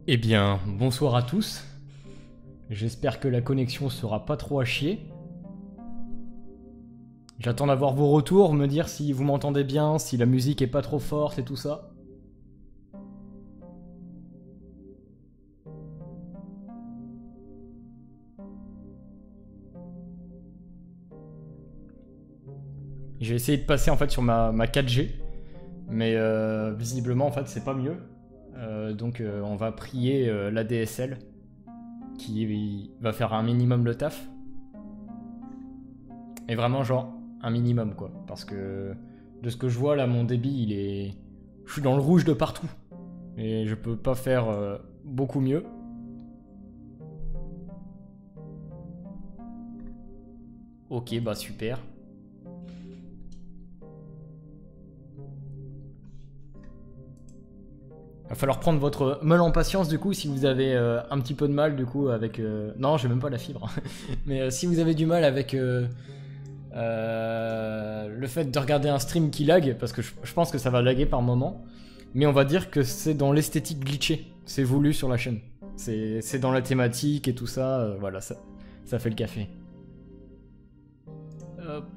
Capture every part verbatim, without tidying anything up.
Eh bien, bonsoir à tous. J'espère que la connexion sera pas trop à chier. J'attends d'avoir vos retours, me dire si vous m'entendez bien, si la musique est pas trop forte et tout ça. J'ai essayé de passer en fait sur ma, ma quatre G, mais euh, visiblement en fait c'est pas mieux. Euh, donc euh, on va prier euh, l'A D S L qui va faire un minimum le taf. Et vraiment genre un minimum quoi, parce que de ce que je vois là mon débit il est... Je suis dans le rouge de partout et je peux pas faire euh, beaucoup mieux. Ok bah super. Va falloir prendre votre meule en patience du coup si vous avez euh, un petit peu de mal du coup avec... Euh... Non j'ai même pas la fibre. Mais euh, si vous avez du mal avec euh, euh, le fait de regarder un stream qui lag, parce que je, je pense que ça va laguer par moment, mais on va dire que c'est dans l'esthétique glitchée, c'est voulu sur la chaîne. C'est dans la thématique et tout ça, euh, voilà, ça, ça fait le café. Hop.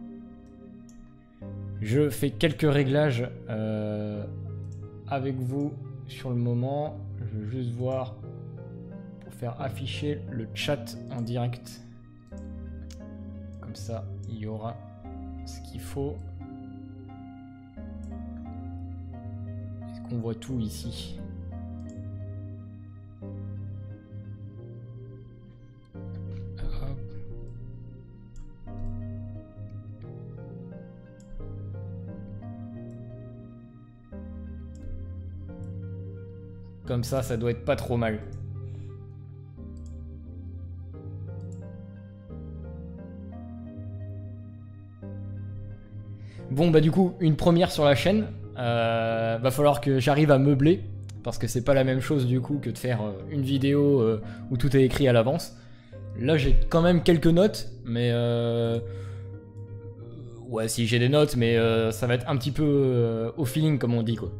Je fais quelques réglages euh, avec vous sur le moment. Je veux juste voir pour faire afficher le chat en direct. Comme ça, il y aura ce qu'il faut. Est-ce qu'on voit tout ici? Hop. Comme ça, ça doit être pas trop mal. Bon bah du coup, une première sur la chaîne. Euh, va falloir que j'arrive à meubler, parce que c'est pas la même chose du coup que de faire euh, une vidéo euh, où tout est écrit à l'avance. Là j'ai quand même quelques notes, mais euh... ouais si j'ai des notes, mais euh, ça va être un petit peu euh, au feeling comme on dit quoi.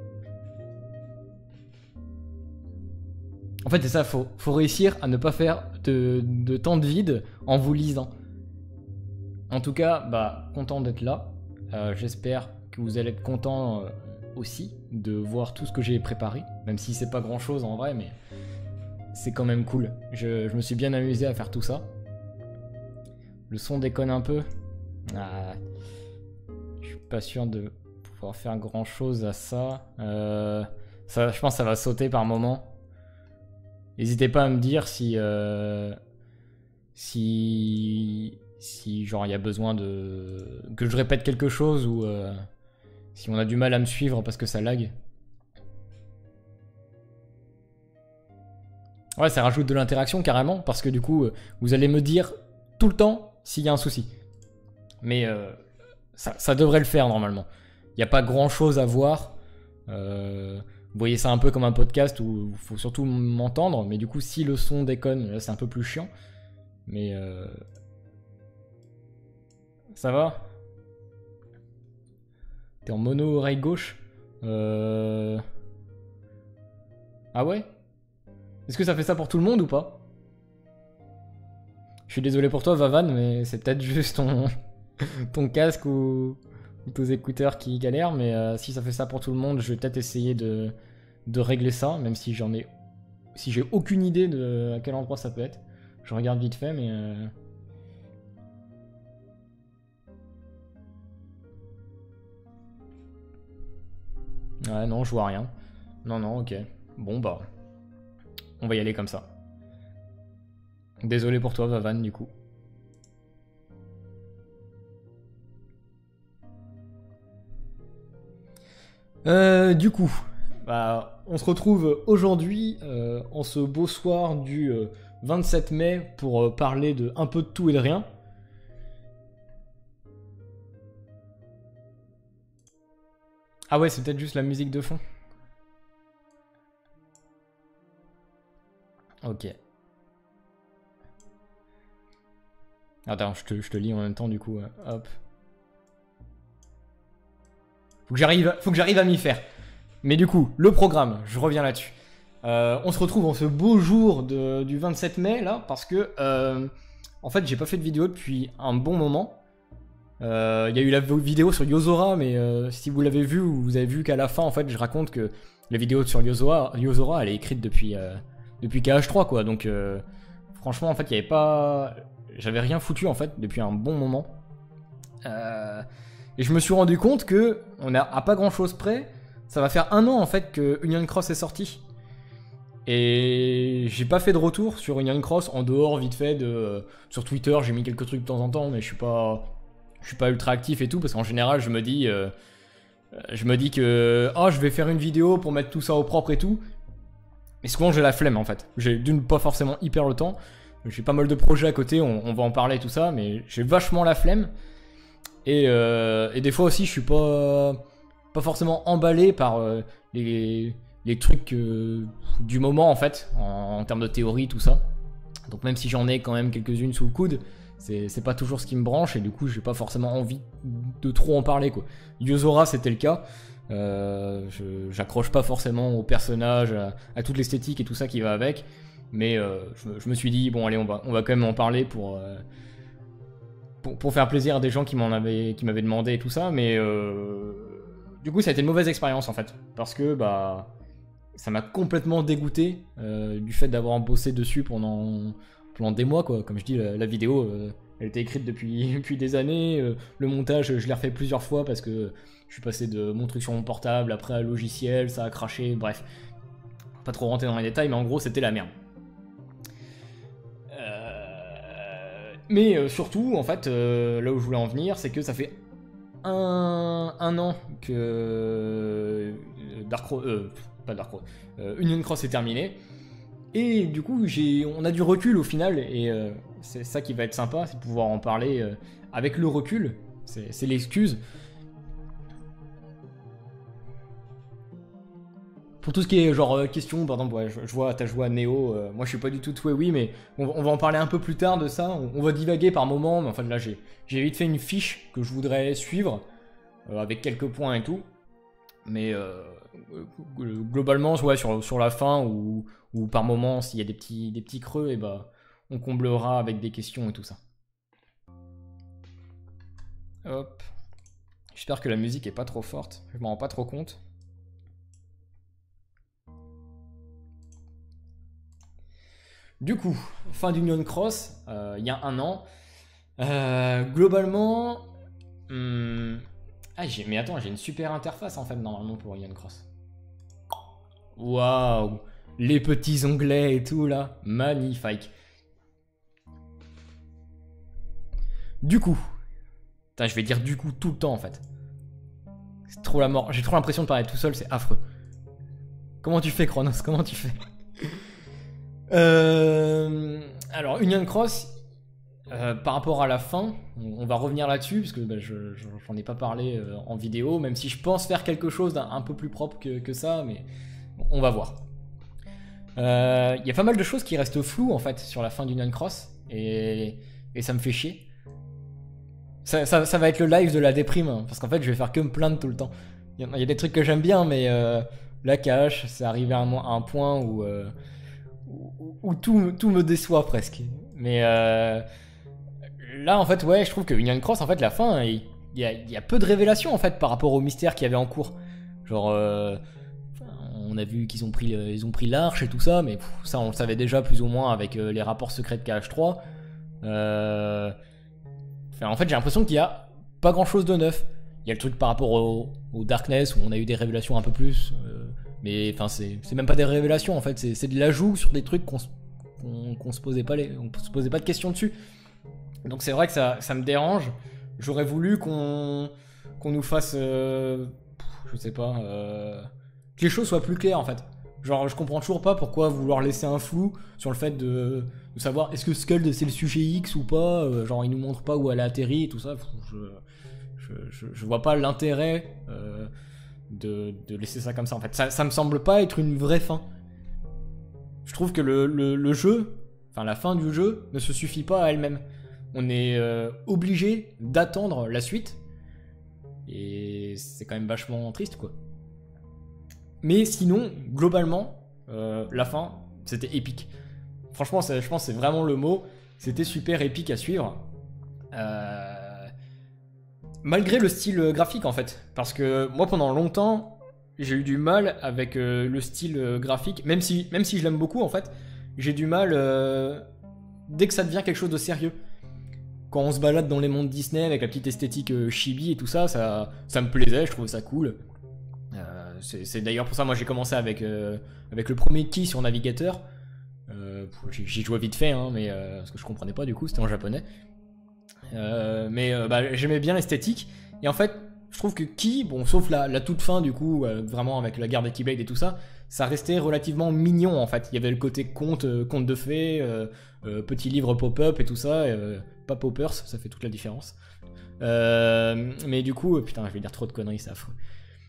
En fait c'est ça, faut, faut réussir à ne pas faire de, de temps de vide en vous lisant. En tout cas, bah content d'être là. Euh, J'espère que vous allez être content euh, aussi de voir tout ce que j'ai préparé, même si c'est pas grand chose en vrai, mais c'est quand même cool. Je, je me suis bien amusé à faire tout ça. Le son déconne un peu. Ah, je suis pas sûr de pouvoir faire grand chose à ça. Euh, ça je pense que ça va sauter par moment. N'hésitez pas à me dire si... Euh, si... Si genre il y a besoin de... que je répète quelque chose ou euh, si on a du mal à me suivre parce que ça lag. Ouais, ça rajoute de l'interaction carrément parce que du coup vous allez me dire tout le temps s'il y a un souci. Mais euh, ça, ça devrait le faire normalement. Il n'y a pas grand chose à voir. Euh, vous voyez ça un peu comme un podcast où il faut surtout m'entendre. Mais du coup si le son déconne, là c'est un peu plus chiant. Mais... Euh, ça va? T'es en mono oreille gauche? Euh... Ah ouais? Est-ce que ça fait ça pour tout le monde ou pas? Je suis désolé pour toi Vavan, mais c'est peut-être juste ton... ton casque ou... ou tes écouteurs qui galèrent, mais euh, si ça fait ça pour tout le monde, je vais peut-être essayer de... de régler ça, même si j'en ai... si j'ai aucune idée de à quel endroit ça peut être. Je regarde vite fait, mais... Euh... Ouais, non, je vois rien. Non, non, ok. Bon, bah... on va y aller comme ça. Désolé pour toi, Vavan, du coup. Euh, du coup, bah, on se retrouve aujourd'hui, euh, en ce beau soir du euh, vingt-sept mai, pour euh, parler de un peu de tout et de rien. Ah ouais, c'est peut-être juste la musique de fond. Ok. Attends, je te, je te lis en même temps du coup. euh, hop. Faut que j'arrive, faut que j'arrive à m'y faire. Mais du coup, le programme, je reviens là-dessus. Euh, on se retrouve en ce beau jour de, du vingt-sept mai là, parce que euh, en fait j'ai pas fait de vidéo depuis un bon moment. Il euh, y a eu la vidéo sur Yozora, mais euh, si vous l'avez vu, vous avez vu qu'à la fin en fait je raconte que la vidéo sur Yozora, Yozora elle est écrite depuis, euh, depuis K H trois quoi, donc euh, franchement en fait il y avait pas... J'avais rien foutu en fait depuis un bon moment. Euh, et je me suis rendu compte que, on a à pas grand chose près, ça va faire un an en fait que Union Cross est sorti. Et j'ai pas fait de retour sur Union Cross en dehors vite fait de... Euh, sur Twitter j'ai mis quelques trucs de temps en temps, mais je suis pas... Je suis pas ultra actif et tout, parce qu'en général je me dis... Euh, je me dis que... Oh je vais faire une vidéo pour mettre tout ça au propre et tout. Mais souvent j'ai la flemme en fait. J'ai d'une pas forcément hyper le temps. J'ai pas mal de projets à côté, on, on va en parler tout ça, mais j'ai vachement la flemme. Et, euh, et des fois aussi je suis pas... Pas forcément emballé par euh, les... les trucs euh, du moment en fait, en, en termes de théorie, tout ça. Donc même si j'en ai quand même quelques-unes sous le coude, c'est pas toujours ce qui me branche, et du coup j'ai pas forcément envie de trop en parler quoi. Yozora c'était le cas, euh, j'accroche pas forcément au personnage, à, à toute l'esthétique et tout ça qui va avec, mais euh, je, je me suis dit bon allez on va, on va quand même en parler pour, euh, pour, pour faire plaisir à des gens qui m'en avaient, qui m'avaient demandé et tout ça, mais euh, du coup ça a été une mauvaise expérience en fait, parce que bah... ça m'a complètement dégoûté euh, du fait d'avoir bossé dessus pendant, pendant des mois quoi. Comme je dis, la, la vidéo euh, elle était écrite depuis, depuis des années, euh, le montage je l'ai refait plusieurs fois parce que je suis passé de mon truc sur mon portable, après un logiciel, ça a craché, bref. Pas trop rentrer dans les détails, mais en gros c'était la merde. Euh... Mais euh, surtout, en fait, euh, là où je voulais en venir, c'est que ça fait un, un an que euh, Dark Road... Euh, pas Dark Road, euh, Union Cross est terminé, et du coup j'ai, on a du recul au final, et euh, c'est ça qui va être sympa, c'est de pouvoir en parler euh, avec le recul, c'est l'excuse. Pour tout ce qui est genre euh, question, par exemple, ouais, je, je vois t'as joué à Neo, euh, moi je suis pas du tout tout oui, mais on, on va en parler un peu plus tard de ça, on, on va divaguer par moment, mais en fait là j'ai vite fait une fiche que je voudrais suivre, euh, avec quelques points et tout, mais euh, globalement ouais, sur, sur la fin ou, ou par moment s'il y a des petits, des petits creux, et bah on comblera avec des questions et tout ça. Hop, j'espère que la musique est pas trop forte, je m'en rends pas trop compte. Du coup, fin d'Union Cross, euh, il y a un an. Euh, globalement... Hum, ah, mais attends, j'ai une super interface en fait normalement pour Union Cross. Waouh, les petits onglets et tout là, magnifique. Du coup, putain, je vais dire du coup tout le temps en fait. C'est trop la mort, j'ai trop l'impression de parler tout seul, c'est affreux. Comment tu fais Chronos, comment tu fais? euh, Alors Union Cross, euh, par rapport à la fin, on, on va revenir là-dessus, parce que bah, je j'en ai pas parlé euh, en vidéo, même si je pense faire quelque chose d'un un peu plus propre que, que ça, mais bon, on va voir. Il euh, y a pas mal de choses qui restent floues en fait sur la fin d'Union Cross, et, et ça me fait chier. Ça, ça, ça va être le live de la déprime, hein, parce qu'en fait je vais faire que me plaindre tout le temps. Il y, y a des trucs que j'aime bien, mais euh, la K H, c'est arrivé à un, à un point où, euh, où, où tout, tout me déçoit presque. Mais euh, là en fait ouais, je trouve que Union Cross en fait la fin, il y, y, y a peu de révélations en fait par rapport au mystère qu'il y avait en cours. Genre euh, on a vu qu'ils ont pris ils ont pris l'arche et tout ça, mais pff, ça on le savait déjà plus ou moins avec euh, les rapports secrets de K H trois. Euh, enfin, en fait j'ai l'impression qu'il y a pas grand chose de neuf. Il y a le truc par rapport au, au Darkness où on a eu des révélations un peu plus, euh, mais enfin c'est même pas des révélations en fait, c'est de l'ajout sur des trucs qu'on qu'on qu'on se posait pas les, on se posait pas de questions dessus. Donc c'est vrai que ça, ça me dérange. J'aurais voulu qu'on qu'on nous fasse, euh, je sais pas, euh, que les choses soient plus claires en fait. Genre je comprends toujours pas pourquoi vouloir laisser un flou sur le fait de, de savoir est-ce que Skuld c'est le sujet X ou pas, euh, genre il nous montre pas où elle a atterri et tout ça. Je, je, je, je vois pas l'intérêt euh, de, de laisser ça comme ça en fait. Ça, ça me semble pas être une vraie fin. Je trouve que le, le, le jeu, enfin la fin du jeu ne se suffit pas à elle-même. On est euh, obligé d'attendre la suite. Et c'est quand même vachement triste quoi. Mais sinon, globalement, euh, la fin, c'était épique. Franchement, je pense que c'est vraiment le mot. C'était super épique à suivre. Euh... Malgré le style graphique, en fait. Parce que moi, pendant longtemps, j'ai eu du mal avec euh, le style euh, graphique. Même si, même si je l'aime beaucoup, en fait, j'ai du mal euh, dès que ça devient quelque chose de sérieux. Quand on se balade dans les mondes Disney avec la petite esthétique euh, chibi et tout ça, ça, ça me plaisait, je trouvais ça cool. Euh, c'est d'ailleurs pour ça, moi j'ai commencé avec, euh, avec le premier Key sur navigateur. Euh, J'y jouais vite fait, hein, mais euh, parce que je comprenais pas du coup, c'était en japonais. Euh, mais euh, bah, j'aimais bien l'esthétique. Et en fait, je trouve que Key, bon, sauf la, la toute fin du coup, euh, vraiment avec la guerre des Keyblade et tout ça, ça restait relativement mignon en fait. Il y avait le côté conte, euh, conte de fées, euh, euh, petit livre pop-up et tout ça. Euh, pas poppers, ça fait toute la différence. Euh, mais du coup, putain, je vais dire trop de conneries, c'est affreux.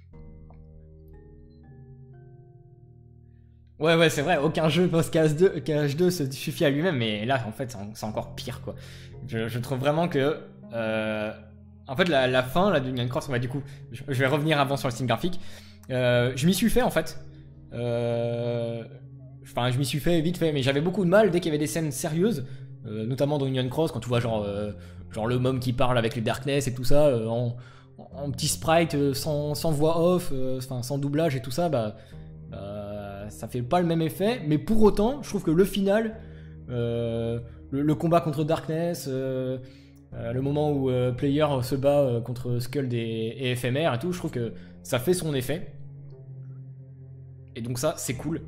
Ouais, ouais, c'est vrai, aucun jeu post-K H deux se suffit à lui-même, mais là, en fait, c'est encore pire, quoi. Je, je trouve vraiment que... Euh, en fait, la, la fin, la de Union Cross, ouais, du coup, je, je vais revenir avant sur le style graphique. Euh, je m'y suis fait, en fait. Euh, enfin, je m'y suis fait vite fait, mais j'avais beaucoup de mal dès qu'il y avait des scènes sérieuses, euh, notamment dans Union Cross, quand tu vois genre, euh, genre le môme qui parle avec les Darkness et tout ça, euh, en, en petit sprite, euh, sans, sans voix off, euh, enfin, sans doublage et tout ça, bah... Euh, ça fait pas le même effet, mais pour autant, je trouve que le final, euh, le, le combat contre Darkness, euh, euh, le moment où euh, Player se bat euh, contre Skuld et, et F M R et tout, je trouve que ça fait son effet. Et donc ça, c'est cool.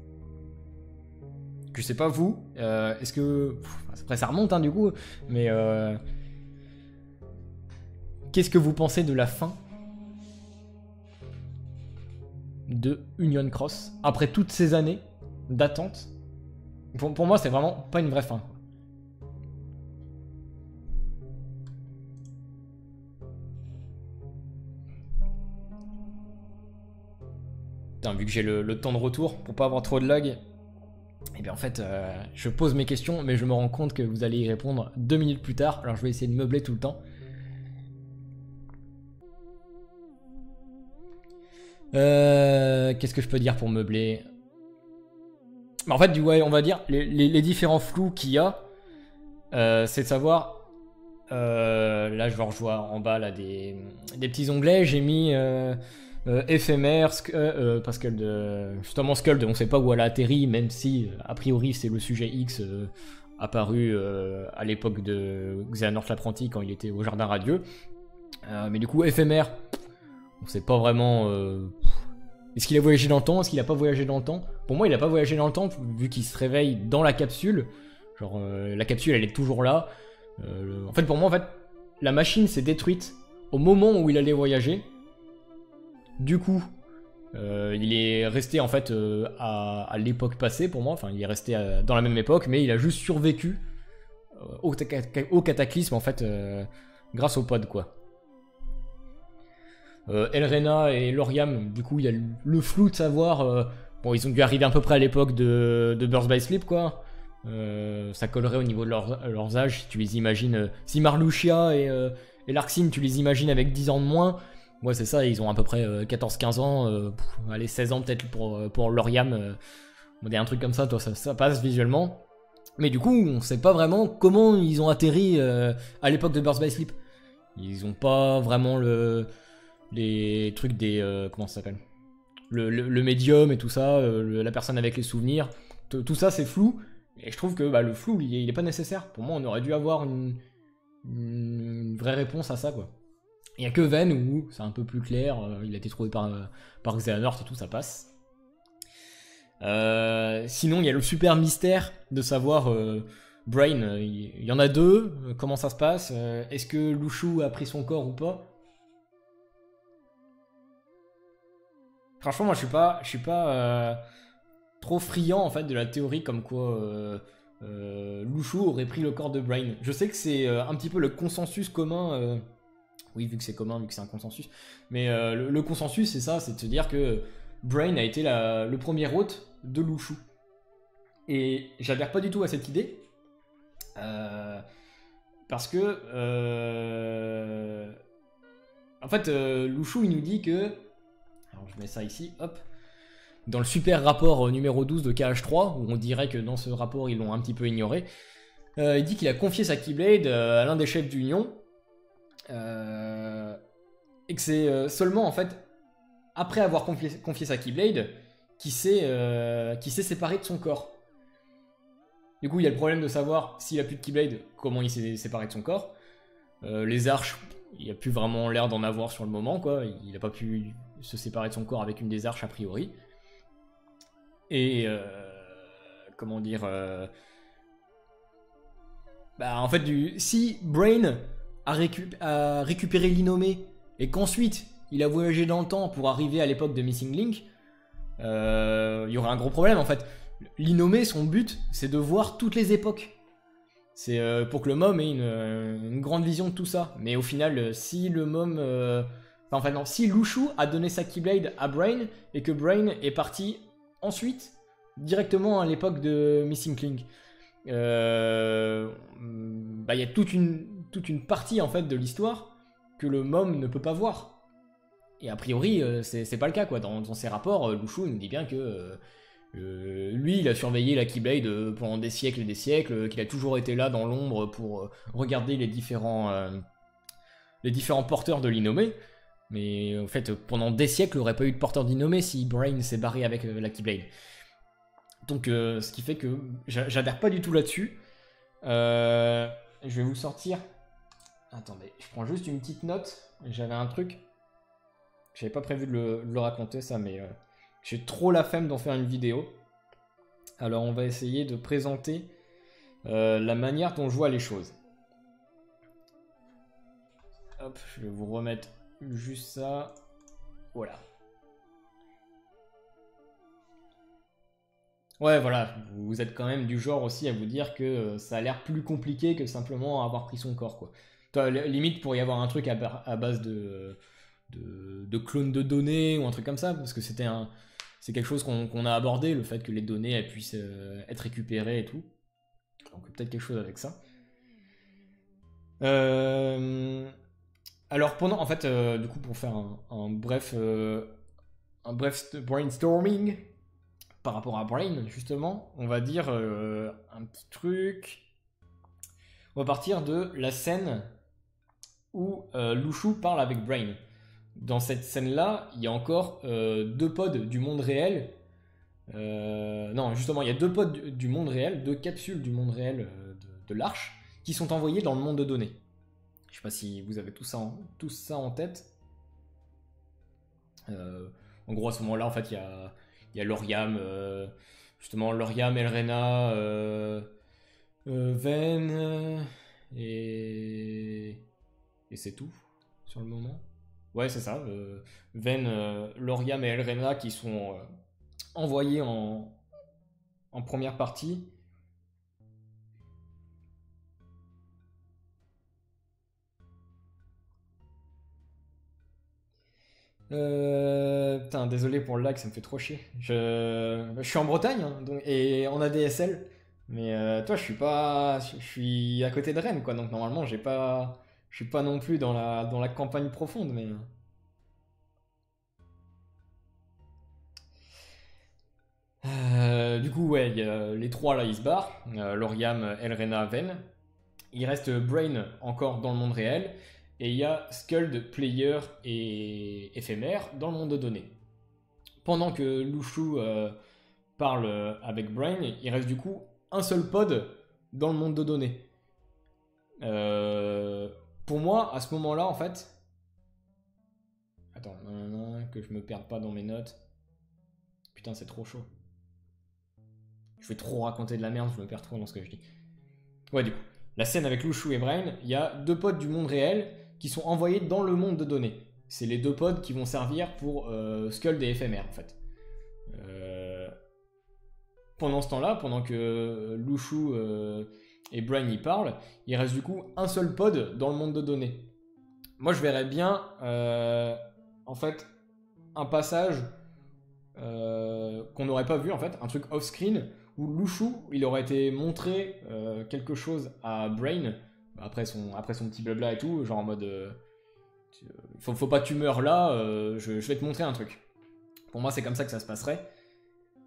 Je sais pas vous, euh, est-ce que... Pff, après ça remonte hein, du coup, mais... Euh, qu'est-ce que vous pensez de la fin de Union Cross après toutes ces années d'attente? Pour, pour moi, c'est vraiment pas une vraie fin. Putain, vu que j'ai le, le temps de retour pour pas avoir trop de lag, et bien en fait, euh, je pose mes questions, mais je me rends compte que vous allez y répondre deux minutes plus tard. Alors je vais essayer de meubler tout le temps. Euh, Qu'est-ce que je peux dire pour meubler? En fait, du ouais, on va dire les, les, les différents flous qu'il y a, euh, c'est de savoir. Euh, là, je vois en bas là des, des petits onglets. J'ai mis euh, euh, éphémère, euh, euh, parce que de, justement Skuld, on sait pas où elle a atterri, même si a priori c'est le sujet X euh, apparu euh, à l'époque de Xehanort l'apprenti quand il était au Jardin Radieux. Euh, mais du coup, éphémère, on sait pas vraiment. Euh, Est-ce qu'il a voyagé dans le temps? Est-ce qu'il a pas voyagé dans le temps? Pour moi, il a pas voyagé dans le temps, vu qu'il se réveille dans la capsule. Genre, euh, la capsule, elle est toujours là. Euh, en fait, pour moi, en fait, la machine s'est détruite au moment où il allait voyager. Du coup, euh, il est resté, en fait, euh, à, à l'époque passée, pour moi. Enfin, il est resté à, dans la même époque, mais il a juste survécu euh, au, au cataclysme, en fait, euh, grâce au pod, quoi. Euh, Elrena et Lauriam, du coup, il y a le, le flou de savoir... Euh, bon, ils ont dû arriver à peu près à l'époque de, de Birth by Sleep, quoi. Euh, ça collerait au niveau de leur, leurs âges, si tu les imagines... Euh, si Marluxia et, euh, et Larxene, tu les imagines avec dix ans de moins... Ouais, c'est ça, ils ont à peu près euh, quatorze quinze ans, euh, pff, allez, seize ans peut-être pour, pour Lauriam. Euh, on est un truc comme ça, toi, ça, ça passe visuellement. Mais du coup, on sait pas vraiment comment ils ont atterri euh, à l'époque de Birth by Sleep. Ils ont pas vraiment le... les trucs des... Euh, comment ça s'appelle, le, le, le médium et tout ça, euh, le, la personne avec les souvenirs, tout, tout ça c'est flou, et je trouve que bah, le flou il est, il est pas nécessaire. Pour moi on aurait dû avoir une, une vraie réponse à ça, quoi. Il y a que Ven où c'est un peu plus clair, euh, il a été trouvé par, euh, par Xehanort et tout, ça passe. Euh, sinon il y a le super mystère de savoir... Euh, Brain, euh, il y en a deux, euh, comment ça se passe, euh, est-ce que Lushu a pris son corps ou pas? Franchement, moi, je suis pas, je suis pas euh, trop friand en fait de la théorie comme quoi euh, euh, Lushu aurait pris le corps de Brain. Je sais que c'est euh, un petit peu le consensus commun. Euh, oui, vu que c'est commun, vu que c'est un consensus. Mais euh, le, le consensus, c'est ça, c'est de se dire que Brain a été la, le premier hôte de Lushu. Et j'adhère pas du tout à cette idée. Euh, parce que euh, en fait, euh, Lushu il nous dit que... Alors je mets ça ici, hop. dans le super rapport euh, numéro douze de K H trois, où on dirait que dans ce rapport ils l'ont un petit peu ignoré, euh, il dit qu'il a confié sa Keyblade euh, à l'un des chefs d'Union, euh, et que c'est euh, seulement en fait après avoir confié, confié sa Keyblade qu'il s'est euh, qu'il s'est séparé de son corps. Du coup il y a le problème de savoir s'il a plus de Keyblade, comment il s'est séparé de son corps. Euh, les arches, il a plus vraiment l'air d'en avoir sur le moment, quoi. Il n'a pas pu se séparer de son corps avec une des arches a priori. Et euh, comment dire, euh, bah en fait du, si Brain a, récu a récupéré l'Innomé et qu'ensuite il a voyagé dans le temps pour arriver à l'époque de Missing Link, euh, il y aurait un gros problème en fait. L'Innomé, son but, c'est de voir toutes les époques. C'est euh, pour que le môme ait une, une grande vision de tout ça. Mais au final, si le môme... Euh, enfin non, si Lushu a donné sa Keyblade à Brain et que Brain est parti ensuite directement à l'époque de Missing Link, euh, bah, y a toute une, toute une partie en fait de l'histoire que le môme ne peut pas voir. Et a priori, euh, c'est pas le cas, quoi. Dans, dans ses rapports, euh, Lushu il nous dit bien que... Euh, Euh, lui, il a surveillé la Keyblade euh, pendant des siècles et des siècles, euh, qu'il a toujours été là dans l'ombre pour euh, regarder les différents, euh, les différents porteurs de l'Innomé. Mais en fait, pendant des siècles, il n'y aurait pas eu de porteur d'Innomé si Brain s'est barré avec euh, la Keyblade. Donc, euh, ce qui fait que j'adhère pas du tout là-dessus. Euh, je vais vous sortir... Attendez, je prends juste une petite note. J'avais un truc... J'avais pas prévu de le, de le raconter, ça, mais... Euh... J'ai trop la flemme d'en faire une vidéo. Alors on va essayer de présenter euh, la manière dont je vois les choses. Hop, je vais vous remettre juste ça. Voilà. Ouais, voilà, vous êtes quand même du genre aussi à vous dire que euh, ça a l'air plus compliqué que simplement avoir pris son corps, quoi. Toi, limite, pour y avoir un truc à, à base de, de, de clones de données ou un truc comme ça, parce que c'était un... C'est quelque chose qu'on qu'on a abordé, le fait que les données elles puissent euh, être récupérées et tout. Donc peut-être quelque chose avec ça. Euh, alors pendant, en fait, euh, du coup pour faire un, un bref, euh, un bref brainstorming par rapport à Brain justement, on va dire euh, un petit truc. On va partir de la scène où euh, Lushu parle avec Brain. Dans cette scène-là, il y a encore euh, deux pods du monde réel. Euh, non, justement, il y a deux pods du, du monde réel, deux capsules du monde réel euh, de, de l'Arche, qui sont envoyées dans le monde de données. Je sais pas si vous avez tout ça en, tout ça en tête. Euh, en gros, à ce moment-là, en fait, il y a, il y a Lauriam, euh, justement, Lauriam, Elrena, euh, euh, Ven, et, et c'est tout, sur le moment. Ouais, c'est ça. Euh, Ven, euh, Lauriam et Elrena qui sont euh, envoyés en, en première partie. Euh, putain, désolé pour le lag, ça me fait trop chier. Je, je suis en Bretagne hein, donc, et on a D S L. Mais euh, toi, je suis pas, je suis à côté de Rennes, quoi. Donc normalement, j'ai pas, je suis pas non plus dans la, dans la campagne profonde, mais. Euh, du coup, ouais, y a les trois là, ils se barrent. Euh, Lauriam, Elrena, Ven. Il reste Brain encore dans le monde réel. Et il y a Skuld, Player et Éphémère dans le monde de données. Pendant que Lushu euh, parle avec Brain, il reste du coup un seul pod dans le monde de données. Euh, pour moi, à ce moment-là, en fait... Attends, non, non, non, que je me perde pas dans mes notes. Putain, c'est trop chaud. Je vais trop raconter de la merde, je me perds trop dans ce que je dis. Ouais, du coup, la scène avec Lushu et Brain, il y a deux pods du monde réel qui sont envoyés dans le monde de données. C'est les deux pods qui vont servir pour euh, Skuld et Éphémère, en fait. Euh... Pendant ce temps-là, pendant que Lushu euh, et Brain y parlent, il reste du coup un seul pod dans le monde de données. Moi, je verrais bien, euh, en fait, un passage euh, qu'on n'aurait pas vu, en fait, un truc off-screen, où Lushu, il aurait été montré euh, quelque chose à Brain, après son, après son petit blabla et tout, genre en mode... Euh, faut, faut pas que tu meurs là, euh, je, je vais te montrer un truc. Pour moi, c'est comme ça que ça se passerait.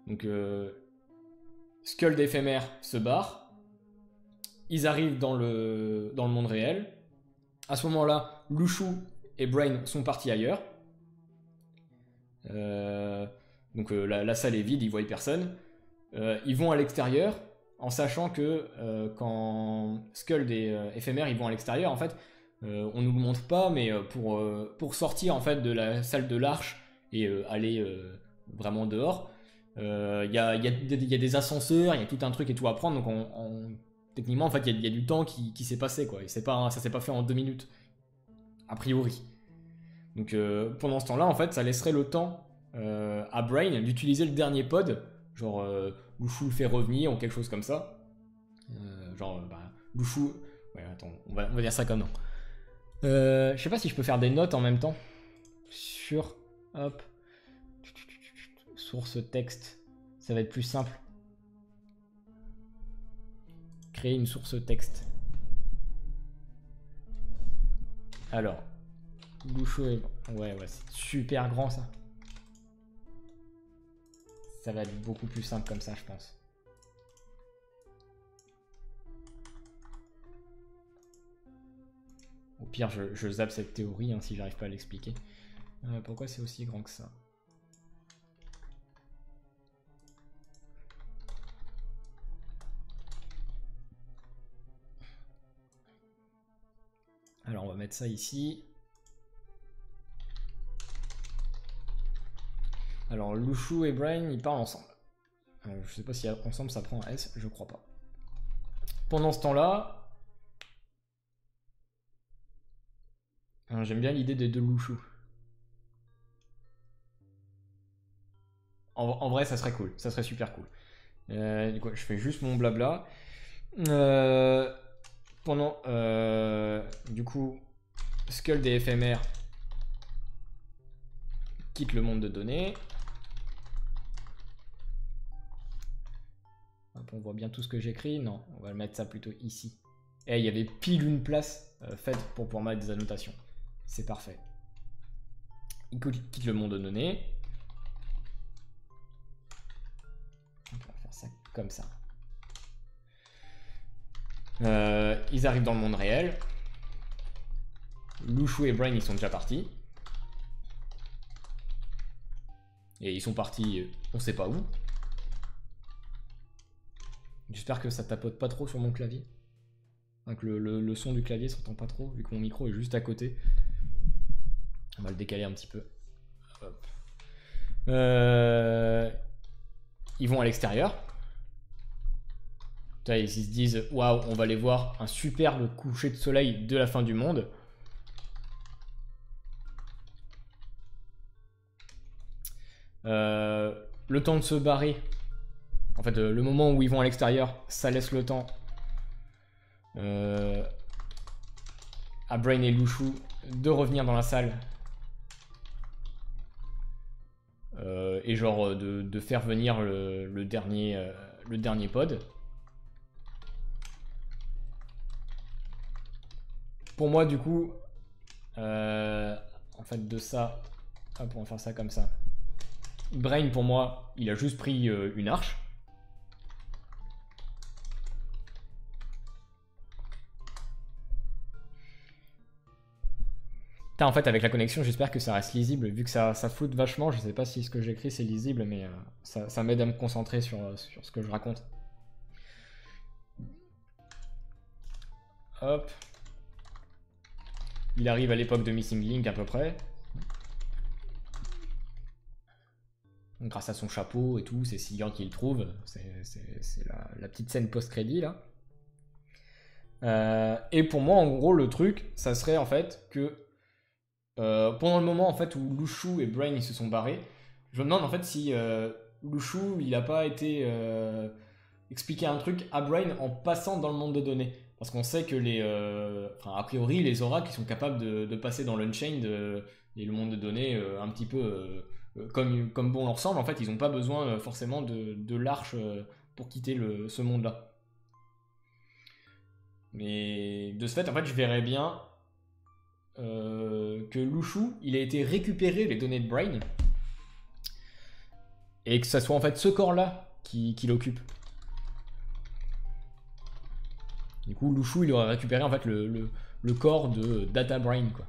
Donc euh, Skuld éphémère se barre. Ils arrivent dans le, dans le monde réel. À ce moment-là, Lushu et Brain sont partis ailleurs. Euh, donc euh, la, la salle est vide, ils voient personne. Euh, ils vont à l'extérieur, en sachant que euh, quand Skuld et euh, éphémère ils vont à l'extérieur, en fait, euh, on nous le montre pas, mais pour, euh, pour sortir en fait de la salle de l'arche et euh, aller euh, vraiment dehors, il euh, y, a, y, a, y a des ascenseurs, il y a tout un truc et tout à prendre, donc on, on, techniquement en fait il y, y a du temps qui, qui s'est passé, quoi. Et c'est pas, ça s'est pas fait en deux minutes, a priori. Donc euh, pendant ce temps-là, en fait, ça laisserait le temps euh, à Brain d'utiliser le dernier pod, genre euh, Lushu le fait revenir ou quelque chose comme ça. Euh, genre, bah, Lushu... Ouais, attends, on va, on va dire ça comme non. Euh, je sais pas si je peux faire des notes en même temps. Sur... Hop. Source texte. Ça va être plus simple. Créer une source texte. Alors... Lushu est... Ouais, ouais, c'est super grand ça. Ça va être beaucoup plus simple comme ça, je pense. Au pire, je, je zappe cette théorie hein, si j'arrive pas à l'expliquer. Euh, pourquoi c'est aussi grand que ça? Alors, on va mettre ça ici. Alors, Lushu et Brain, ils parlent ensemble. Euh, je sais pas si ensemble ça prend un S, je crois pas. Pendant ce temps-là, euh, j'aime bien l'idée des deux Lushu. En, en vrai, ça serait cool, ça serait super cool. Euh, du coup, je fais juste mon blabla. Euh, pendant, euh, du coup, Skuld et éphémère quittent le monde de données. Hop, on voit bien tout ce que j'écris. Non, on va le mettre ça plutôt ici. Et il y avait pile une place euh, faite pour pouvoir mettre des annotations. C'est parfait. Il quitte le monde de données. On va faire ça comme ça. Euh, ils arrivent dans le monde réel. Lushu et Brain, ils sont déjà partis. Et ils sont partis, on sait pas où. J'espère que ça tapote pas trop sur mon clavier. Enfin, que le, le, le son du clavier s'entend pas trop, vu que mon micro est juste à côté. On va le décaler un petit peu. Hop. Euh... Ils vont à l'extérieur. Ils se disent, waouh, on va aller voir un superbe coucher de soleil de la fin du monde. Euh, le temps de se barrer. En fait, euh, le moment où ils vont à l'extérieur, ça laisse le temps euh, à Brain et Lushu de revenir dans la salle. Euh, et genre de, de faire venir le, le, dernier, euh, le dernier pod. Pour moi, du coup, euh, en fait, de ça, hop, on va faire ça comme ça. Brain, pour moi, il a juste pris euh, une arche. Putain, en fait, avec la connexion, j'espère que ça reste lisible. Vu que ça, ça floute vachement, je sais pas si ce que j'écris c'est lisible, mais euh, ça, ça m'aide à me concentrer sur, sur ce que je raconte. Hop. Il arrive à l'époque de Missing Link à peu près. Donc, grâce à son chapeau et tout, c'est Cillian qui le trouve. C'est la, la petite scène post-crédit là. Euh, et pour moi, en gros, le truc, ça serait en fait que euh, pendant le moment en fait où Lushu et Brain ils se sont barrés, je me demande en fait si euh, Lushu il a pas été euh, expliquer un truc à Brain en passant dans le monde de données. Parce qu'on sait que les, euh, enfin, a priori, les oracles sont capables de, de passer dans l'Unchained et le monde de données euh, un petit peu euh, comme, comme bon leur semble. En fait, ils n'ont pas besoin euh, forcément de, de l'arche euh, pour quitter le, ce monde-là. Mais de ce fait, en fait, je verrais bien euh, que Lushu, il a été récupéré les données de Brain et que ça soit en fait ce corps-là qui, qui l'occupe. Du coup, Lushu, il aurait récupéré en fait le, le, le corps de Data Brain, quoi.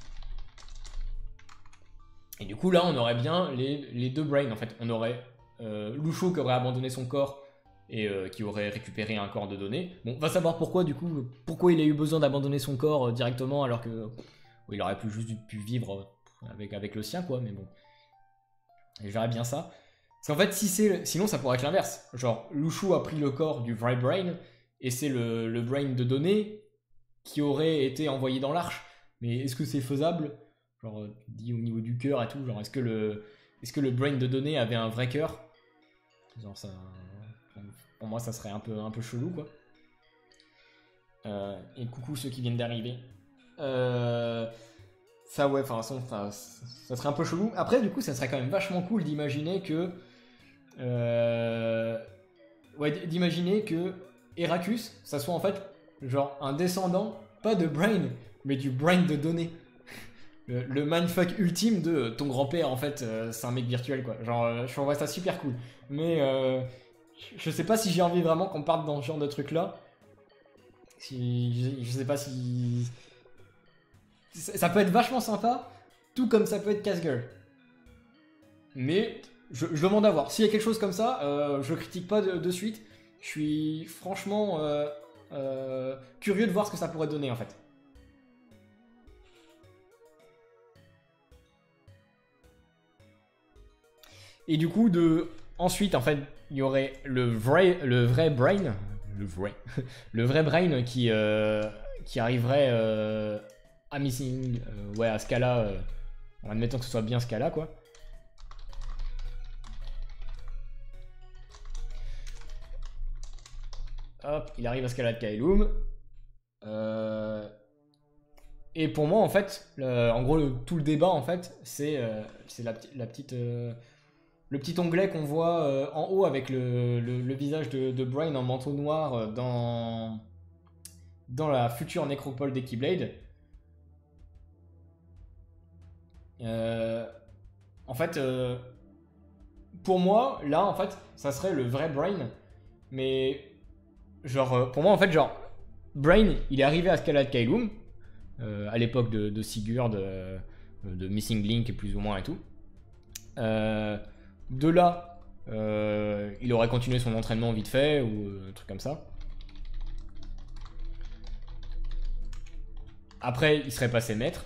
Et du coup, là, on aurait bien les, les deux Brains, en fait. On aurait euh, Lushu qui aurait abandonné son corps et euh, qui aurait récupéré un corps de données. Bon, on va savoir pourquoi, du coup, pourquoi il a eu besoin d'abandonner son corps euh, directement alors que bon, il aurait pu juste pu vivre avec, avec le sien, quoi, mais bon. Et je verrais bien ça. Parce qu'en fait, si c'est, sinon, ça pourrait être l'inverse. Genre, Lushu a pris le corps du vrai Brain et c'est le, le Brain de données qui aurait été envoyé dans l'arche. Mais est-ce que c'est faisable? Genre, tu dis au niveau du cœur et tout, genre, est-ce que le, est-ce que le Brain de données avait un vrai cœur? Genre, ça, pour moi, ça serait un peu, un peu chelou, quoi. Euh, et coucou ceux qui viennent d'arriver. Euh, ça, ouais, enfin, ça, ça serait un peu chelou. Après, du coup, ça serait quand même vachement cool d'imaginer que, euh, ouais, d'imaginer que Heracus, ça soit en fait genre un descendant, pas de Brain, mais du Brain de données. Le, le mindfuck ultime de ton grand-père, en fait, euh, c'est un mec virtuel, quoi. Genre, euh, je trouverais ça super cool. Mais euh, je sais pas si j'ai envie vraiment qu'on parte dans ce genre de truc-là. Si, je, je sais pas si... Ça, ça peut être vachement sympa, tout comme ça peut être casse-gueule. Mais je, je demande à voir. S'il y a quelque chose comme ça, euh, je critique pas de, de suite. Je suis franchement euh, euh, curieux de voir ce que ça pourrait donner, en fait. Et du coup, de... ensuite, en fait, il y aurait le vrai, le vrai Brain, le vrai, le vrai Brain qui, euh, qui arriverait euh, à Missing, euh, ouais, à Scala, euh, en admettant que ce soit bien Scala, quoi. Hop, il arrive à Scala de Kaelum. Euh... Et pour moi, en fait, le, en gros, le, tout le débat, en fait, c'est euh, la, la petite... Euh, le petit onglet qu'on voit euh, en haut avec le, le, le visage de, de Brain en manteau noir euh, dans, dans la future nécropole des Keyblade. Euh, en fait, euh, pour moi, là, en fait, ça serait le vrai Brain. Mais, genre, euh, pour moi, en fait, genre, Brain, il est arrivé à Scala de Kaelum, euh, à l'époque de, de Sigurd, de, de Missing Link, plus ou moins et tout. Euh... De là, euh, il aurait continué son entraînement vite fait ou euh, un truc comme ça. Après, il serait passé maître.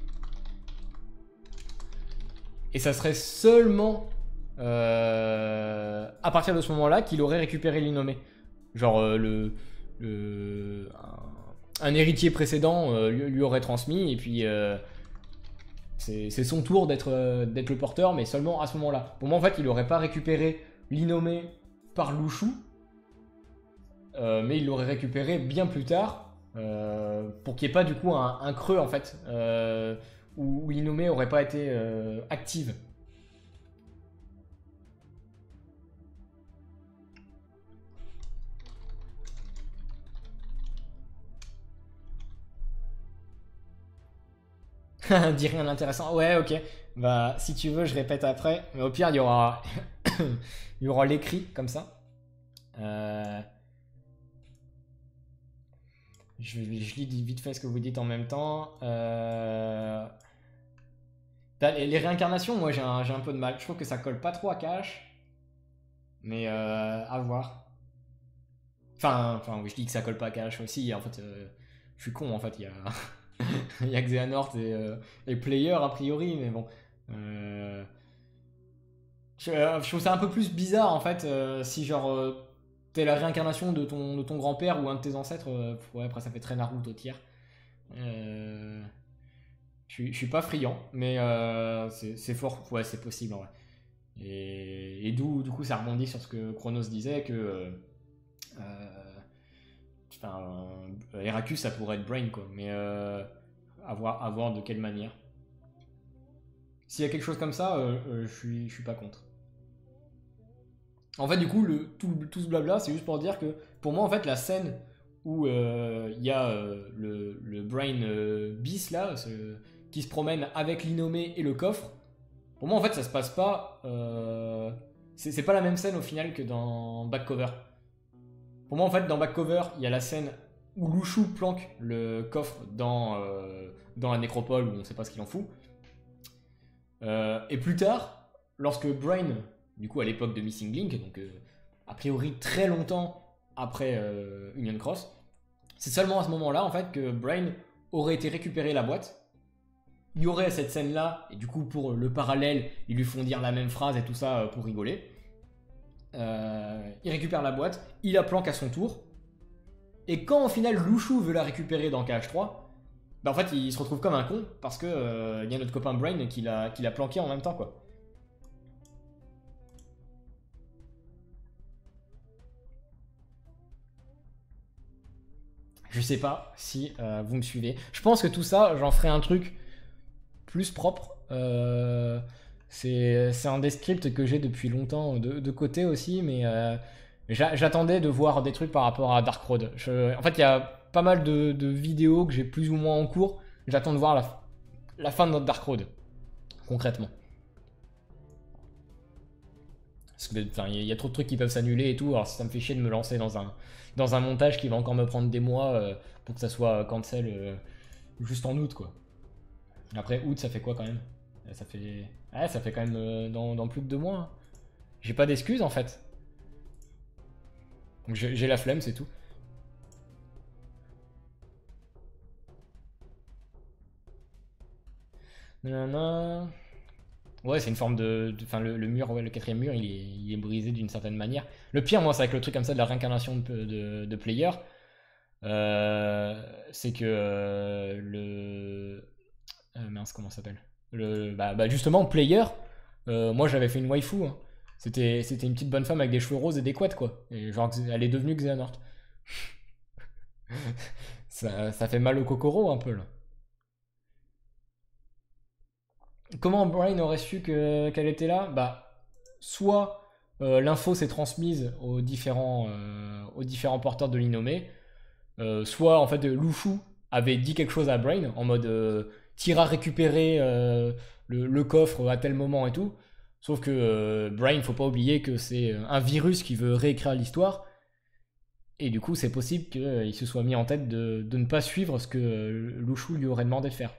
Et ça serait seulement euh, à partir de ce moment-là qu'il aurait récupéré l'innommé. Genre euh, le, le un, un héritier précédent euh, lui, lui aurait transmis et puis euh, c'est son tour d'être euh, d'être le porteur, mais seulement à ce moment-là. Pour moi, en fait, il n'aurait pas récupéré l'innommé par Lushu, euh, mais il l'aurait récupéré bien plus tard, euh, pour qu'il n'y ait pas du coup un, un creux, en fait, euh, où, où l'innommé n'aurait pas été euh, active. Dis rien d'intéressant. Ouais, ok. Bah, si tu veux, je répète après. Mais au pire, il y aura, il y aura l'écrit comme ça. Euh... Je, je lis vite fait ce que vous dites en même temps. Euh... Les, les réincarnations, moi, j'ai un, un peu de mal. Je trouve que ça colle pas trop à Cash. Mais euh, à voir. Enfin, enfin, oui, je dis que ça colle pas à Cash aussi. En fait, euh, je suis con, en fait. Il y a... Il y a Xehanort et, euh, et Player a priori, mais bon. Euh... Je, je trouve ça un peu plus bizarre en fait, euh, si genre euh, t'es la réincarnation de ton, de ton grand-père ou un de tes ancêtres. Euh, ouais, après ça fait très Naruto tiers. Euh... Je, je suis pas friand, mais euh, c'est fort, ouais, c'est possible en vrai. Et, et d'où du coup ça rebondit sur ce que Chronos disait que. Euh, Enfin, euh, Heracus ça pourrait être Brain quoi, mais euh, à, voir, à voir de quelle manière. S'il y a quelque chose comme ça, euh, euh, je suis, je suis pas contre. En fait, du coup, le, tout, tout ce blabla, c'est juste pour dire que pour moi, en fait, la scène où il euh, y a euh, le, le Brain euh, bis là, ce, qui se promène avec l'innommé et le coffre, pour moi, en fait, ça se passe pas. Euh, c'est pas la même scène au final que dans Back Cover. Pour moi, en fait, dans Back Cover, il y a la scène où Lushu planque le coffre dans, euh, dans la nécropole où on sait pas ce qu'il en fout. Euh, et plus tard, lorsque Brain, du coup à l'époque de Missing Link, donc euh, a priori très longtemps après euh, Union Cross, c'est seulement à ce moment-là en fait que Brain aurait été récupérer la boîte. Il y aurait cette scène-là, et du coup pour le parallèle, ils lui font dire la même phrase et tout ça pour rigoler. Euh, il récupère la boîte, il la planque à son tour, et quand au final Lushu veut la récupérer dans K H trois, bah en fait il se retrouve comme un con parce que euh, y a notre copain Brain qui l'a qui l'a planqué en même temps quoi. Je sais pas si euh, vous me suivez. Je pense que tout ça, j'en ferai un truc plus propre. Euh, c'est un des scripts que j'ai depuis longtemps de, de côté aussi, mais euh, j'attendais de voir des trucs par rapport à Dark Road. Je, en fait, il y a pas mal de, de vidéos que j'ai plus ou moins en cours. J'attends de voir la, la fin de notre Dark Road, concrètement. Parce que il y a trop de trucs qui peuvent s'annuler et tout, alors ça me fait chier de me lancer dans un, dans un montage qui va encore me prendre des mois euh, pour que ça soit cancel euh, juste en août quoi. Après août ça fait quoi quand même? Ça fait, ouais, ça fait quand même euh, dans, dans plus de deux mois. Hein. J'ai pas d'excuses en fait. Donc j'ai la flemme c'est tout. Nanana. Ouais, c'est une forme de. Enfin, le, le mur, ouais, le quatrième mur, il est, il est brisé d'une certaine manière. Le pire, moi, c'est avec le truc comme ça de la réincarnation de, de, de player. Euh, c'est que euh, le. Euh, mince, comment ça s'appelle le, bah, bah, justement, player, euh, moi j'avais fait une waifu. Hein. C'était une petite bonne femme avec des cheveux roses et des couettes, quoi. Et genre, elle est devenue Xehanort. ça, ça fait mal au Kokoro un peu, là. Comment Brian aurait su qu'elle qu était là? Bah, soit euh, l'info s'est transmise aux différents, euh, aux différents porteurs de l'innommé, euh, soit en fait Lushu avait dit quelque chose à Brain en mode euh, t'iras récupérer euh, le, le coffre à tel moment et tout. Sauf que euh, Brain, faut pas oublier que c'est un virus qui veut réécrire l'histoire. Et du coup, c'est possible qu'il se soit mis en tête de, de ne pas suivre ce que euh, Lushu lui aurait demandé de faire.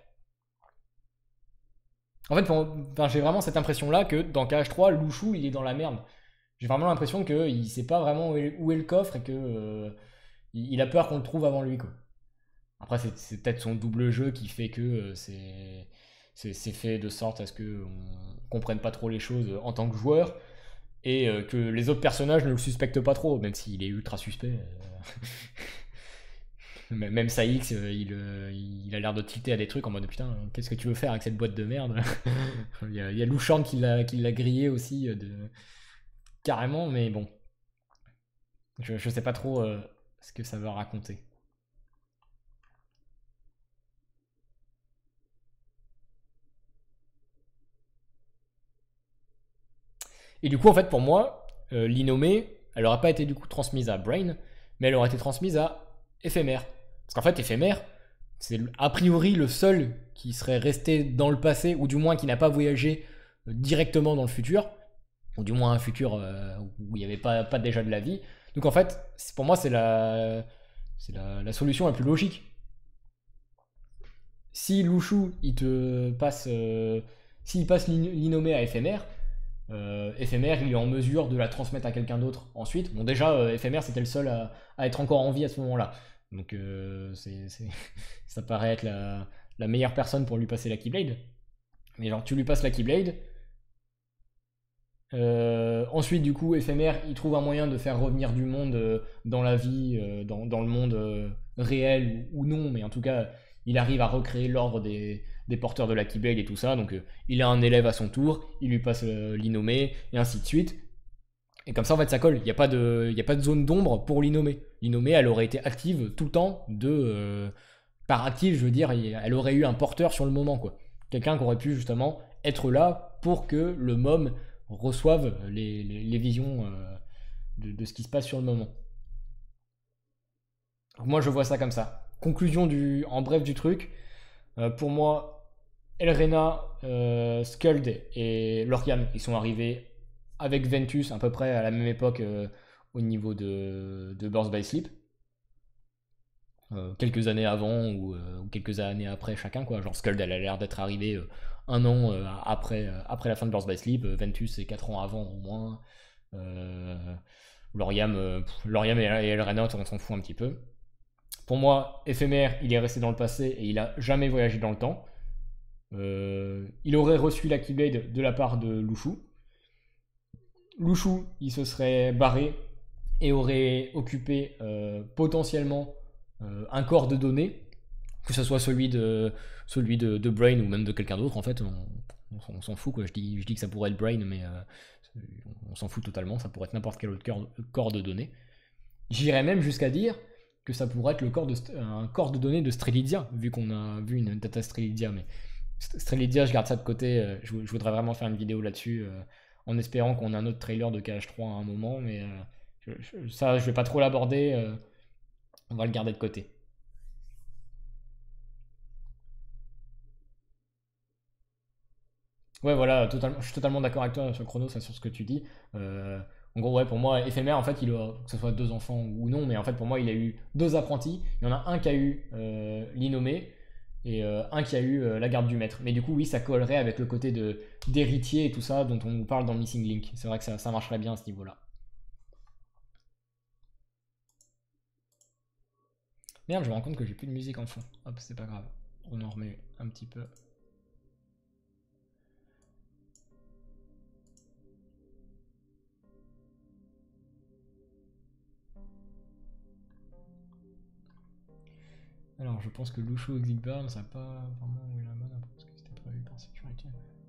En fait, enfin, j'ai vraiment cette impression-là que dans K H trois, Lushu, il est dans la merde. J'ai vraiment l'impression qu'il sait pas vraiment où est, où est le coffre et que euh, il a peur qu'on le trouve avant lui, quoi. Après, c'est peut-être son double jeu qui fait que euh, c'est fait de sorte à ce qu'on comprenne pas trop les choses en tant que joueur et euh, que les autres personnages ne le suspectent pas trop, même s'il est ultra suspect. Euh... Même Saïx, il, il a l'air de tilter à des trucs en mode putain, qu'est-ce que tu veux faire avec cette boîte de merde? Il y a, a Lushan qui l'a grillé aussi, de... carrément, mais bon. Je, je sais pas trop euh, ce que ça veut raconter. Et du coup, en fait, pour moi, euh, l'innommé, elle aurait pas été du coup transmise à Brain, mais elle aurait été transmise à Éphémère. Parce qu'en fait, Éphémère, c'est a priori le seul qui serait resté dans le passé, ou du moins qui n'a pas voyagé directement dans le futur, ou du moins un futur euh, où il n'y avait pas, pas déjà de la vie. Donc en fait, pour moi, c'est la, la, la solution la plus logique. Si Lushu, il te passe, euh, s'il passe l'innommé à Éphémère, euh, Éphémère, il est en mesure de la transmettre à quelqu'un d'autre ensuite. Bon, déjà, euh, Éphémère, c'était le seul à, à être encore en vie à ce moment-là. Donc euh, c'est, c'est... ça paraît être la, la meilleure personne pour lui passer la Keyblade. Mais genre, tu lui passes la Keyblade. Euh, ensuite, du coup, Éphémère, il trouve un moyen de faire revenir du monde euh, dans la vie, euh, dans, dans le monde euh, réel ou, ou non. Mais en tout cas, il arrive à recréer l'ordre des, des porteurs de la Keyblade et tout ça. Donc euh, il a un élève à son tour, il lui passe euh, l'innommé, et ainsi de suite. Et comme ça, en fait, ça colle. Il n'y a, pas de, a pas de zone d'ombre pour l'innommé. L'innommé, elle aurait été active tout le temps de... Euh, par active, je veux dire, elle aurait eu un porteur sur le moment, quoi. Quelqu'un qui aurait pu, justement, être là pour que le M O M reçoive les, les, les visions euh, de, de ce qui se passe sur le moment. Donc moi, je vois ça comme ça. Conclusion du, en bref du truc. Euh, pour moi, Elrena, euh, Skuld et Lorian, ils sont arrivés avec Ventus à peu près à la même époque euh, au niveau de, de Birth by Sleep. Euh, quelques années avant ou, euh, ou quelques années après chacun, quoi. Genre Skuld, elle a l'air d'être arrivée euh, un an euh, après, euh, après la fin de Birth by Sleep. Euh, Ventus, c'est quatre ans avant au moins. Euh, Lauriam, euh, pff, Lauriam et, et Elrenot, on s'en fout un petit peu. Pour moi, éphémère, il est resté dans le passé et il a jamais voyagé dans le temps. Euh, il aurait reçu la Keyblade de la part de Lushu. Lushu, il se serait barré et aurait occupé euh, potentiellement euh, un corps de données, que ce soit celui de, celui de, de Brain ou même de quelqu'un d'autre. En fait, on, on, on s'en fout, quoi. Je dis, je dis que ça pourrait être Brain, mais euh, on s'en fout totalement. Ça pourrait être n'importe quel autre corps, corps de données. J'irais même jusqu'à dire que ça pourrait être le corps de, un corps de données de Strelitzia, vu qu'on a vu une data Strelitzia. Mais Strelitzia, je garde ça de côté. Je, je voudrais vraiment faire une vidéo là-dessus, euh, en espérant qu'on a un autre trailer de K H trois à un moment, mais euh, je, je, ça, je vais pas trop l'aborder. Euh, on va le garder de côté. Ouais, voilà, totalement, je suis totalement d'accord avec toi sur Chrono, ça, sur ce que tu dis. Euh, en gros, ouais, pour moi, éphémère, en fait, il a, que ce soit deux enfants ou non, mais en fait, pour moi, il a eu deux apprentis. Il y en a un qui a eu euh, l'innommé et euh, un qui a eu euh, la garde du maître. Mais du coup, oui, ça collerait avec le côté de d'héritier et tout ça dont on nous parle dans Missing Link. C'est vrai que ça, ça marcherait bien à ce niveau-là. Merde, je me rends compte que j'ai plus de musique en fond. Hop, c'est pas grave. On en remet un petit peu. Alors, je pense que Lushu Exit Burn, ça n'a pas vraiment eu la mode parce que c'était prévu par sécurité.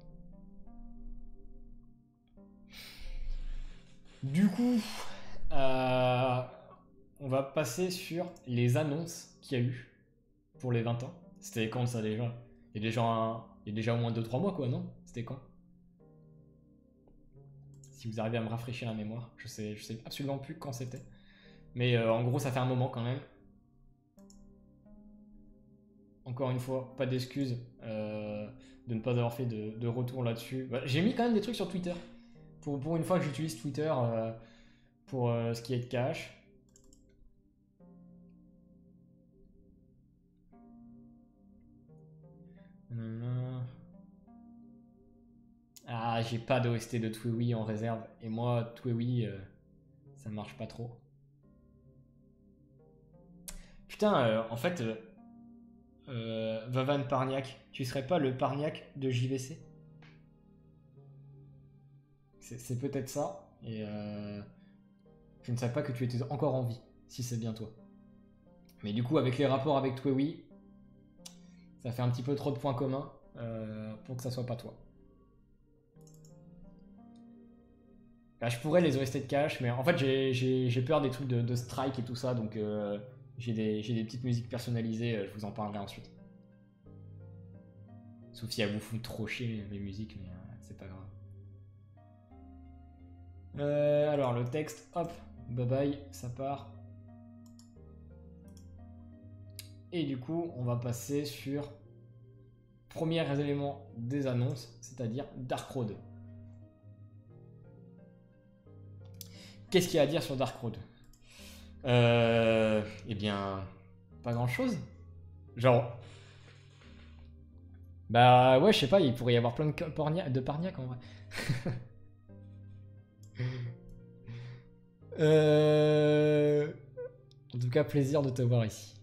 Du coup, euh, on va passer sur les annonces qu'il y a eu pour les vingt ans. C'était quand ça déjà? Il y a déjà, un, il y a déjà au moins deux trois mois, quoi, non? C'était quand? Si vous arrivez à me rafraîchir la mémoire, je sais, je sais absolument plus quand c'était. Mais euh, en gros, ça fait un moment quand même. Encore une fois, pas d'excuses euh, de ne pas avoir fait de, de retour là-dessus. Bah, j'ai mis quand même des trucs sur Twitter. Pour, pour une fois que j'utilise Twitter euh, pour euh, ce qui est de cash. Ah, j'ai pas d'O S T de Tweewie en réserve. Et moi, Tweewie, euh, ça marche pas trop. Putain, euh, en fait, euh, euh, Vavan Parniak, tu serais pas le Parniak de J V C? C'est peut-être ça. Et euh, je ne savais pas que tu étais encore en vie, si c'est bien toi. Mais du coup, avec les rapports avec Tweewie, ça fait un petit peu trop de points communs euh, pour que ça soit pas toi. Là, je pourrais les O S T de cash, mais en fait, j'ai peur des trucs de, de strike et tout ça, donc euh, j'ai des, des petites musiques personnalisées, euh, je vous en parlerai ensuite. Sauf si elles vous font trop chier mes musiques, mais euh, c'est pas grave. Euh, alors, le texte, hop, bye bye, ça part. Et du coup, on va passer sur premier élément des annonces, c'est-à-dire Dark Road. Qu'est-ce qu'il y a à dire sur Dark Road? Euh... Eh bien, pas grand-chose. Genre... Bah ouais, je sais pas, il pourrait y avoir plein de, pornia... de Parniac en vrai. euh... En tout cas, plaisir de te voir ici.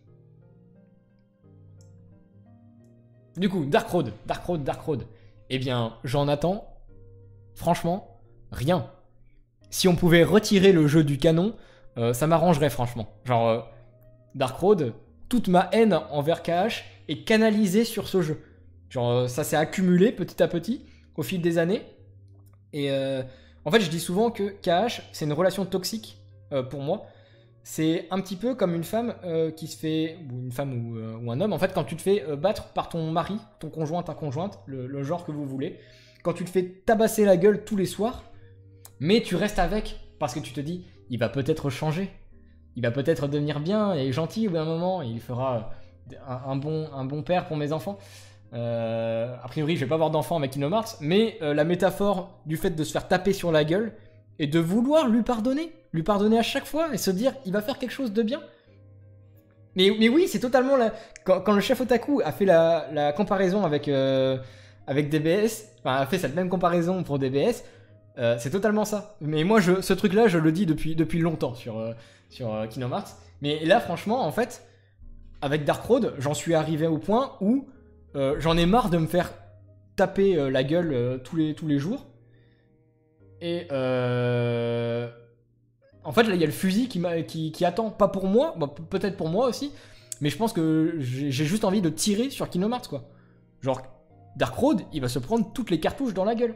Du coup, Dark Road, Dark Road, Dark Road. Eh bien, j'en attends, franchement, rien. Si on pouvait retirer le jeu du canon, euh, ça m'arrangerait franchement. Genre, euh, Dark Road, toute ma haine envers K H est canalisée sur ce jeu. Genre, euh, ça s'est accumulé petit à petit au fil des années. Et euh, en fait, je dis souvent que K H, c'est une relation toxique euh, pour moi. C'est un petit peu comme une femme euh, qui se fait, ou une femme ou, euh, ou un homme, en fait, quand tu te fais euh, battre par ton mari, ton conjoint, ta conjointe, le, le genre que vous voulez, quand tu te fais tabasser la gueule tous les soirs, mais tu restes avec parce que tu te dis, il va peut-être changer, il va peut-être devenir bien et gentil au bout d'un moment, et il fera un, un, bon, un bon père pour mes enfants. Euh, a priori, je vais pas avoir d'enfant avec Kingdom Hearts, mais euh, la métaphore du fait de se faire taper sur la gueule et de vouloir lui pardonner, lui pardonner à chaque fois et se dire il va faire quelque chose de bien. Mais, mais oui, c'est totalement la... Quand, quand le chef Otaku a fait la, la comparaison avec, euh, avec D B S, enfin a fait cette même comparaison pour D B S, euh, c'est totalement ça. Mais moi, je, ce truc-là, je le dis depuis, depuis longtemps sur, euh, sur euh, Kingdom Hearts. Mais là, franchement, en fait, avec Dark Road, j'en suis arrivé au point où euh, j'en ai marre de me faire taper euh, la gueule euh, tous, les, tous les jours. Et euh... en fait, là, il y a le fusil qui, qui, qui attend. Pas pour moi, bah, peut-être pour moi aussi, mais je pense que j'ai juste envie de tirer sur Kingdom Hearts, quoi. Genre, Dark Road, il va se prendre toutes les cartouches dans la gueule.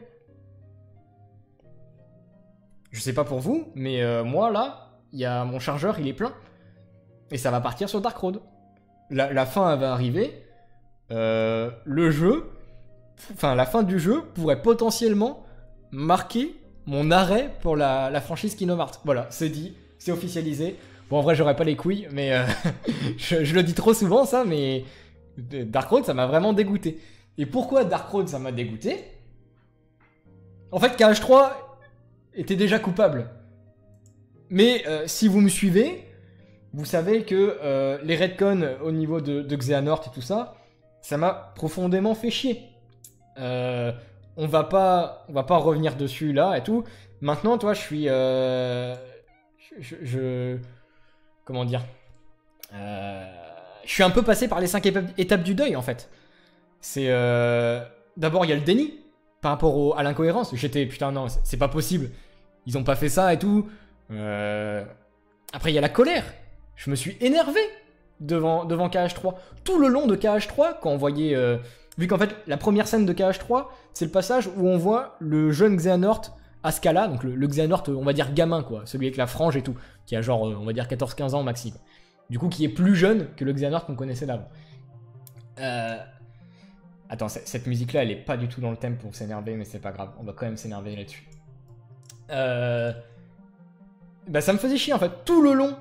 Je sais pas pour vous, mais euh, moi, là, il y a mon chargeur, il est plein. Et ça va partir sur Dark Road. La, la fin, elle va arriver. Euh, le jeu, enfin, la fin du jeu pourrait potentiellement marquer mon arrêt pour la, la franchise Kingdom Hearts. Voilà, c'est dit, c'est officialisé. Bon, en vrai, j'aurais pas les couilles, mais euh, je, je le dis trop souvent, ça, mais Dark Road, ça m'a vraiment dégoûté. Et pourquoi Dark Road, ça m'a dégoûté? En fait, K H trois était déjà coupable. Mais euh, si vous me suivez, vous savez que euh, les retcons au niveau de, de Xehanort et tout ça, ça m'a profondément fait chier. Euh... On va pas, on va pas revenir dessus là et tout. Maintenant, toi, je suis, euh, je, je, comment dire, euh, je suis un peu passé par les cinq étapes du deuil en fait. C'est, euh, d'abord il y a le déni par rapport au, à l'incohérence. J'étais putain non, c'est pas possible. Ils ont pas fait ça et tout. Euh... Après il y a la colère. Je me suis énervé devant devant K H trois tout le long de K H trois quand on voyait. Euh, Vu qu'en fait, la première scène de K H trois, c'est le passage où on voit le jeune Xehanort à Scala, donc le, le Xehanort, on va dire gamin, quoi, celui avec la frange et tout, qui a genre, on va dire quatorze quinze ans maxi. Quoi. Du coup, qui est plus jeune que le Xehanort qu'on connaissait d'avant. Euh... Attends, cette musique-là, elle est pas du tout dans le thème pour s'énerver, mais c'est pas grave, on va quand même s'énerver là-dessus. Euh... Bah, ça me faisait chier, en fait, tout le long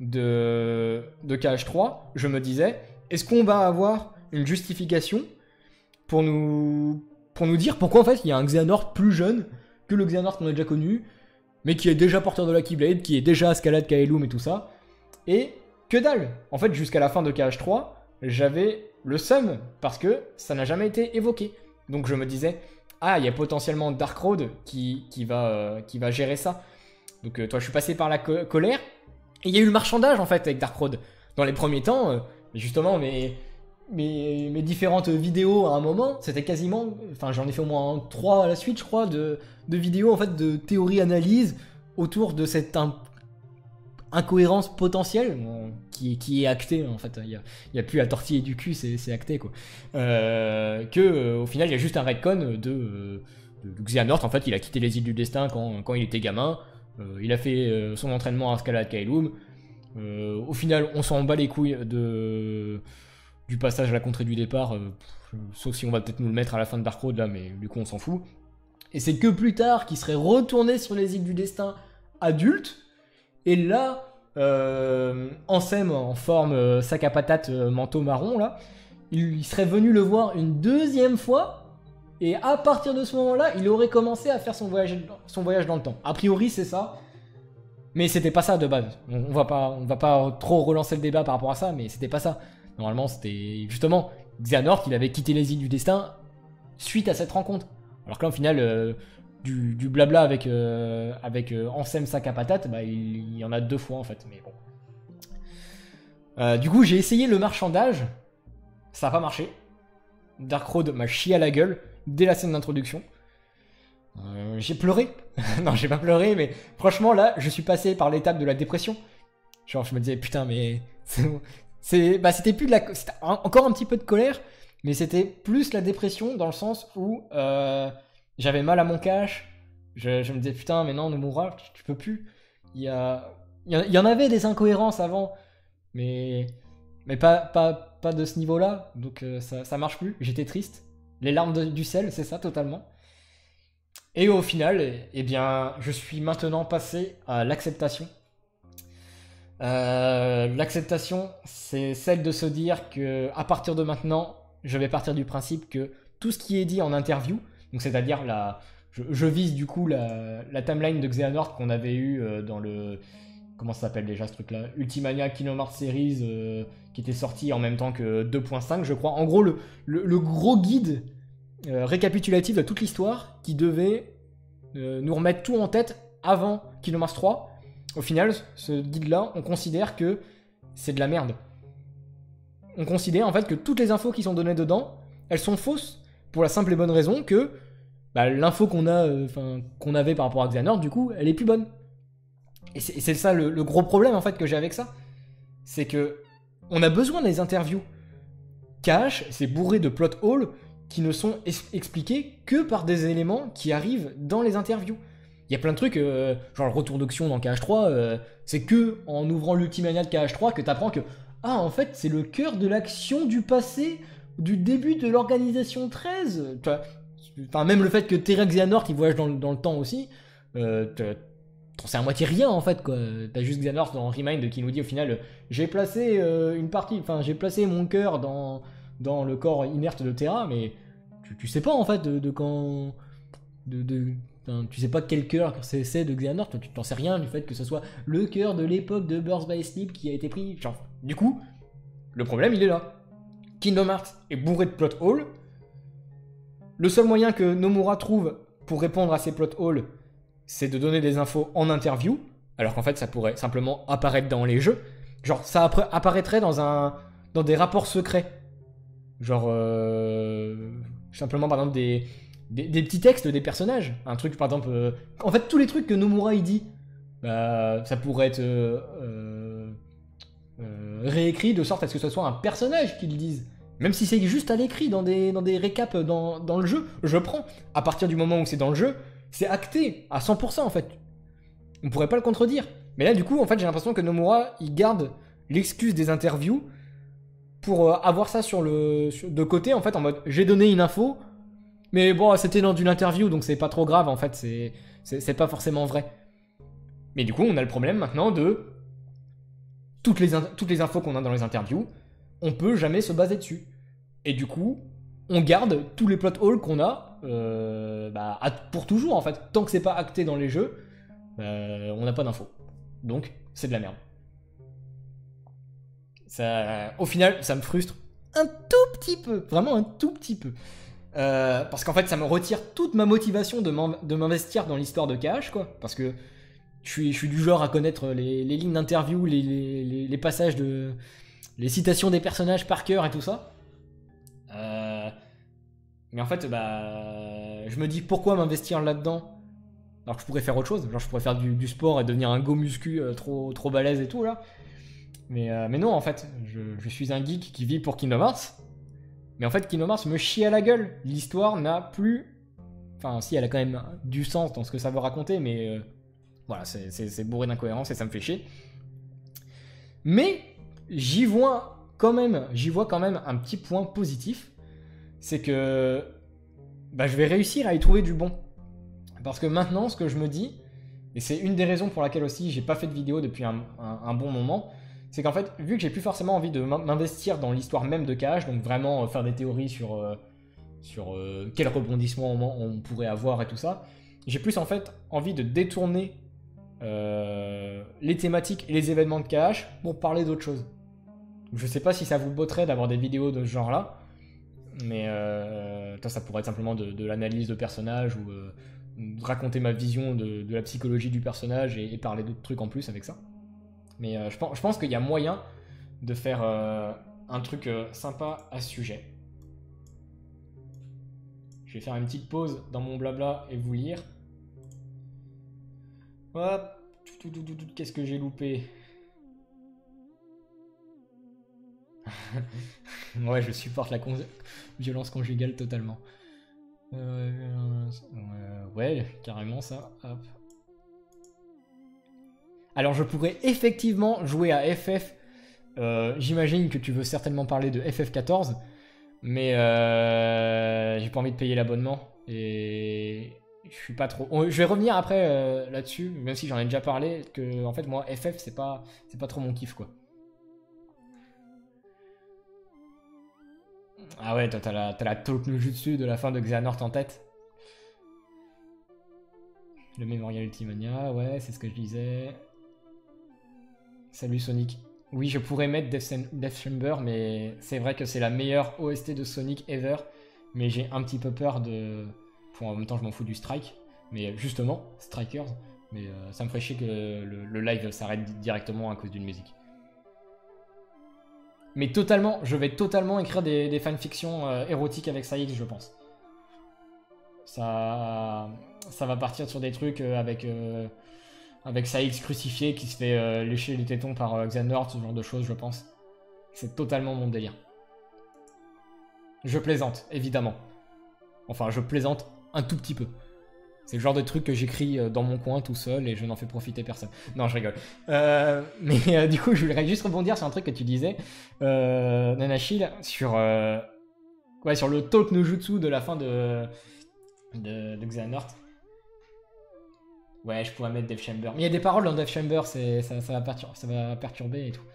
de, de K H trois, je me disais, est-ce qu'on va avoir une justification pour nous, pour nous dire pourquoi en fait il y a un Xehanort plus jeune que le Xehanort qu'on a déjà connu, mais qui est déjà porteur de la Keyblade, qui est déjà Ascalade, Kaelum et tout ça. Et que dalle. En fait, jusqu'à la fin de K H trois, j'avais le seum, parce que ça n'a jamais été évoqué. Donc je me disais, ah, il y a potentiellement Dark Road qui, qui, va, euh, qui va gérer ça. Donc euh, toi, je suis passé par la co colère, et il y a eu le marchandage en fait avec Dark Road. Dans les premiers temps, euh, justement, mais... Mes, mes différentes vidéos à un moment, c'était quasiment, enfin j'en ai fait au moins trois à la suite je crois, de, de vidéos en fait de théorie-analyse autour de cette in, incohérence potentielle bon, qui, qui est actée en fait, il n'y a, y a plus à tortiller du cul, c'est acté quoi. Euh, que euh, au final il y a juste un retcon de, de, de Xehanort, en fait il a quitté les îles du destin quand, quand il était gamin, euh, il a fait euh, son entraînement à Scala de Kaelum, euh, au final on s'en bat les couilles de... du passage à la contrée du départ, euh, sauf si on va peut-être nous le mettre à la fin de Dark Road là, mais du coup on s'en fout. Et c'est que plus tard qu'il serait retourné sur les îles du destin adulte, et là, euh, Ansem en forme euh, sac à patate euh, manteau marron là, il, il serait venu le voir une deuxième fois, et à partir de ce moment-là, il aurait commencé à faire son voyage, son voyage dans le temps. A priori c'est ça, mais c'était pas ça de base. On, on va pas, on va pas trop relancer le débat par rapport à ça, mais c'était pas ça. Normalement, c'était justement Xehanort, il avait quitté les îles du destin suite à cette rencontre. Alors que là, au final, euh, du, du blabla avec, euh, avec euh, Ansem sac à patate, bah, il, il y en a deux fois en fait, mais bon. Euh, du coup, j'ai essayé le marchandage, ça n'a pas marché. Dark Road m'a chié à la gueule dès la scène d'introduction. Euh, j'ai pleuré. Non, j'ai pas pleuré, mais franchement, là, je suis passé par l'étape de la dépression. Genre, je me disais, putain, mais... C'est, bah, c'était plus de la, encore un petit peu de colère, mais c'était plus la dépression dans le sens où euh, j'avais mal à mon cash. Je, je me disais putain, mais non, Nomura, tu, tu peux plus. Il y a, il y, y en avait des incohérences avant, mais mais pas pas pas de ce niveau-là, donc euh, ça ça marche plus. J'étais triste, les larmes de, du sel, c'est ça totalement. Et au final, eh bien, je suis maintenant passé à l'acceptation. Euh, l'acceptation, c'est celle de se dire que à partir de maintenant, je vais partir du principe que tout ce qui est dit en interview, donc c'est-à-dire la, je, je vise du coup la, la timeline de Xehanort qu'on avait eu euh, dans le, comment ça s'appelle déjà ce truc-là, Ultimania Kingdom Hearts Series, euh, qui était sorti en même temps que deux point cinq, je crois. En gros, le, le, le gros guide euh, récapitulatif de toute l'histoire qui devait euh, nous remettre tout en tête avant Kingdom Hearts trois. Au final, ce guide-là, on considère que c'est de la merde. On considère en fait que toutes les infos qui sont données dedans, elles sont fausses pour la simple et bonne raison que bah, l'info qu'on a, euh, qu'on avait par rapport à Xehanort, du coup, elle est plus bonne. Et c'est, c'est ça le, le gros problème en fait que j'ai avec ça, c'est que on a besoin des interviews. K H, c'est bourré de plot holes qui ne sont es- expliqués que par des éléments qui arrivent dans les interviews. Il y a plein de trucs, euh, genre le retour d'Oxion dans K H trois, euh, c'est que en ouvrant l'Ultimania de K H trois que t'apprends que ah en fait c'est le cœur de l'action du passé, du début de l'organisation treize. Tu vois, enfin même le fait que Terra Xehanort il voyage dans, le- dans le temps aussi, euh, t'en sais à moitié rien en fait quoi. T'as juste Xehanort dans Remind qui nous dit au final euh, j'ai placé euh, une partie, enfin j'ai placé mon cœur dans, dans le corps inerte de Terra, mais tu, tu sais pas en fait de, de quand. De, de, enfin, tu sais pas quel cœur c'est, c'est de Xehanort, tu t'en sais rien du fait que ce soit le cœur de l'époque de Birth by Sleep qui a été pris. Genre, du coup, le problème il est là. Kingdom Hearts est bourré de plot holes. Le seul moyen que Nomura trouve pour répondre à ces plot holes, c'est de donner des infos en interview, alors qu'en fait ça pourrait simplement apparaître dans les jeux. Genre ça appa- apparaîtrait dans un dans des rapports secrets. Genre euh, simplement par exemple des, des, des petits textes des personnages. Un truc par exemple... euh, en fait tous les trucs que Nomura il dit, bah, ça pourrait être euh, euh, euh, réécrit de sorte à ce que ce soit un personnage qui le dise. Même si c'est juste à l'écrit dans des, dans des récaps dans, dans le jeu, je prends. À partir du moment où c'est dans le jeu, c'est acté à cent pour cent en fait. On pourrait pas le contredire. Mais là du coup en fait j'ai l'impression que Nomura il garde l'excuse des interviews pour euh, avoir ça sur le sur- de côté en fait en mode j'ai donné une info mais bon c'était dans une interview donc c'est pas trop grave en fait, c'est, c'est, c'est pas forcément vrai. Mais du coup on a le problème maintenant de toutes les, in- toutes les infos qu'on a dans les interviews, on peut jamais se baser dessus. Et du coup on garde tous les plot holes qu'on a euh, bah, à- pour toujours en fait. Tant que c'est pas acté dans les jeux, euh, on n'a pas d'infos. Donc c'est de la merde. Ça, au final, ça me frustre un tout petit peu, vraiment un tout petit peu. Euh, parce qu'en fait, ça me retire toute ma motivation de, m'en- de m'investir dans l'histoire de K H, quoi. Parce que je suis, je suis du genre à connaître les, les lignes d'interview, les, les, les- les passages de. Les citations des personnages par cœur et tout ça. Euh, mais en fait, bah. Je me dis pourquoi m'investir là-dedans alors que je pourrais faire autre chose. Genre, je pourrais faire du, du sport et devenir un go muscu euh, trop, trop balèze et tout, là. Mais, euh, mais non, en fait, je, je suis un geek qui vit pour Kingdom Hearts. Mais en fait, Kingdom Hearts me chie à la gueule. L'histoire n'a plus... Enfin, si, elle a quand même du sens dans ce que ça veut raconter, mais... euh, voilà, c'est, c'est, c'est bourré d'incohérences et ça me fait chier. Mais j'y vois quand même, j'y vois quand même un petit point positif. C'est que... Bah, je vais réussir à y trouver du bon. Parce que maintenant, ce que je me dis... Et c'est une des raisons pour laquelle aussi j'ai pas fait de vidéo depuis un, un, un bon moment... C'est qu'en fait, vu que j'ai plus forcément envie de m'investir dans l'histoire même de K H, donc vraiment euh, faire des théories sur, euh, sur euh, quel rebondissement on, on pourrait avoir et tout ça, j'ai plus en fait envie de détourner euh, les thématiques et les événements de K H pour parler d'autre chose. Je sais pas si ça vous botterait d'avoir des vidéos de ce genre-là, mais euh, ça pourrait être simplement de, de l'analyse de personnages ou euh, de raconter ma vision de, de la psychologie du personnage et, et parler d'autres trucs en plus avec ça. Mais euh, je pense, je pense qu'il y a moyen de faire euh, un truc euh, sympa à ce sujet. Je vais faire une petite pause dans mon blabla et vous lire. Hop. Qu'est-ce que j'ai loupé? Ouais, je supporte la con- violence conjugale totalement. Euh, euh, ouais, carrément ça. Hop. Alors je pourrais effectivement jouer à F F. Euh, J'imagine que tu veux certainement parler de F F quatorze. Mais euh, j'ai pas envie de payer l'abonnement. Et je suis pas trop... Je vais revenir après euh, là-dessus, même si j'en ai déjà parlé, que en fait moi F F c'est pas, c'est pas trop mon kiff quoi. Ah ouais, toi t'as la, t'as la Talk no Jutsu de la fin de Xehanort en tête. Le Memorial Ultimania, ouais, c'est ce que je disais. Salut Sonic. Oui, je pourrais mettre Death, Death Chamber, mais c'est vrai que c'est la meilleure O S T de Sonic ever. Mais j'ai un petit peu peur de... Bon, en même temps, je m'en fous du Strike. Mais justement, Strikers. Mais euh, ça me ferait chier que le, le live s'arrête directement à cause d'une musique. Mais totalement, je vais totalement écrire des, des fanfictions euh, érotiques avec Saïx, je pense. Ça, ça va partir sur des trucs euh, avec, euh, avec Saïx crucifié qui se fait euh, lécher les tétons par euh, Xehanort, ce genre de choses, je pense. C'est totalement mon délire. Je plaisante, évidemment. Enfin, je plaisante un tout petit peu. C'est le genre de truc que j'écris dans mon coin tout seul et je n'en fais profiter personne. Non, je rigole. Euh, mais euh, du coup, je voudrais juste rebondir sur un truc que tu disais, euh, Nanashil, sur, euh, ouais, sur le Talk no Jutsu de la fin de, de, de Xehanort. Ouais, je pourrais mettre Death Chamber. Mais il y a des paroles dans Death Chamber, ça, ça, va perturber, ça va perturber et tout.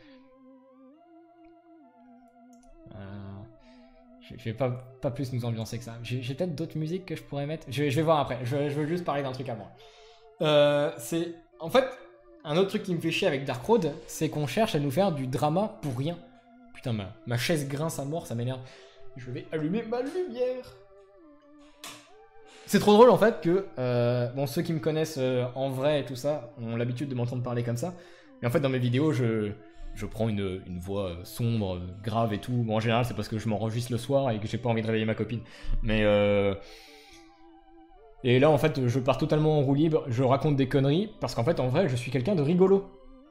Euh... Je vais pas, pas plus nous ambiancer que ça. J'ai peut-être d'autres musiques que je pourrais mettre. Je, je vais voir après. Je, je veux juste parler d'un truc avant. Euh, c'est... En fait, un autre truc qui me fait chier avec Dark Road, c'est qu'on cherche à nous faire du drama pour rien. Putain, ma, ma chaise grince à mort, ça m'énerve. Je vais allumer ma lumière. C'est trop drôle en fait que... Euh, bon, ceux qui me connaissent euh, en vrai et tout ça ont l'habitude de m'entendre parler comme ça. Mais en fait, dans mes vidéos, je... Je prends une, une voix sombre, grave et tout. Bon, en général, c'est parce que je m'enregistre le soir et que j'ai pas envie de réveiller ma copine. Mais euh... Et là, en fait, je pars totalement en roue libre. Je raconte des conneries. Parce qu'en fait, en vrai, je suis quelqu'un de rigolo.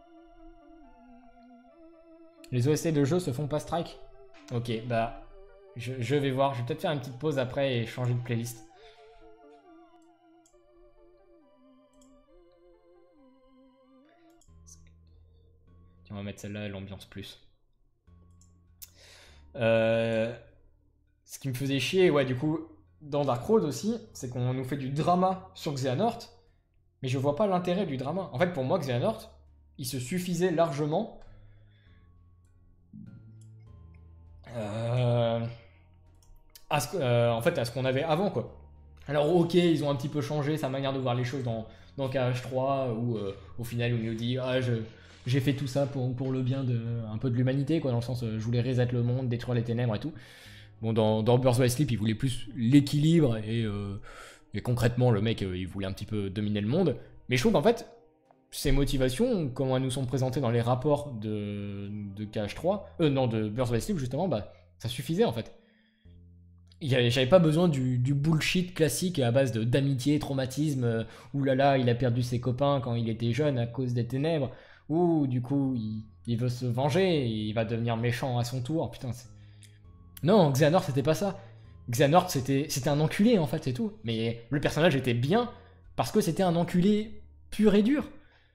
Les O S T de jeu se font pas strike. Ok, bah... Je, je vais voir. Je vais peut-être faire une petite pause après et changer de playlist. On va mettre celle-là, l'ambiance plus. Euh, ce qui me faisait chier, ouais, du coup, dans Dark Road aussi, c'est qu'on nous fait du drama sur Xehanort, mais je vois pas l'intérêt du drama. En fait, pour moi, Xehanort, il se suffisait largement euh, à ce, euh, en fait, à ce qu'on avait avant, quoi. Alors, ok, ils ont un petit peu changé sa manière de voir les choses dans, dans K H trois, où euh, au final, on nous dit, ah, je... J'ai fait tout ça pour, pour le bien de un peu de l'humanité, quoi, dans le sens, euh, je voulais reset le monde, détruire les ténèbres et tout. Bon, dans, dans Birth by Sleep, il voulait plus l'équilibre, et, euh, et concrètement, le mec, euh, il voulait un petit peu dominer le monde. Mais je trouve qu'en fait, ces motivations, comment elles nous sont présentées dans les rapports de, de K H trois, euh, non, de Birth by Sleep, justement, bah, ça suffisait, en fait. J'avais pas besoin du, du bullshit classique à base d'amitié, traumatisme, euh, oulala, il a perdu ses copains quand il était jeune à cause des ténèbres. Ou du coup, il, il veut se venger, et il va devenir méchant à son tour. Putain, non, Xehanort, c'était pas ça. Xehanort, c'était un enculé, en fait, c'est tout. Mais le personnage était bien parce que c'était un enculé pur et dur.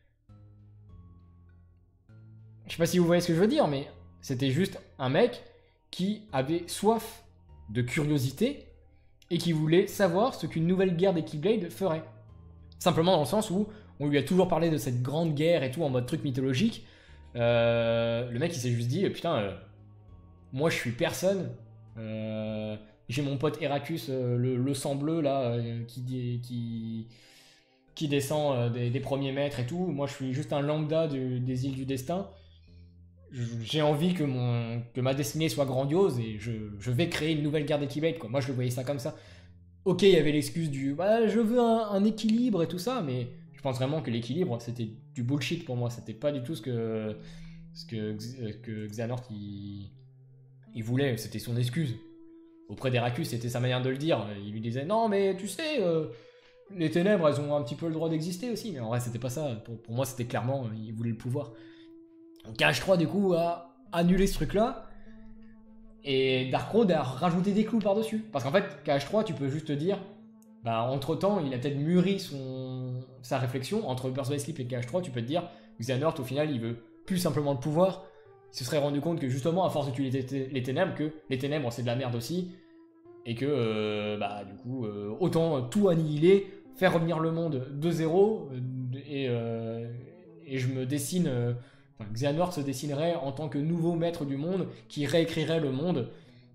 Je sais pas si vous voyez ce que je veux dire, mais c'était juste un mec qui avait soif de curiosité et qui voulait savoir ce qu'une nouvelle guerre des Keyblade ferait. Simplement dans le sens où on lui a toujours parlé de cette grande guerre et tout en mode truc mythologique. Euh, le mec il s'est juste dit putain, euh, moi je suis personne. Euh, J'ai mon pote Heracus, euh, le, le sang bleu là, euh, qui, qui, qui descend euh, des, des premiers mètres et tout. Moi je suis juste un lambda du, des îles du destin. J'ai envie que, mon, que ma destinée soit grandiose et je, je vais créer une nouvelle guerre des Keyblade, quoi. Moi je le voyais ça comme ça. Ok, il y avait l'excuse du bah, je veux un, un équilibre et tout ça, mais je pense vraiment que l'équilibre c'était du bullshit pour moi. C'était pas du tout ce que, ce que, que Xehanort il, il voulait, c'était son excuse. Auprès d'Heracus, c'était sa manière de le dire. Il lui disait non, mais tu sais, euh, les ténèbres elles ont un petit peu le droit d'exister aussi, mais en vrai c'était pas ça. Pour, pour moi c'était clairement, il voulait le pouvoir. K H trois du coup a annulé ce truc là et Dark Road a rajouté des clous par dessus parce qu'en fait K H trois tu peux juste te dire bah entre temps il a peut-être mûri son sa réflexion entre Birth by Sleep et K H trois. Tu peux te dire Xehanort au final il veut plus simplement le pouvoir, il se serait rendu compte que justement à force d'utiliser les ténèbres que les ténèbres c'est de la merde aussi et que euh, bah du coup euh, autant tout annihiler, faire revenir le monde de zéro et, euh, et je me dessine euh, Enfin, Xehanort se dessinerait en tant que nouveau maître du monde qui réécrirait le monde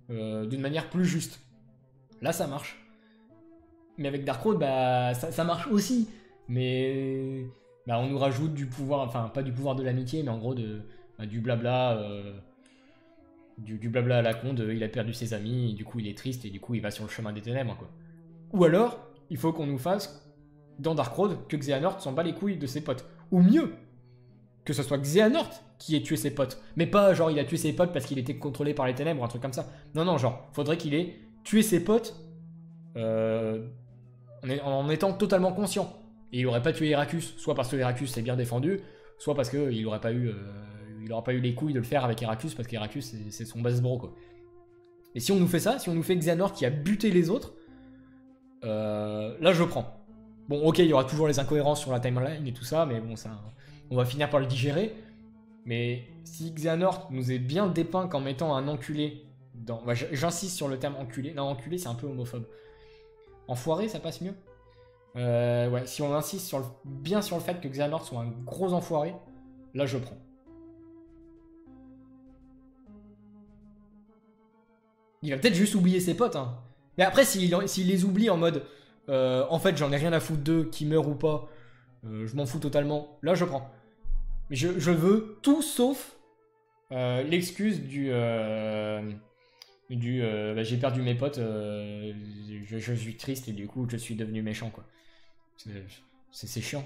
euh, d'une manière plus juste. Là, ça marche. Mais avec Darkroad, bah, ça, ça marche aussi. Mais bah, on nous rajoute du pouvoir, enfin, pas du pouvoir de l'amitié, mais en gros, de, bah, du blabla. Euh, du, du blabla à la con, de, il a perdu ses amis, et du coup, il est triste, et du coup, il va sur le chemin des ténèbres, quoi. Ou alors, il faut qu'on nous fasse, dans Darkroad, que Xehanort s'en bat les couilles de ses potes. Ou mieux, que ce soit Xehanort qui ait tué ses potes. Mais pas genre il a tué ses potes parce qu'il était contrôlé par les ténèbres ou un truc comme ça. Non, non, genre, faudrait qu'il ait tué ses potes euh, en étant totalement conscient. Et il aurait pas tué Heracus, soit parce que Heracus s'est bien défendu, soit parce qu'il aurait pas eu, euh, il aurait pas eu les couilles de le faire avec Heracus, parce qu'Heracus c'est son base bro, quoi. Et si on nous fait ça, si on nous fait Xehanort qui a buté les autres, euh, là je prends. Bon, ok, il y aura toujours les incohérences sur la timeline et tout ça, mais bon, ça, on va finir par le digérer. Mais si Xehanort nous est bien dépeint comme étant un enculé, dans... bah, j'insiste sur le terme enculé. Non, enculé, c'est un peu homophobe. Enfoiré, ça passe mieux. Euh, ouais, si on insiste sur le... bien sur le fait que Xehanort soit un gros enfoiré, là, je prends. Il va peut-être juste oublier ses potes, hein. Mais après, s'il s'il les oublie en mode... Euh, en fait, j'en ai rien à foutre d'eux, qu'ils meurent ou pas. Euh, je m'en fous totalement. Là, je prends. Mais je, je veux tout sauf euh, l'excuse du... Euh, du euh, bah, j'ai perdu mes potes, euh, je, je suis triste et du coup, je suis devenu méchant, quoi. C'est chiant.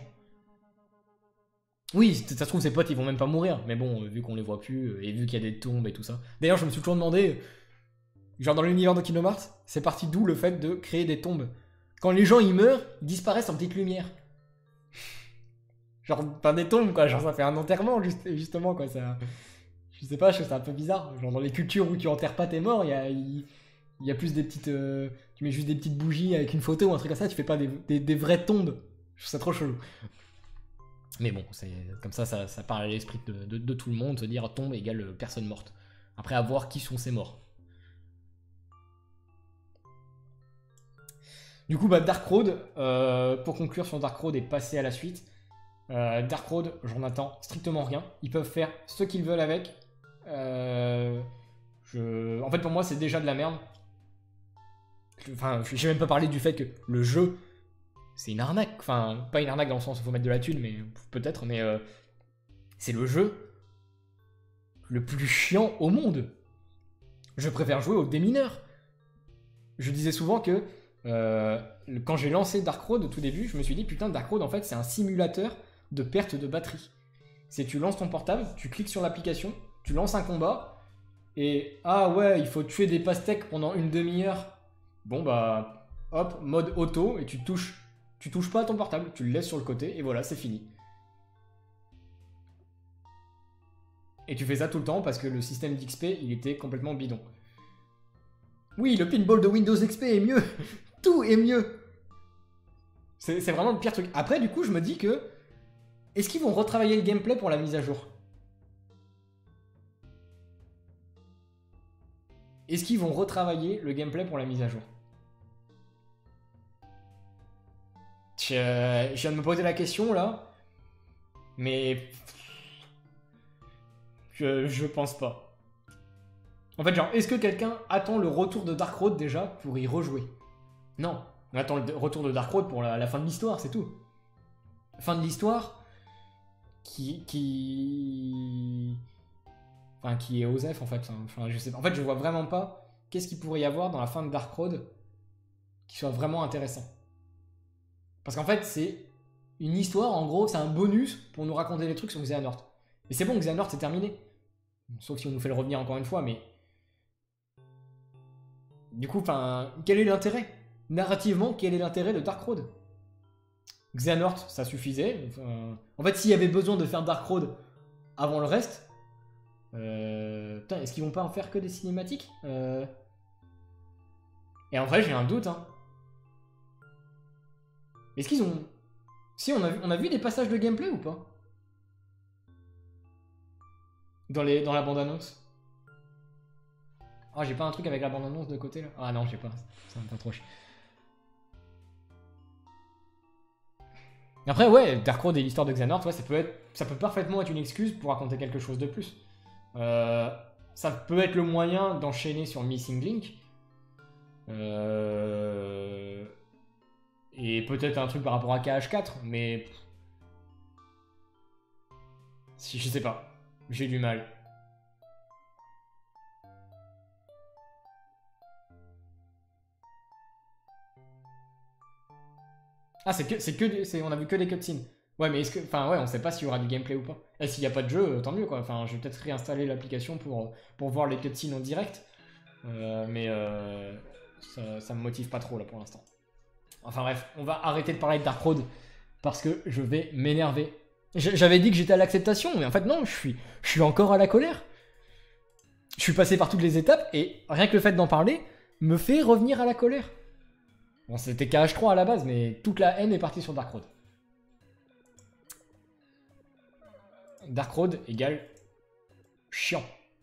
Oui, ça se trouve, ses potes, ils vont même pas mourir. Mais bon, vu qu'on les voit plus, et vu qu'il y a des tombes et tout ça. D'ailleurs, je me suis toujours demandé... Genre, dans l'univers de Kingdom Hearts, c'est parti d'où le fait de créer des tombes? Quand les gens, ils meurent, ils disparaissent en petite lumière. Genre, pas des tombes, quoi. Genre, ça fait un enterrement, juste, justement, quoi. Ça... Je sais pas, je trouve ça un peu bizarre. Genre, dans les cultures où tu enterres pas tes morts, il y a, il, il y a plus des petites... Euh, tu mets juste des petites bougies avec une photo ou un truc comme ça, tu fais pas des, des, des vraies tombes. Je trouve ça trop chelou. Mais bon, c'est comme ça, ça, ça parle à l'esprit de, de, de tout le monde, se dire tombe égale personne morte. Après, à voir qui sont ces morts. Du coup, bah, Darkroad, euh, pour conclure sur Darkroad et passer à la suite, euh, Darkroad, j'en attends strictement rien. Ils peuvent faire ce qu'ils veulent avec. Euh, je... En fait, pour moi, c'est déjà de la merde. Enfin, j'ai même pas parlé du fait que le jeu, c'est une arnaque. Enfin, pas une arnaque dans le sens où il faut mettre de la thune, mais peut-être, mais euh, c'est le jeu le plus chiant au monde. Je préfère jouer au démineur. Je disais souvent que Euh, quand j'ai lancé Darkroad au tout début, je me suis dit putain, Darkroad en fait c'est un simulateur de perte de batterie. C'est tu lances ton portable, tu cliques sur l'application, tu lances un combat et ah ouais, il faut tuer des pastèques pendant une demi-heure. Bon bah hop, mode auto et tu touches tu touches pas à ton portable, tu le laisses sur le côté et voilà, c'est fini. Et tu fais ça tout le temps parce que le système d'X P, il était complètement bidon. Oui, le pinball de Windows X P est mieux. Tout est mieux. C'est vraiment le pire truc. Après, du coup, je me dis que... Est-ce qu'ils vont retravailler le gameplay pour la mise à jour? Est-ce qu'ils vont retravailler le gameplay pour la mise à jour? Je, je viens de me poser la question, là. Mais... Je, je pense pas. En fait, genre, est-ce que quelqu'un attend le retour de Darkroad déjà pour y rejouer? Non, on attend le retour de Darkroad pour la, la fin de l'histoire, c'est tout. Fin de l'histoire qui, qui... Enfin, qui est Osef, en fait. Enfin, je sais pas. En fait, je vois vraiment pas qu'est-ce qu'il pourrait y avoir dans la fin de Darkroad qui soit vraiment intéressant. Parce qu'en fait, c'est une histoire, en gros, c'est un bonus pour nous raconter des trucs sur Xehanort. Et c'est bon, Xehanort, c'est terminé. Sauf si on nous fait le revenir encore une fois, mais... Du coup, enfin, quel est l'intérêt? Narrativement, quel est l'intérêt de Darkroad? Xehanort, ça suffisait. Enfin, en fait, s'il y avait besoin de faire Darkroad avant le reste... Euh... Putain, est-ce qu'ils vont pas en faire que des cinématiques? euh... Et en vrai, j'ai un doute, hein. Est-ce qu'ils ont... Si, on a, vu, on a vu des passages de gameplay ou pas? Dans, les, dans la bande-annonce. Ah, oh, j'ai pas un truc avec la bande-annonce de côté, là? Ah non, j'ai pas. Ça me fait trop chier. Après, ouais, Darkroad et l'histoire de Xehanort, ouais, ça peut être, ça peut parfaitement être une excuse pour raconter quelque chose de plus. Euh, ça peut être le moyen d'enchaîner sur Missing Link. Euh... Et peut-être un truc par rapport à K H quatre, mais... Si, je sais pas. J'ai du mal. Ah, c'est que, c'est que, des- c'est, on a vu que des cutscenes. Ouais, mais est-ce que, enfin, ouais, on sait pas s'il y aura du gameplay ou pas. Et s'il y a pas de jeu, euh, tant mieux quoi. Enfin, je vais peut-être réinstaller l'application pour, pour voir les cutscenes en direct. Euh, mais euh, ça, ça me motive pas trop là pour l'instant. Enfin bref, on va arrêter de parler de Dark Road parce que je vais m'énerver. J- J'avais dit que j'étais à l'acceptation, mais en fait non, je suis, je suis encore à la colère. Je suis passé par toutes les étapes et rien que le fait d'en parler me fait revenir à la colère. Bon, c'était K H trois à la base, mais toute la haine est partie sur Dark Road. Dark Road égale chiant.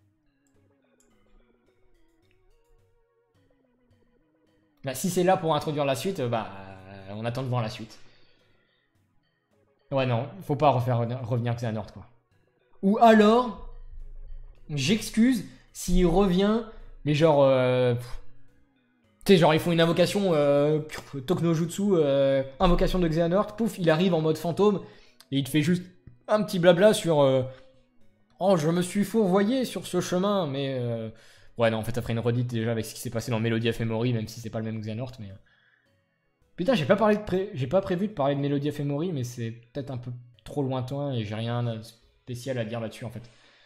Bah, si c'est là pour introduire la suite, bah, on attend de voir la suite. Ouais, non, faut pas refaire revenir Xehanort, quoi. Ou alors, j'excuse s'il revient, mais genre... Euh, tu sais, genre, ils font une invocation euh, Toknojutsu, euh, invocation de Xehanort, pouf, il arrive en mode fantôme, et il te fait juste un petit blabla sur... Euh, oh, je me suis fourvoyé sur ce chemin, mais... Euh, ouais, non, en fait, ça ferait une redite déjà avec ce qui s'est passé dans Melody of Memory, même si c'est pas le même Xehanort, mais... Putain, j'ai pas, parlé de pré... j'ai pas prévu de parler de Melody of Memory, mais c'est peut-être un peu trop lointain et j'ai rien de spécial à dire là-dessus en fait.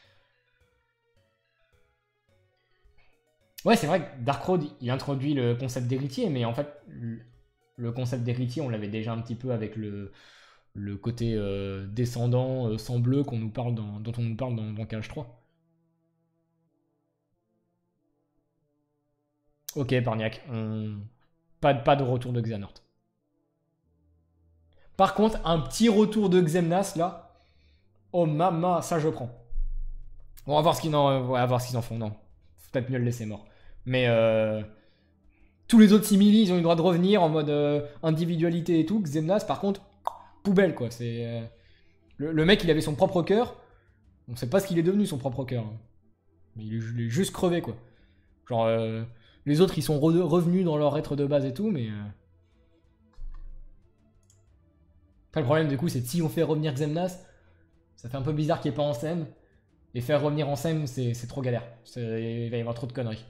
Ouais, c'est vrai que Dark Road, il introduit le concept d'héritier, mais en fait, le concept d'héritier, on l'avait déjà un petit peu avec le, le côté euh, descendant euh, sang bleu qu'on nous parle dans, dont on nous parle dans, dans K H trois. Ok, Parniac, on... pas, de- pas de retour de Xehanort. Par contre, un petit retour de Xemnas là. Oh mama, ça je prends. On va voir ce qu'ils en, on va voir ce qu'ils en font. Non, faut peut-être mieux le laisser mort. Mais euh, tous les autres simili, ils ont eu le droit de revenir en mode euh, individualité et tout. Xemnas, par contre, poubelle quoi. C'est euh, le, le mec, il avait son propre cœur. On sait pas ce qu'il est devenu son propre cœur. Hein. Il, est, il est juste crevé quoi. Genre euh, les autres, ils sont re revenus dans leur être de base et tout, mais euh... Après, le problème du coup, c'est que si on fait revenir Xemnas, ça fait un peu bizarre qu'il est pas en scène. Et faire revenir en scène, c'est trop galère. Il va y avoir trop de conneries.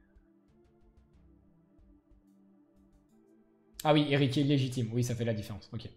Ah oui, héritier légitime. Oui, ça fait la différence. Ok.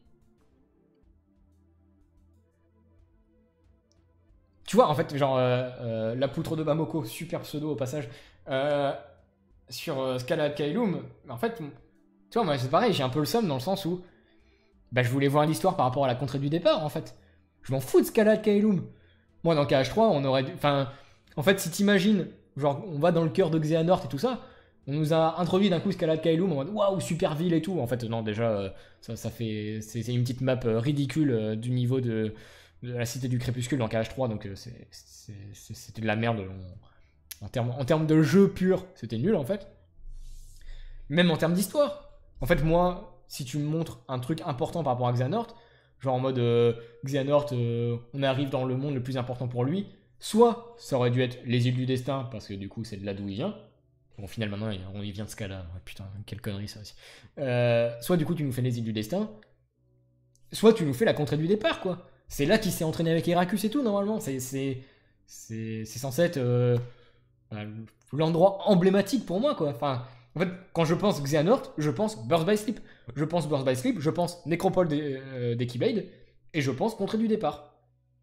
Tu vois, en fait, genre, euh, euh, la poutre de Bamoko, super pseudo au passage, euh, sur euh, Scala Kaelum, en fait, tu vois, moi c'est pareil, j'ai un peu le seum dans le sens où bah, je voulais voir l'histoire par rapport à la contrée du départ, en fait. Je m'en fous de Scala Kaelum. Moi, dans K H trois, on aurait dû. Enfin, en fait, si t'imagines, genre, on va dans le cœur de Xehanort et tout ça, on nous a introduit d'un coup Scala Kaelum en mode waouh, super ville et tout. En fait, non, déjà, euh, ça, ça fait. C'est une petite map euh, ridicule euh, du niveau de, de la cité du crépuscule dans K H trois, donc euh, c'était de la merde. En, en termes en termes de jeu pur, c'était nul en fait. Même en termes d'histoire. En fait, moi, si tu me montres un truc important par rapport à Xehanort, genre en mode euh, Xehanort, euh, on arrive dans le monde le plus important pour lui, soit ça aurait dû être les îles du destin, parce que du coup c'est de là d'où il vient. Bon, au final, maintenant, on y vient de ce cas-là. Putain, quelle connerie ça aussi. Euh, soit du coup, tu nous fais les îles du destin, soit tu nous fais la contrée du départ, quoi. C'est là qu'il s'est entraîné avec Heracus et tout, normalement. C'est censé être euh, l'endroit emblématique pour moi, quoi. Enfin, en fait, quand je pense Xehanort, je pense Birth by Sleep. Je pense Birth by Sleep, je pense Nécropole des, euh, des Keyblade, et je pense Contrée du départ.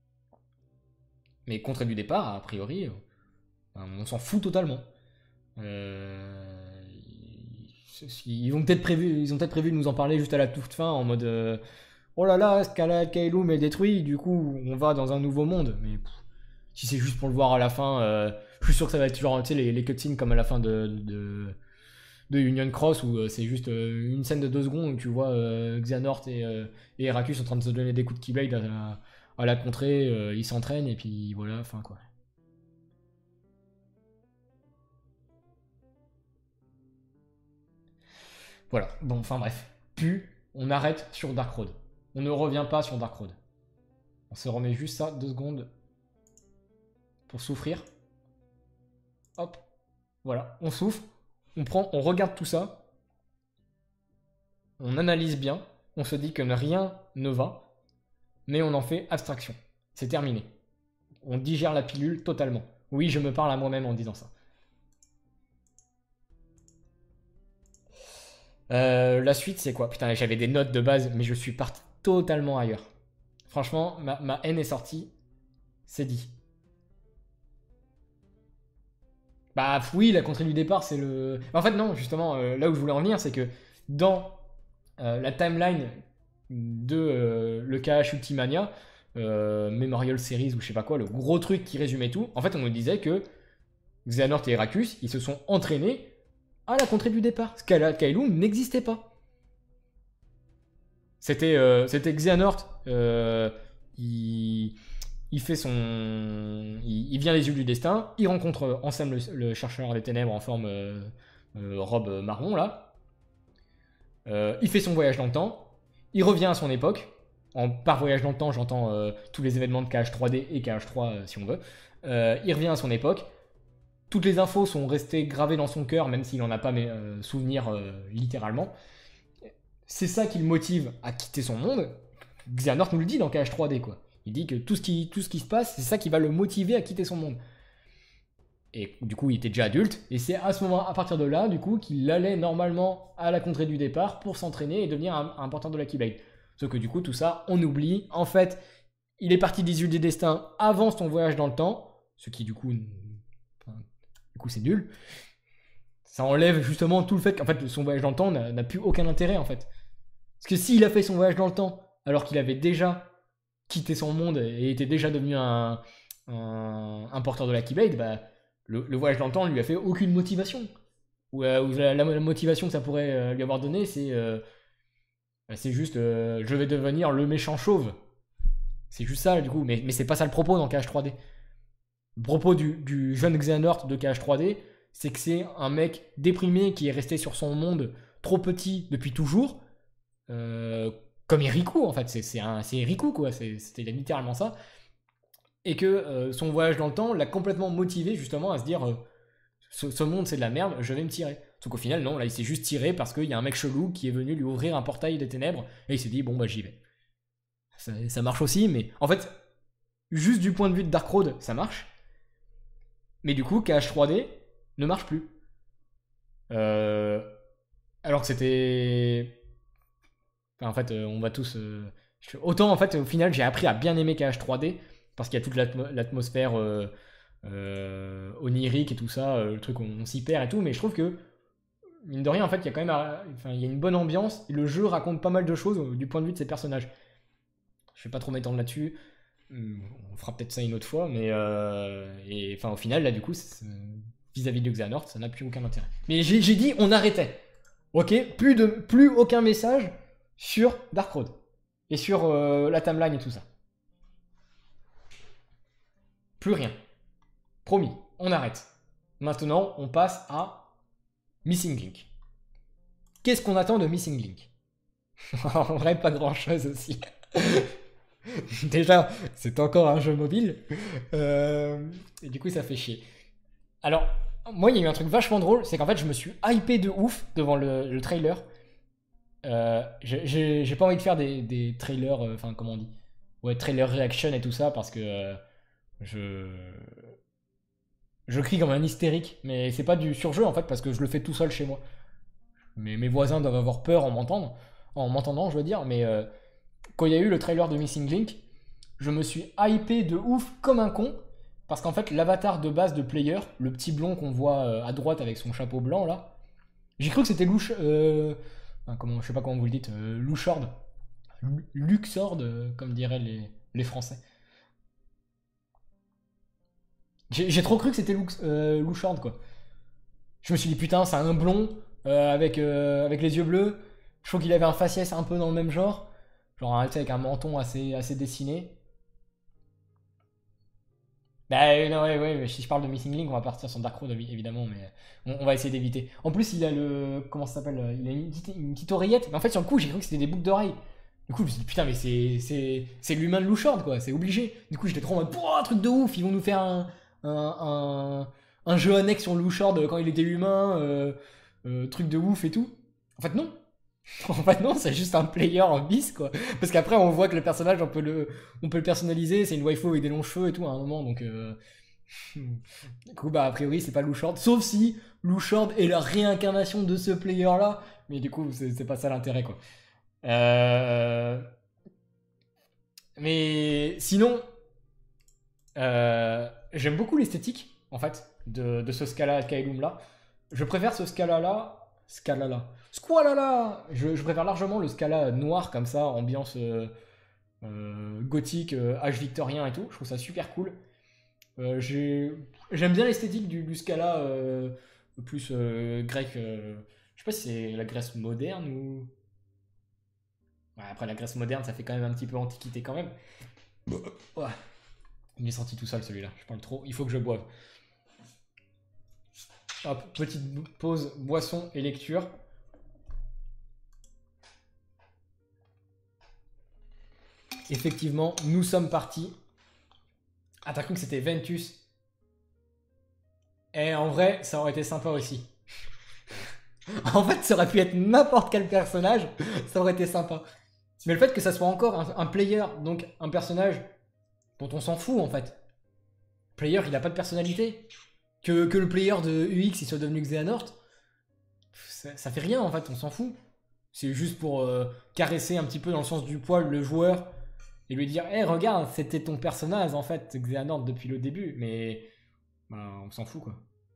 Mais Contrée du départ, a priori, euh, on s'en fout totalement. Euh, ils ont peut-être prévu, ils ont peut-être prévu de nous en parler juste à la toute fin, en mode euh, oh là là, Scala Kaelum est détruit, du coup on va dans un nouveau monde. Mais pff, si c'est juste pour le voir à la fin, euh, je suis sûr que ça va être genre les, les cutscenes comme à la fin de, de, de Union Cross où euh, c'est juste euh, une scène de deux secondes où tu vois euh, Xehanort et, euh, et Heracus en train de se donner des coups de Keyblade à, à la contrée, euh, ils s'entraînent et puis voilà, fin quoi. Voilà, bon, enfin bref. Puis, on arrête sur Dark Road. On ne revient pas sur Dark Road. On se remet juste ça, deux secondes, pour souffrir. hop, voilà, on souffle, on prend, on regarde tout ça, on analyse bien, on se dit que rien ne va, mais on en fait abstraction. C'est terminé. On digère la pilule totalement. Oui, je me parle à moi-même en disant ça. Euh, la suite, c'est quoi? Putain, j'avais des notes de base, mais je suis parti totalement ailleurs. Franchement, ma, ma haine est sortie. C'est dit. Bah oui, la contrée du départ, c'est le... En fait, non, justement, euh, là où je voulais en venir, c'est que dans euh, la timeline de euh, le K H Ultimania, euh, Memorial Series ou je sais pas quoi, le gros truc qui résumait tout, en fait, on nous disait que Xehanort et Heracus, ils se sont entraînés à la contrée du départ. Kaelum n'existait pas. C'était euh, c'était Xehanort, euh, il, il fait son... Il, il vient les yeux du destin, il rencontre Ansem le, le chercheur des ténèbres en forme euh, euh, robe marron, là. Euh, il fait son voyage dans le temps, il revient à son époque. En, par voyage dans le temps, j'entends euh, tous les événements de K H trois D et K H trois, euh, si on veut. Euh, il revient à son époque. Toutes les infos sont restées gravées dans son cœur, même s'il n'en a pas mais, euh, souvenir euh, littéralement. C'est ça qui le motive à quitter son monde. Xehanort nous le dit dans K H trois D, quoi. Il dit que tout ce qui, tout ce qui se passe, c'est ça qui va le motiver à quitter son monde. Et du coup, il était déjà adulte, et c'est à ce moment, à partir de là, du coup, qu'il allait normalement à la contrée du départ pour s'entraîner et devenir un, un porteur de la Keyblade. Sauf que du coup, tout ça, on oublie. En fait, il est parti des yeux des destins avant son voyage dans le temps, ce qui du coup, enfin, du coup, c'est nul. Ça enlève justement tout le fait qu'en fait, son voyage dans le temps n'a plus aucun intérêt, en fait. Parce que s'il a fait son voyage dans le temps, alors qu'il avait déjà quitté son monde et était déjà devenu un, un, un porteur de la Keyblade, bah, le, le voyage dans le temps lui a fait aucune motivation. Ou, euh, ou la, la, la motivation que ça pourrait euh, lui avoir donné, c'est euh, c'est juste euh, je vais devenir le méchant chauve. C'est juste ça, du coup. Mais, mais c'est pas ça le propos dans K H trois D. Le propos du, du jeune Xehanort de K H trois D, c'est que c'est un mec déprimé qui est resté sur son monde trop petit depuis toujours. Euh, comme Riku, en fait. C'est Riku, quoi. C'était littéralement ça. Et que euh, son voyage dans le temps l'a complètement motivé, justement, à se dire euh, ce, ce monde, c'est de la merde, je vais me tirer. Sauf qu'au final, non, là, il s'est juste tiré parce qu'il y a un mec chelou qui est venu lui ouvrir un portail des ténèbres et il s'est dit, bon, bah, j'y vais. Ça, ça marche aussi, mais en fait, juste du point de vue de Dark Road, ça marche. Mais du coup, K H trois D ne marche plus. Euh, alors que c'était... Enfin, en fait, euh, on va tous... Euh... Autant, en fait, au final, j'ai appris à bien aimer K H trois D parce qu'il y a toute l'atmosphère euh, euh, onirique et tout ça, euh, le truc, on, on s'y perd et tout, mais je trouve que, mine de rien, en fait, il y a quand même enfin, il y a une bonne ambiance et le jeu raconte pas mal de choses euh, du point de vue de ses personnages. Je vais pas trop m'étendre là-dessus. On fera peut-être ça une autre fois, mais euh, et enfin au final là du coup vis-à-vis de Xehanort ça n'a plus aucun intérêt. Mais j'ai dit on arrêtait, ok, plus de plus aucun message sur Dark Road et sur euh, la timeline et tout ça. Plus rien. Promis, on arrête. Maintenant on passe à Missing Link. Qu'est-ce qu'on attend de Missing Link? En vrai pas grand chose aussi. Déjà, c'est encore un jeu mobile. Euh, et du coup, ça fait chier. Alors, moi, il y a eu un truc vachement drôle, c'est qu'en fait, je me suis hypé de ouf devant le, le trailer. Euh, J'ai pas envie de faire des, des trailers, enfin, euh, comment on dit? Ouais, trailer reaction et tout ça, parce que euh, je... Je crie comme un hystérique. Mais c'est pas du surjeu, en fait, parce que je le fais tout seul chez moi. Mais mes voisins doivent avoir peur en m'entendant, en m'entendant, je veux dire, mais... Euh, quand il y a eu le trailer de Missing Link, je me suis hypé de ouf comme un con, parce qu'en fait, l'avatar de base de Player, le petit blond qu'on voit à droite avec son chapeau blanc, là, j'ai cru que c'était Louch... Euh, enfin, comment, je sais pas comment vous le dites, euh, Louchord. Luxord, euh, comme diraient les, les Français. J'ai trop cru que c'était euh, Louchord, quoi. Je me suis dit, putain, c'est un blond, euh, avec, euh, avec les yeux bleus, je trouve qu'il avait un faciès un peu dans le même genre. Genre avec un menton assez, assez dessiné. Bah non, ouais, ouais, mais si je parle de Missing Link, on va partir sur Dark Road évidemment, mais on, on va essayer d'éviter. En plus, il a le. Comment ça s'appelle? Il a une petite, une petite oreillette, mais en fait, sur le coup, j'ai cru que c'était des boucles d'oreilles. Du coup, je me suis dit, putain, mais c'est l'humain de Louchord, quoi, c'est obligé. Du coup, j'étais trop en mode, pouah, truc de ouf, ils vont nous faire un, un, un, un jeu annexe sur Lushord quand il était humain, euh, euh, truc de ouf et tout. En fait, non. En fait, non, c'est juste un player en bis, quoi. Parce qu'après, on voit que le personnage, on peut le, on peut le personnaliser. C'est une waifu avec des longs cheveux et tout à un moment, donc. Euh... Du coup, bah, a priori, c'est pas Lushord. Sauf si Lushord est la réincarnation de ce player-là. Mais du coup, c'est pas ça l'intérêt, quoi. Euh... Mais sinon, euh... j'aime beaucoup l'esthétique, en fait, de, de ce Scala Kaelum là. Je préfère ce Scala là. Scala là. Squala là je, je préfère largement le Scala noir, comme ça, ambiance euh, euh, gothique, euh, âge victorien et tout. Je trouve ça super cool. Euh, J'aime bien l'esthétique du, du Scala euh, plus euh, grec. Euh, je sais pas si c'est la Grèce moderne ou. Ouais, après, la Grèce moderne, ça fait quand même un petit peu antiquité quand même. Ouais. Il est sorti tout seul celui-là. Je parle trop. Il faut que je boive. Hop, petite pause boisson et lecture. Effectivement, nous sommes partis. Ah, t'as cru que c'était Ventus. Et en vrai, ça aurait été sympa aussi. En fait, ça aurait pu être n'importe quel personnage, ça aurait été sympa. Mais le fait que ça soit encore un, un player, donc un personnage dont on s'en fout en fait. Player, il a pas de personnalité. Que, que le player de U X il soit devenu Xehanort, ça, ça fait rien en fait, on s'en fout. C'est juste pour euh, caresser un petit peu dans le sens du poil le joueur et lui dire hé, hey, regarde, c'était ton personnage en fait, Xehanort depuis le début, mais bah, on s'en fout quoi.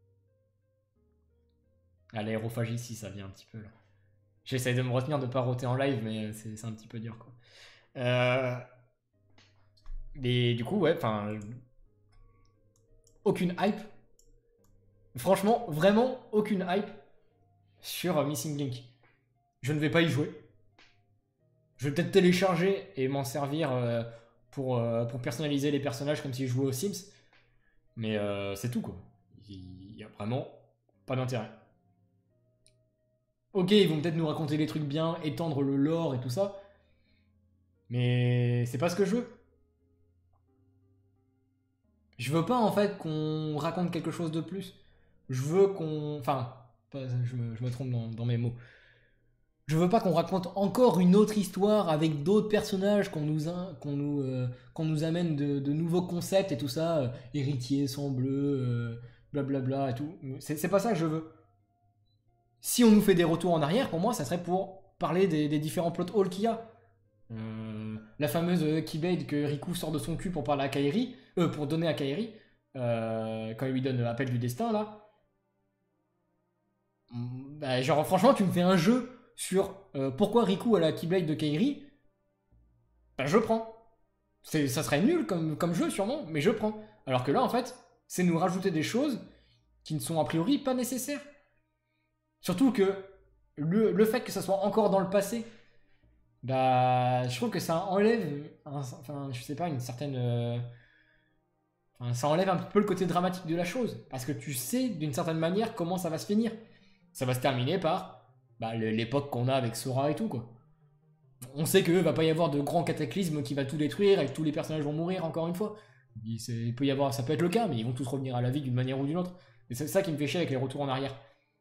Ah, l'aérophagie, si, ça vient un petit peu là. J'essaye de me retenir de pas roter en live, mais c'est un petit peu dur quoi. Euh... Mais du coup, ouais, enfin. Aucune hype. Franchement, vraiment aucune hype sur Missing Link. Je ne vais pas y jouer. Je vais peut-être télécharger et m'en servir euh, pour, euh, pour personnaliser les personnages comme si je jouais aux Sims. Mais euh, c'est tout quoi. Il y a vraiment pas d'intérêt. Ok, ils vont peut-être nous raconter des trucs bien, étendre le lore et tout ça. Mais c'est pas ce que je veux. Je veux pas en fait qu'on raconte quelque chose de plus. Je veux qu'on... Enfin, pas, je, me, je me trompe dans, dans mes mots. Je veux pas qu'on raconte encore une autre histoire avec d'autres personnages, qu'on nous, qu'on nous, euh, qu'on nous amène de, de nouveaux concepts et tout ça. Euh, héritier, sang bleu, euh, blablabla et tout. C'est pas ça que je veux. Si on nous fait des retours en arrière, pour moi, ça serait pour parler des, des différents plot holes qu'il y a. Euh, la fameuse Keyblade que Riku sort de son cul pour parler à Kairi, euh, pour donner à Kairi, euh, quand il lui donne l'appel du destin, là. Bah, genre, franchement, tu me fais un jeu sur euh, pourquoi Riku a la Keyblade de Kairi, bah, je prends. Ça serait nul comme, comme jeu, sûrement, mais je prends. Alors que là, en fait, c'est nous rajouter des choses qui ne sont a priori pas nécessaires. Surtout que le, le fait que ça soit encore dans le passé, bah, je trouve que ça enlève, un, enfin, je sais pas, une certaine, euh, enfin, ça enlève un peu le côté dramatique de la chose, parce que tu sais d'une certaine manière comment ça va se finir. Ça va se terminer par bah, l'époque qu'on a avec Sora et tout quoi. On sait que va pas y avoir de grands cataclysmes qui va tout détruire et que tous les personnages vont mourir encore une fois. Il peut y avoir, ça peut être le cas, mais ils vont tous revenir à la vie d'une manière ou d'une autre. Et c'est ça qui me fait chier avec les retours en arrière.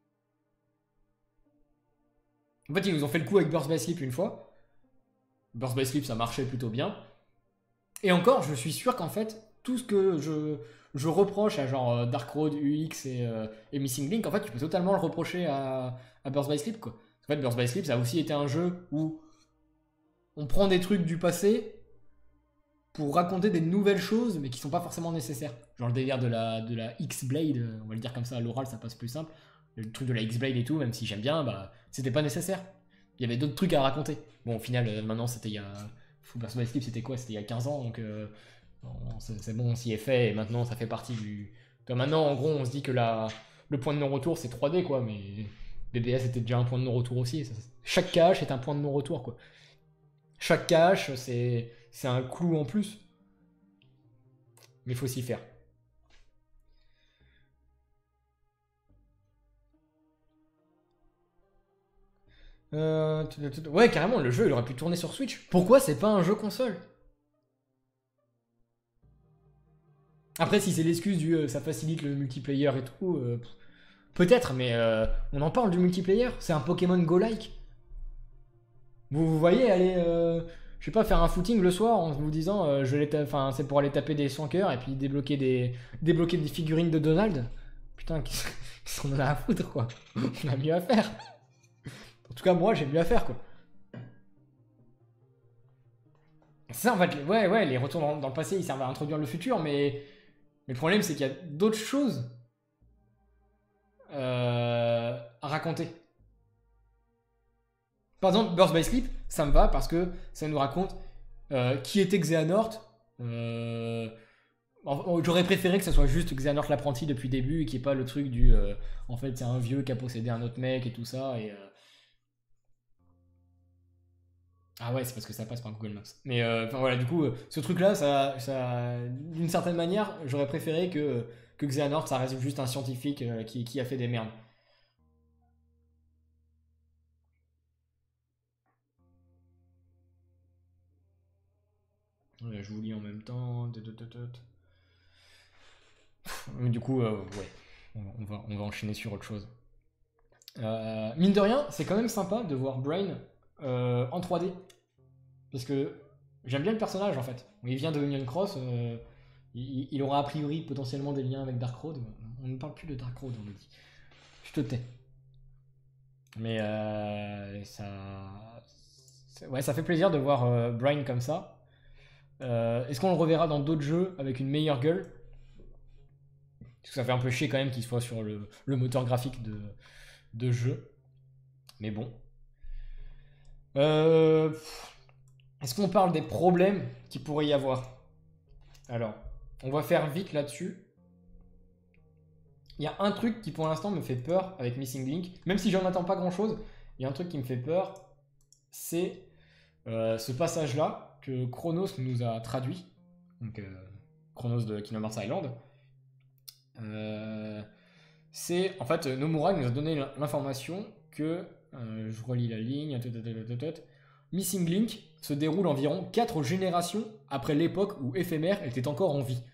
En fait, ils nous ont fait le coup avec Burst by Sleep une fois. Burst by Sleep, ça marchait plutôt bien. Et encore, je suis sûr qu'en fait, tout ce que je, je reproche à genre Dark Road, U X et, euh, et Missing Link, en fait, tu peux totalement le reprocher à, à Burst by Sleep, quoi. En fait, Burst by Sleep, ça a aussi été un jeu où on prend des trucs du passé pour raconter des nouvelles choses, mais qui sont pas forcément nécessaires. Genre le délire de la, de la X-Blade, on va le dire comme ça, à l'oral, ça passe plus simple. Le truc de la X-Blade et tout, même si j'aime bien, bah, c'était pas nécessaire. Il y avait d'autres trucs à raconter. Bon, au final, euh, maintenant, c'était il y a... Burst by Sleep, c'était quoi? C'était il y a quinze ans, donc euh, c'est bon, on s'y est fait, et maintenant, ça fait partie du... Donc, maintenant, en gros, on se dit que la... le point de non-retour, c'est trois D, quoi, mais B B S était déjà un point de non-retour aussi. Ça, chaque cache est un point de non-retour, quoi. Chaque cache, c'est un clou en plus. Mais il faut s'y faire. Euh, ouais, carrément, le jeu il aurait pu tourner sur Switch. Pourquoi c'est pas un jeu console? Après, si c'est l'excuse du euh, ça facilite le multiplayer et tout, euh, peut-être, mais euh, on en parle du multiplayer. C'est un Pokémon Go-like. Vous, vous voyez, aller, euh, je sais pas, faire un footing le soir en vous disant, euh, je vais enfin, c'est pour aller taper des cent cœurs et puis débloquer des, débloquer des figurines de Donald. Putain, qu'est-ce qu'on en a à foutre, quoi. On a mieux à faire. En tout cas, moi, j'ai mieux à faire, quoi. C'est ça, en fait, ouais, ouais, les retours dans, dans le passé, ils servent à introduire le futur, mais, mais le problème, c'est qu'il y a d'autres choses euh, à raconter. Par exemple, Birth by Sleep, ça me va parce que ça nous raconte euh, qui était Xehanort. Euh, J'aurais préféré que ça soit juste Xehanort l'apprenti depuis le début et qu'il n'y ait pas le truc du... Euh, en fait, c'est un vieux qui a possédé un autre mec et tout ça, et... Euh, Ah ouais, c'est parce que ça passe par Google Maps. Mais euh, enfin voilà, du coup, euh, ce truc-là, ça, ça, d'une certaine manière, j'aurais préféré que, que Xehanort, ça reste juste un scientifique euh, qui, qui a fait des merdes. Ouais, je vous lis en même temps. Du coup, euh, ouais, on va, on va enchaîner sur autre chose. Euh, mine de rien, c'est quand même sympa de voir Brain euh, en trois D. Parce que j'aime bien le personnage en fait. Il vient de Onion Cross, euh, il, il aura a priori potentiellement des liens avec Dark Road. On ne parle plus de Dark Road, on me dit. Je te tais. Mais euh, ça, ouais, ça fait plaisir de voir euh, Brian comme ça. Euh, Est-ce qu'on le reverra dans d'autres jeux avec une meilleure gueule? Parce que ça fait un peu chier quand même qu'il soit sur le, le moteur graphique de, de jeu. Mais bon. Euh, Est-ce qu'on parle des problèmes qu'il pourrait y avoir? Alors, on va faire vite là-dessus. Il y a un truc qui pour l'instant me fait peur avec Missing Link, même si j'en attends pas grand-chose, il y a un truc qui me fait peur, c'est euh, ce passage-là que Chronos nous a traduit, donc euh, Chronos de Kingdom Hearts Island. Euh, c'est en fait Nomura nous a donné l'information que, euh, je relis la ligne, Missing Link se déroule environ quatre générations après l'époque où Éphémère était encore en vie.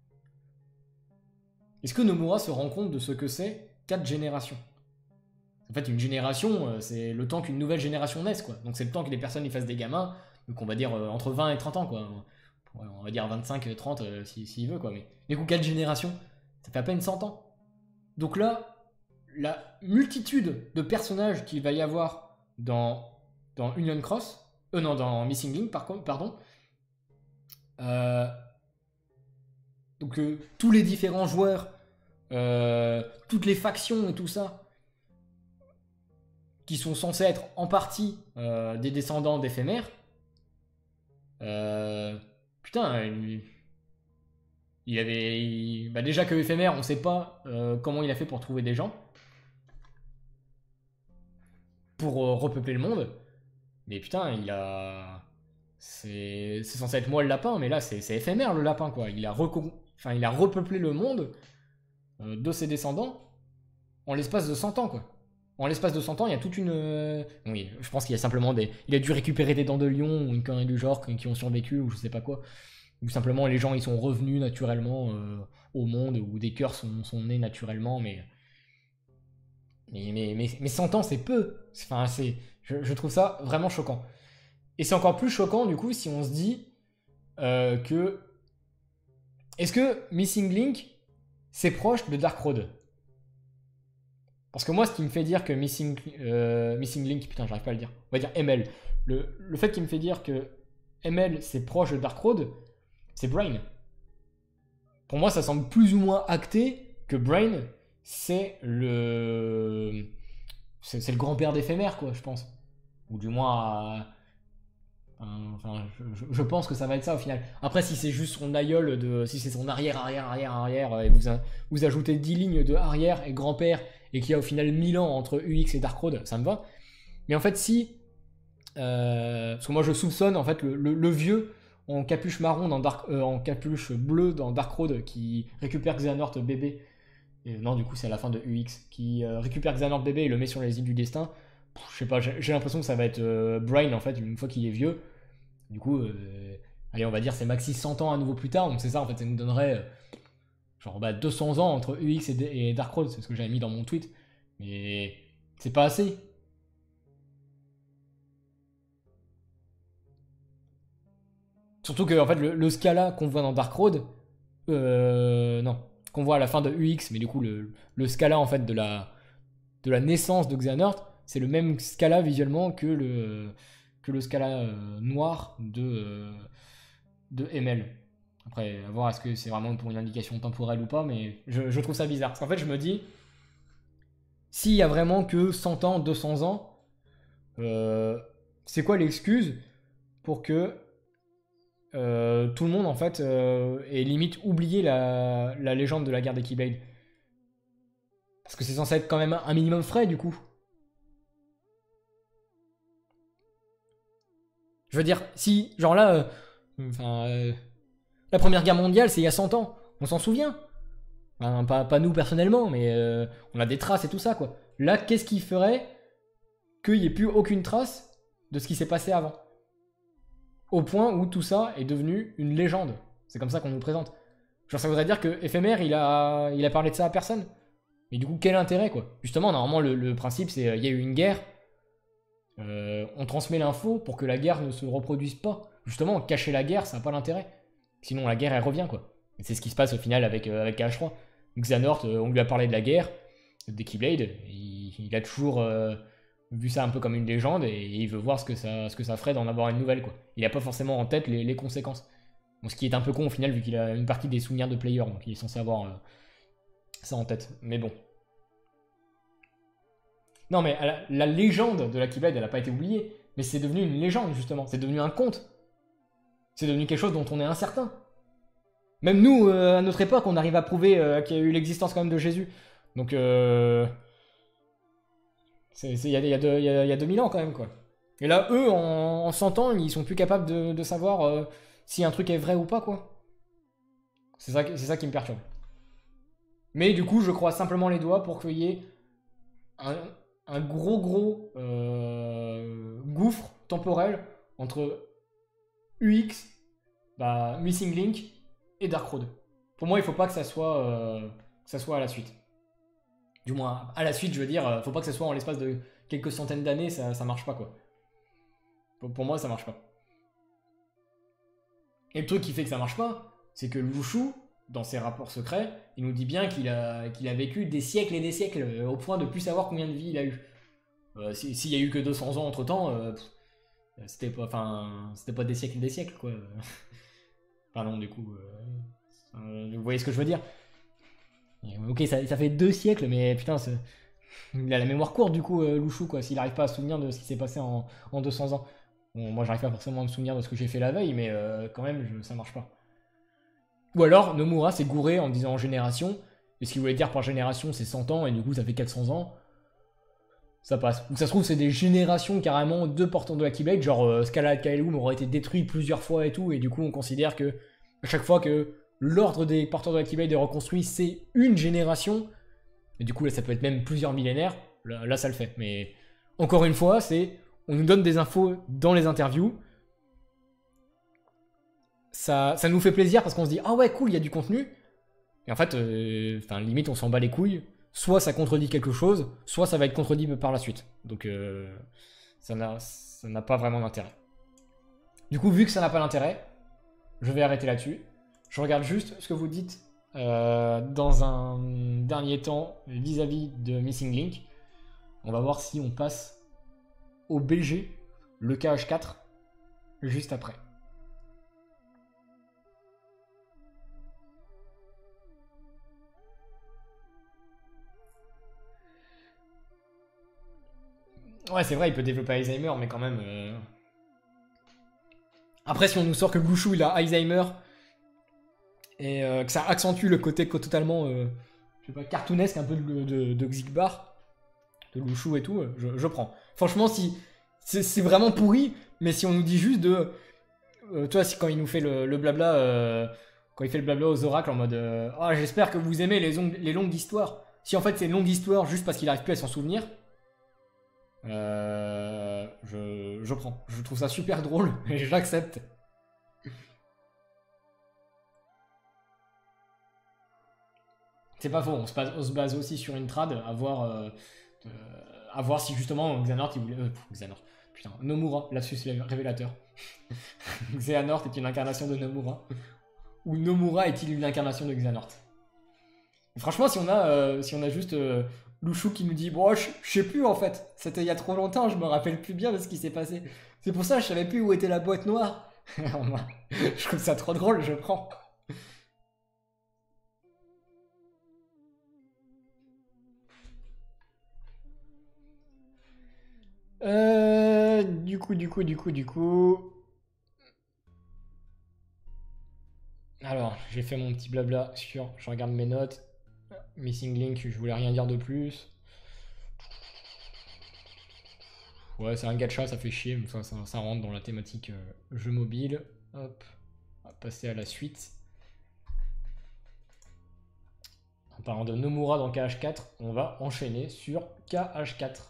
Est-ce que Nomura se rend compte de ce que c'est quatre générations? En fait, une génération, c'est le temps qu'une nouvelle génération naisse, quoi. Donc c'est le temps que les personnes y fassent des gamins, donc on va dire euh, entre vingt et trente ans, quoi. On va dire vingt-cinq trente euh, s'il si, si veut, quoi. Mais du coup, quatre générations, ça fait à peine cent ans. Donc là, la multitude de personnages qu'il va y avoir dans, dans Union Cross, euh non, dans Missing Link, par contre, pardon, euh, donc euh, tous les différents joueurs, euh, toutes les factions et tout ça, qui sont censés être en partie euh, des descendants d'Éphémère, euh, putain, il, il avait... Il, bah déjà que Éphémère, on sait pas euh, comment il a fait pour trouver des gens, pour euh, repeupler le monde, mais putain, il a... C'est censé être moi le lapin, mais là c'est Éphémère le lapin, quoi. Il a, recon... enfin, il a repeuplé le monde euh, de ses descendants en l'espace de cent ans, quoi. En l'espace de cent ans, il y a toute une... Euh... Oui, je pense qu'il y a simplement des... Il a dû récupérer des dents de lion, ou une connerie du genre, qui ont survécu, ou je sais pas quoi. Ou simplement, les gens, ils sont revenus naturellement euh, au monde, ou des cœurs sont, sont nés naturellement, mais... Mais, mais, mais, mais cent ans, c'est peu. Enfin, c'est... Je, je trouve ça vraiment choquant. Et c'est encore plus choquant, du coup, si on se dit euh, que... Est-ce que Missing Link, c'est proche de Dark Road? Parce que moi, ce qui me fait dire que Missing, euh, Missing Link, putain, j'arrive pas à le dire, on va dire M L. Le, le fait qui me fait dire que M L, c'est proche de Dark Road, c'est Brain. Pour moi, ça semble plus ou moins acté que Brain, c'est le... C'est le grand-père d'Éphémère, quoi, je pense. Ou du moins... Enfin, je, je, pense que ça va être ça au final. Après, si c'est juste son aïeul, de, si c'est son arrière, arrière, arrière, arrière, et vous, a, vous ajoutez dix lignes de arrière et grand-père, et qu'il y a au final mille ans entre U X et Dark Road, ça me va. Mais en fait, si... Euh, parce que moi, je soupçonne, en fait, le, le, le vieux en capuche marron, dans Dark, euh, en capuche bleue dans Dark Road, qui récupère Xehanort bébé. Et non, du coup, c'est à la fin de U X, qui euh, récupère Xehanort bébé et le met sur les îles du destin. Je sais pas, j'ai l'impression que ça va être euh, Brain, en fait, une fois qu'il est vieux. Du coup, euh, allez, on va dire c'est maxi cent ans à nouveau plus tard, donc c'est ça, en fait, ça nous donnerait Genre bah, deux cents ans entre U X et, et Darkroad, c'est ce que j'avais mis dans mon tweet. Mais c'est pas assez. Surtout que en fait, le, le Scala qu'on voit dans Darkroad, euh, non, qu'on voit à la fin de U X, mais du coup le, le Scala en fait de la, de la naissance de Xehanort, c'est le même Scala visuellement que le, que le Scala euh, noir de, euh, de M L. Après, à voir est-ce que c'est vraiment pour une indication temporelle ou pas, mais je, je trouve ça bizarre. Parce qu'en fait, je me dis, s'il y a vraiment que cent ans, deux cents ans, euh, c'est quoi l'excuse pour que euh, tout le monde, en fait, euh, ait limite oublié la, la légende de la guerre des Keyblade? Parce que c'est censé être quand même un minimum frais, du coup. Je veux dire, si, genre là, euh, enfin, euh, la Première Guerre mondiale, c'est il y a cent ans. On s'en souvient. Enfin, pas, pas nous personnellement, mais euh, on a des traces et tout ça, quoi. Là, qu'est-ce qui ferait qu'il n'y ait plus aucune trace de ce qui s'est passé avant? Au point où tout ça est devenu une légende. C'est comme ça qu'on nous présente. Genre, ça voudrait dire que Éphémère, il a, il a parlé de ça à personne. Mais du coup, quel intérêt, quoi? Justement, normalement, le, le principe, c'est il y a eu une guerre. Euh, on transmet l'info pour que la guerre ne se reproduise pas. Justement, cacher la guerre, ça n'a pas l'intérêt. Sinon, la guerre, elle revient, quoi. Et c'est ce qui se passe au final avec, euh, avec K H trois. Xehanort, euh, on lui a parlé de la guerre, des Keyblade. Il, il a toujours euh, vu ça un peu comme une légende et il veut voir ce que ça, ce que ça ferait d'en avoir une nouvelle, quoi. Il n'a pas forcément en tête les, les conséquences. Bon, ce qui est un peu con au final, vu qu'il a une partie des souvenirs de player, donc il est censé avoir euh, ça en tête. Mais bon. Non, mais la, la légende de la Keyblade, elle n'a pas été oubliée. Mais c'est devenu une légende, justement. C'est devenu un conte. C'est devenu quelque chose dont on est incertain. Même nous, euh, à notre époque, on arrive à prouver euh, qu'il y a eu l'existence quand même de Jésus. Donc, euh... il y, a, y, a y, a, y a deux mille ans quand même, quoi. Et là, eux, en, en cent ans, ils sont plus capables de, de savoir euh, si un truc est vrai ou pas, quoi. C'est ça, c'est ça qui me perturbe. Mais du coup, je croise simplement les doigts pour qu'il y ait un, un gros, gros euh, gouffre temporel entre U X, bah, Missing Link et Darkroad. Pour moi, il faut pas que ça soit, euh, que ça soit à la suite. Du moins, à la suite, je veux dire, euh, faut pas que ça soit en l'espace de quelques centaines d'années, ça, ça marche pas, quoi. Pour, pour moi, ça marche pas. Et le truc qui fait que ça marche pas, c'est que Lushu, dans ses rapports secrets, il nous dit bien qu'il a, qu'il a vécu des siècles et des siècles, euh, au point de plus savoir combien de vies il a eu. Euh, S'il si y a eu que deux cents ans entre temps, euh, c'était pas, enfin, c'était pas des siècles et des siècles, quoi. Pardon, du coup, euh, euh, vous voyez ce que je veux dire? Ok, ça, ça fait deux siècles, mais putain, il a la mémoire courte, du coup, euh, Lushu, quoi, s'il arrive pas à se souvenir de ce qui s'est passé en, en deux cents ans. Bon, moi, j'arrive pas forcément à me souvenir de ce que j'ai fait la veille, mais euh, quand même, je, ça marche pas. Ou alors, Nomura s'est gouré en disant en génération, et ce qu'il voulait dire par génération, c'est cent ans, et du coup, ça fait quatre cents ans. Ça passe. Ou ça se trouve, c'est des générations carrément de porteurs de la Keyblade, genre euh, Scala et Kaelum auraient été détruits plusieurs fois et tout, et du coup, on considère que à chaque fois que l'ordre des porteurs de la Keyblade est reconstruit, c'est une génération. Et du coup, là, ça peut être même plusieurs millénaires. Là, là ça le fait. Mais encore une fois, c'est on nous donne des infos dans les interviews. Ça, ça nous fait plaisir parce qu'on se dit ah ouais, cool, il y a du contenu. Et en fait, euh, limite, on s'en bat les couilles. Soit ça contredit quelque chose, soit ça va être contredit par la suite. Donc, euh, ça n'a pas vraiment d'intérêt. Du coup, vu que ça n'a pas d'intérêt, je vais arrêter là-dessus. Je regarde juste ce que vous dites euh, dans un dernier temps vis-à-vis de Missing Link. On va voir si on passe au B G, le K H quatre, juste après. Ouais, c'est vrai, il peut développer Alzheimer, mais quand même... Euh... Après, si on nous sort que Lushu, il a Alzheimer, et euh, que ça accentue le côté totalement, euh, je sais pas, cartoonesque un peu de, de, de Xigbar, de Lushu et tout, je, je prends. Franchement, si c'est vraiment pourri, mais si on nous dit juste de... Euh, toi, si, quand il nous fait le, le blabla, euh, quand il fait le blabla aux oracles en mode euh, ah, j'espère que vous aimez les, les longues histoires. Si en fait c'est une longue histoire juste parce qu'il arrive plus à s'en souvenir, euh, je, je prends. Je trouve ça super drôle et j'accepte. c'est pas faux, on se, base, on se base aussi sur une trad, à voir, euh, euh, à voir si justement Xehanort, il voulait... Euh, Xehanort, putain, Nomura, lapsus révélateur. Xehanort est une incarnation de Nomura. Ou Nomura est-il une incarnation de Xehanort? Franchement, si on a, euh, si on a juste euh, Louchou qui nous dit « Bon, je, je sais plus en fait, c'était il y a trop longtemps, je me rappelle plus bien de ce qui s'est passé. C'est pour ça que je savais plus où était la boîte noire. » Je trouve ça trop drôle, je prends. Euh, du coup, du coup, du coup, du coup... Alors, j'ai fait mon petit blabla sur... Je regarde mes notes. Missing Link, je voulais rien dire de plus. Ouais, c'est un gacha, ça fait chier, mais ça, ça, ça rentre dans la thématique euh, jeu mobile. Hop, on va passer à la suite. En parlant de Nomura dans K H quatre, on va enchaîner sur K H quatre.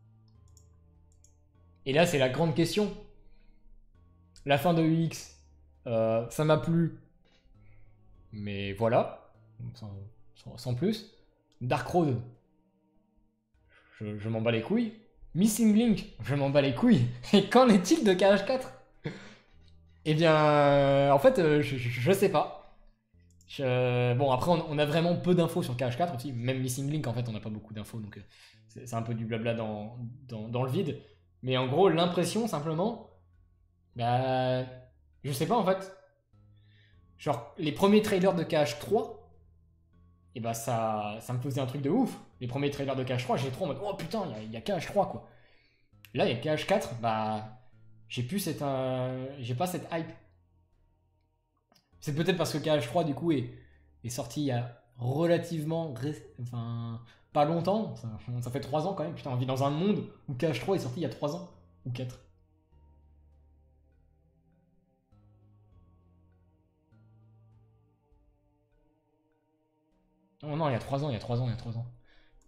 Et là, c'est la grande question. La fin de U X, euh, ça m'a plu. Mais voilà, sans, sans, sans plus. Dark Road, je, je m'en bats les couilles. Missing Link, je m'en bats les couilles. Et qu'en est-il de K H quatre? Eh bien, euh, en fait, euh, je, je, je sais pas. Je, bon, après, on, on a vraiment peu d'infos sur K H quatre aussi. Même Missing Link, en fait, on n'a pas beaucoup d'infos. Donc, euh, c'est un peu du blabla dans, dans, dans le vide. Mais en gros, l'impression, simplement, bah, je sais pas, en fait. Genre, les premiers trailers de K H trois, et bah, ça, ça me faisait un truc de ouf. Les premiers trailers de K H trois, j'ai trop en mode, oh putain, il y, y a K H trois, quoi. Là, il y a K H quatre, bah, j'ai plus cette, euh, j'ai pas cette hype. C'est peut-être parce que K H trois, du coup, est, est sorti il y a relativement, enfin, pas longtemps. Ça, ça fait trois ans quand même. Putain, on vit dans un monde où K H trois est sorti il y a trois ans. Ou quatre. Non, non, il y a trois ans, il y a trois ans, il y a trois ans.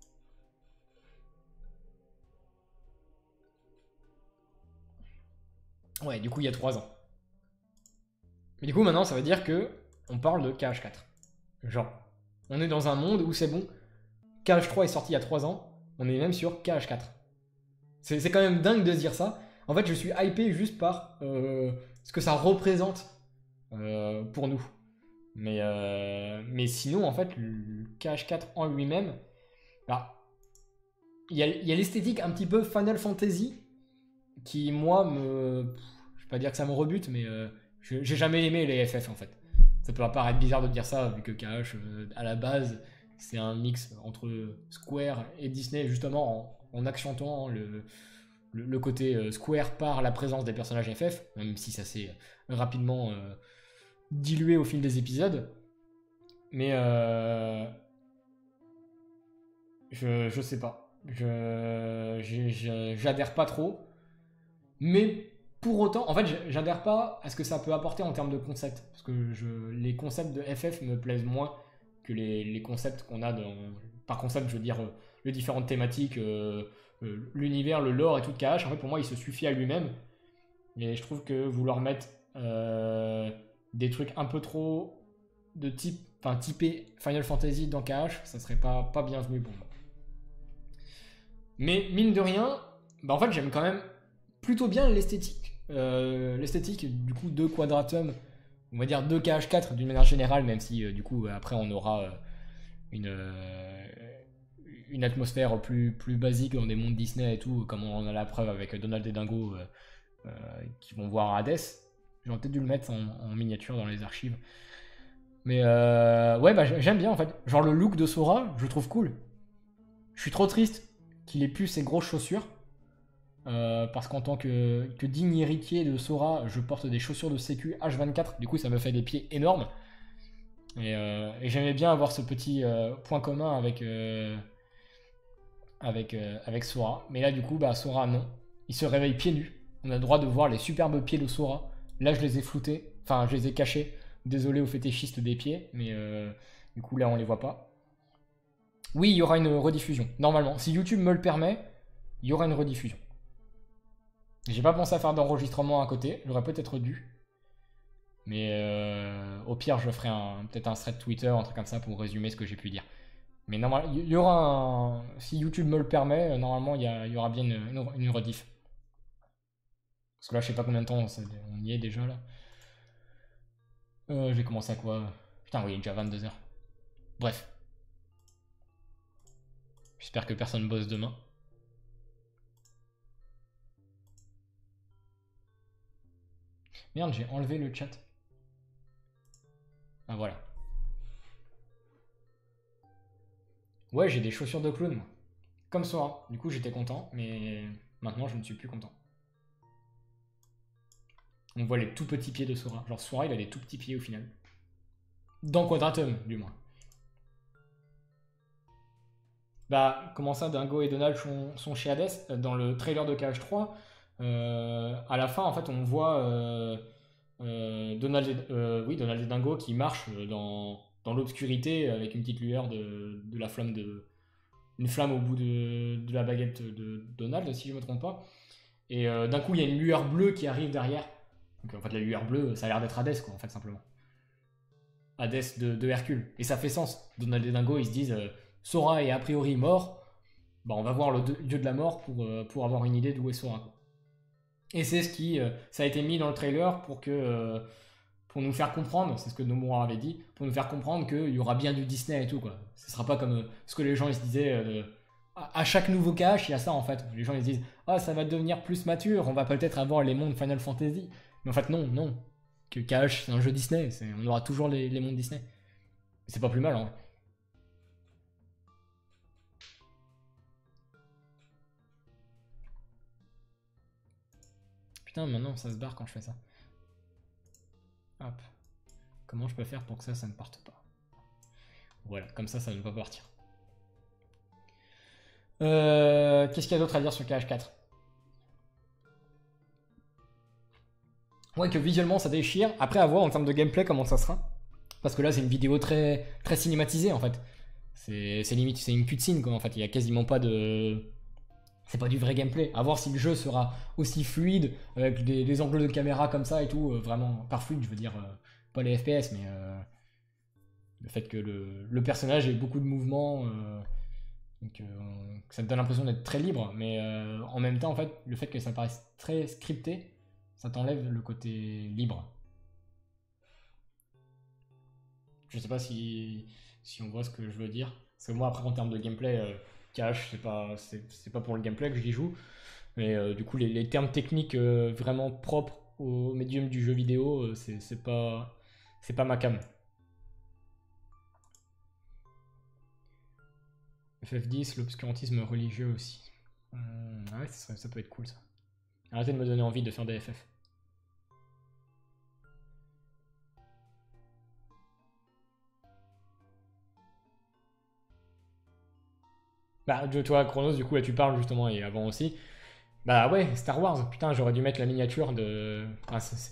Ouais, du coup, il y a trois ans. Mais du coup, maintenant, ça veut dire que on parle de K H quatre. Genre, on est dans un monde où c'est bon. K H trois est sorti il y a trois ans. On est même sur K H quatre. C'est quand même dingue de se dire ça. En fait, je suis hypé juste par euh, ce que ça représente euh, pour nous. Mais, euh, mais sinon, en fait, le K H quatre en lui-même, bah, il y a, y a l'esthétique un petit peu Final Fantasy qui, moi, me... Je vais pas dire que ça me rebute, mais euh, j'ai jamais aimé les F F, en fait. Ça peut paraître bizarre de dire ça, vu que K H, euh, à la base, c'est un mix entre Square et Disney, justement, en, en accentuant le, le, le côté euh, Square par la présence des personnages F F, même si ça s'est rapidement euh, dilué au fil des épisodes. Mais euh, je, je sais pas. Je j'adhère pas trop. Mais pour autant, en fait, j'adhère pas à ce que ça peut apporter en termes de concept. Parce que je, les concepts de F F me plaisent moins que les, les concepts qu'on a dans... Par concept, je veux dire, euh, les différentes thématiques, euh, euh, l'univers, le lore et tout de K H. En fait, pour moi, il se suffit à lui-même. Et je trouve que vouloir mettre euh, des trucs un peu trop de type... Enfin, typé Final Fantasy dans K H, ça serait pas, pas bienvenu pour moi. Mais mine de rien, bah en fait, j'aime quand même plutôt bien l'esthétique. Euh, l'esthétique, du coup, de Quadratum, on va dire de K H quatre d'une manière générale, même si, euh, du coup, après, on aura euh, une, euh, une atmosphère plus, plus basique dans des mondes Disney et tout, comme on en a la preuve avec Donald et Dingo euh, euh, qui vont voir Hades. J'aurais peut-être dû le mettre en, en miniature dans les archives. Mais euh, ouais, bah, j'aime bien en fait. Genre le look de Sora, je trouve cool. Je suis trop triste qu'il ait plus ses grosses chaussures. Euh, parce qu'en tant que, que digne héritier de Sora, je porte des chaussures de sécu H vingt-quatre. Du coup, ça me fait des pieds énormes. Et, euh, et j'aimais bien avoir ce petit euh, point commun avec, euh, avec, euh, avec Sora. Mais là, du coup, bah, Sora, non. Il se réveille pieds nus. On a le droit de voir les superbes pieds de Sora. Là, je les ai floutés. Enfin, je les ai cachés. Désolé aux fétichistes des pieds, mais euh, du coup là on les voit pas. Oui, il y aura une rediffusion, normalement. Si YouTube me le permet, il y aura une rediffusion. J'ai pas pensé à faire d'enregistrement à côté, j'aurais peut-être dû. Mais euh, au pire, je ferai peut-être un thread Twitter, un truc comme ça pour résumer ce que j'ai pu dire. Mais normalement, il y aura un... Si YouTube me le permet, euh, normalement, il y, a- il y aura bien une, une, une rediff. Parce que là, je sais pas combien de temps ça- on y est déjà, là. Euh, j'ai commencé à quoi? Putain, oui, il est déjà vingt-deux heures. Bref. J'espère que personne bosse demain. Merde, j'ai enlevé le chat. Ah, voilà. Ouais, j'ai des chaussures de clown, moi. Comme Sora. Du coup, j'étais content, mais maintenant, je ne suis plus content. On voit les tout petits pieds de Sora. Genre, Sora, il a des tout petits pieds au final. Dans Quadratum, du moins. Bah, comment ça, Dingo et Donald sont, sont chez Hades? Dans le trailer de K H trois, euh, à la fin, en fait, on voit euh, euh, Donald, et, euh, oui, Donald et Dingo qui marchent dans, dans l'obscurité avec une petite lueur de, de la flamme de... Une flamme au bout de, de la baguette de Donald, si je me trompe pas. Et euh, d'un coup, il y a une lueur bleue qui arrive derrière. Donc en fait, la lueur bleue, ça a l'air d'être Hades, quoi, en fait, simplement. Hades de, de Hercule. Et ça fait sens. Donald et Dingo, ils se disent euh, Sora est a priori mort. Bah, on va voir le dieu de la mort pour, euh, pour avoir une idée d'où est Sora, quoi. Et c'est ce qui. Euh, ça a été mis dans le trailer pour que. Euh, pour nous faire comprendre, c'est ce que Nomura avait dit, pour nous faire comprendre qu'il y aura bien du Disney et tout, quoi. Ce sera pas comme euh, ce que les gens ils se disaient. Euh, à, à chaque nouveau cache, il y a ça en fait. Les gens ils se disent ah, ça va devenir plus mature, on va peut-être avoir les mondes Final Fantasy. Mais en fait, non, non. Que K H, c'est un jeu Disney, on aura toujours les, les mondes Disney. C'est pas plus mal, hein. Putain, maintenant ça se barre quand je fais ça. Hop. Comment je peux faire pour que ça, ça ne parte pas? Voilà, comme ça, ça ne va pas partir. Euh, Qu'est-ce qu'il y a d'autre à dire sur K H quatre? Ouais, que visuellement ça déchire. Après, à voir en termes de gameplay comment ça sera. Parce que là, c'est une vidéo très, très cinématisée en fait. C'est limite, c'est une cutscene quoi en fait. Il y a quasiment pas de. C'est pas du vrai gameplay. À voir si le jeu sera aussi fluide, avec des, des angles de caméra comme ça et tout. Euh, vraiment, par fluide, je veux dire, euh, pas les F P S, mais euh, le fait que le, le personnage ait beaucoup de mouvements. Euh, donc, euh, ça te donne l'impression d'être très libre, mais euh, en même temps, en fait, le fait que ça paraisse très scripté, ça t'enlève le côté libre. Je sais pas si, si on voit ce que je veux dire. Parce que moi, après, en termes de gameplay, euh, cache, c'est pas, c'est pas pour le gameplay que j'y joue. Mais euh, du coup, les, les termes techniques euh, vraiment propres au médium du jeu vidéo, euh, c'est pas, c'est pas ma cam. F F dix, l'obscurantisme religieux aussi. Hum, ah ouais, ça, ça peut être cool ça. Arrêtez de me donner envie de faire des F F. Bah, de toi, Chronos, du coup, là tu parles justement, et avant aussi. Bah ouais, Star Wars, putain, j'aurais dû mettre la miniature de. Ah, c'est.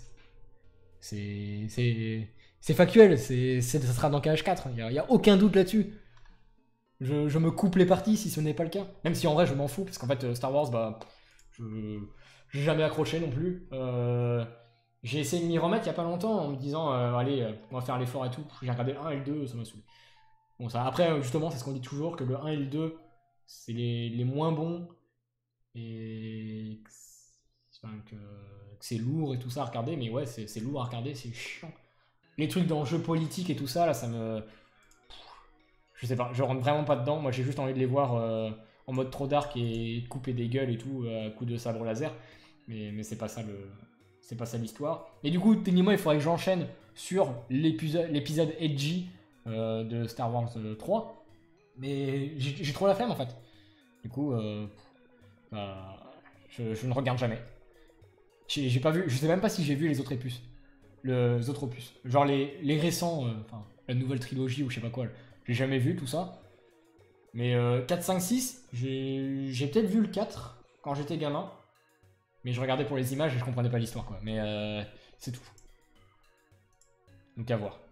C'est. C'est factuel, c'est, ça sera dans K H quatre, il n'y a, y a aucun doute là-dessus. Je, je me coupe les parties si ce n'est pas le cas. Même si en vrai je m'en fous, parce qu'en fait euh, Star Wars, bah, je j'ai jamais accroché non plus. Euh, j'ai essayé de m'y remettre il y a pas longtemps en me disant, euh, allez, euh, on va faire l'effort et tout. J'ai regardé le un et le deux, ça m'a saoulé. Bon, ça, après, justement, c'est ce qu'on dit toujours, que le un et le deux, c'est les, les moins bons, et que c'est enfin, que- que c'est lourd et tout ça à regarder, mais ouais, c'est c'est lourd à regarder, c'est chiant. Les trucs d'enjeux politiques et tout ça, là, ça me. Je sais pas, je rentre vraiment pas dedans. Moi, j'ai juste envie de les voir euh, en mode trop dark et couper des gueules et tout euh, à coups de sabre laser. Mais, mais c'est pas ça le. C'est pas ça l'histoire. Et du coup, techniquement, il faudrait que j'enchaîne sur l'épisode l'épisode edgy euh, de Star Wars euh, trois. Mais j'ai j'ai trop la flemme en fait. Du coup, euh, bah, je, je ne regarde jamais. J'ai j'ai pas vu, je sais même pas si j'ai vu les autres opus. Le- les autres opus. Genre les, les récents, euh, enfin, la nouvelle trilogie ou je sais pas quoi. J'ai jamais vu tout ça. Mais euh, quatre, cinq, six, j'ai j'ai peut-être vu le quatre quand j'étais gamin. Mais je regardais pour les images et je comprenais pas l'histoire quoi. Mais euh, c'est tout. Donc à voir.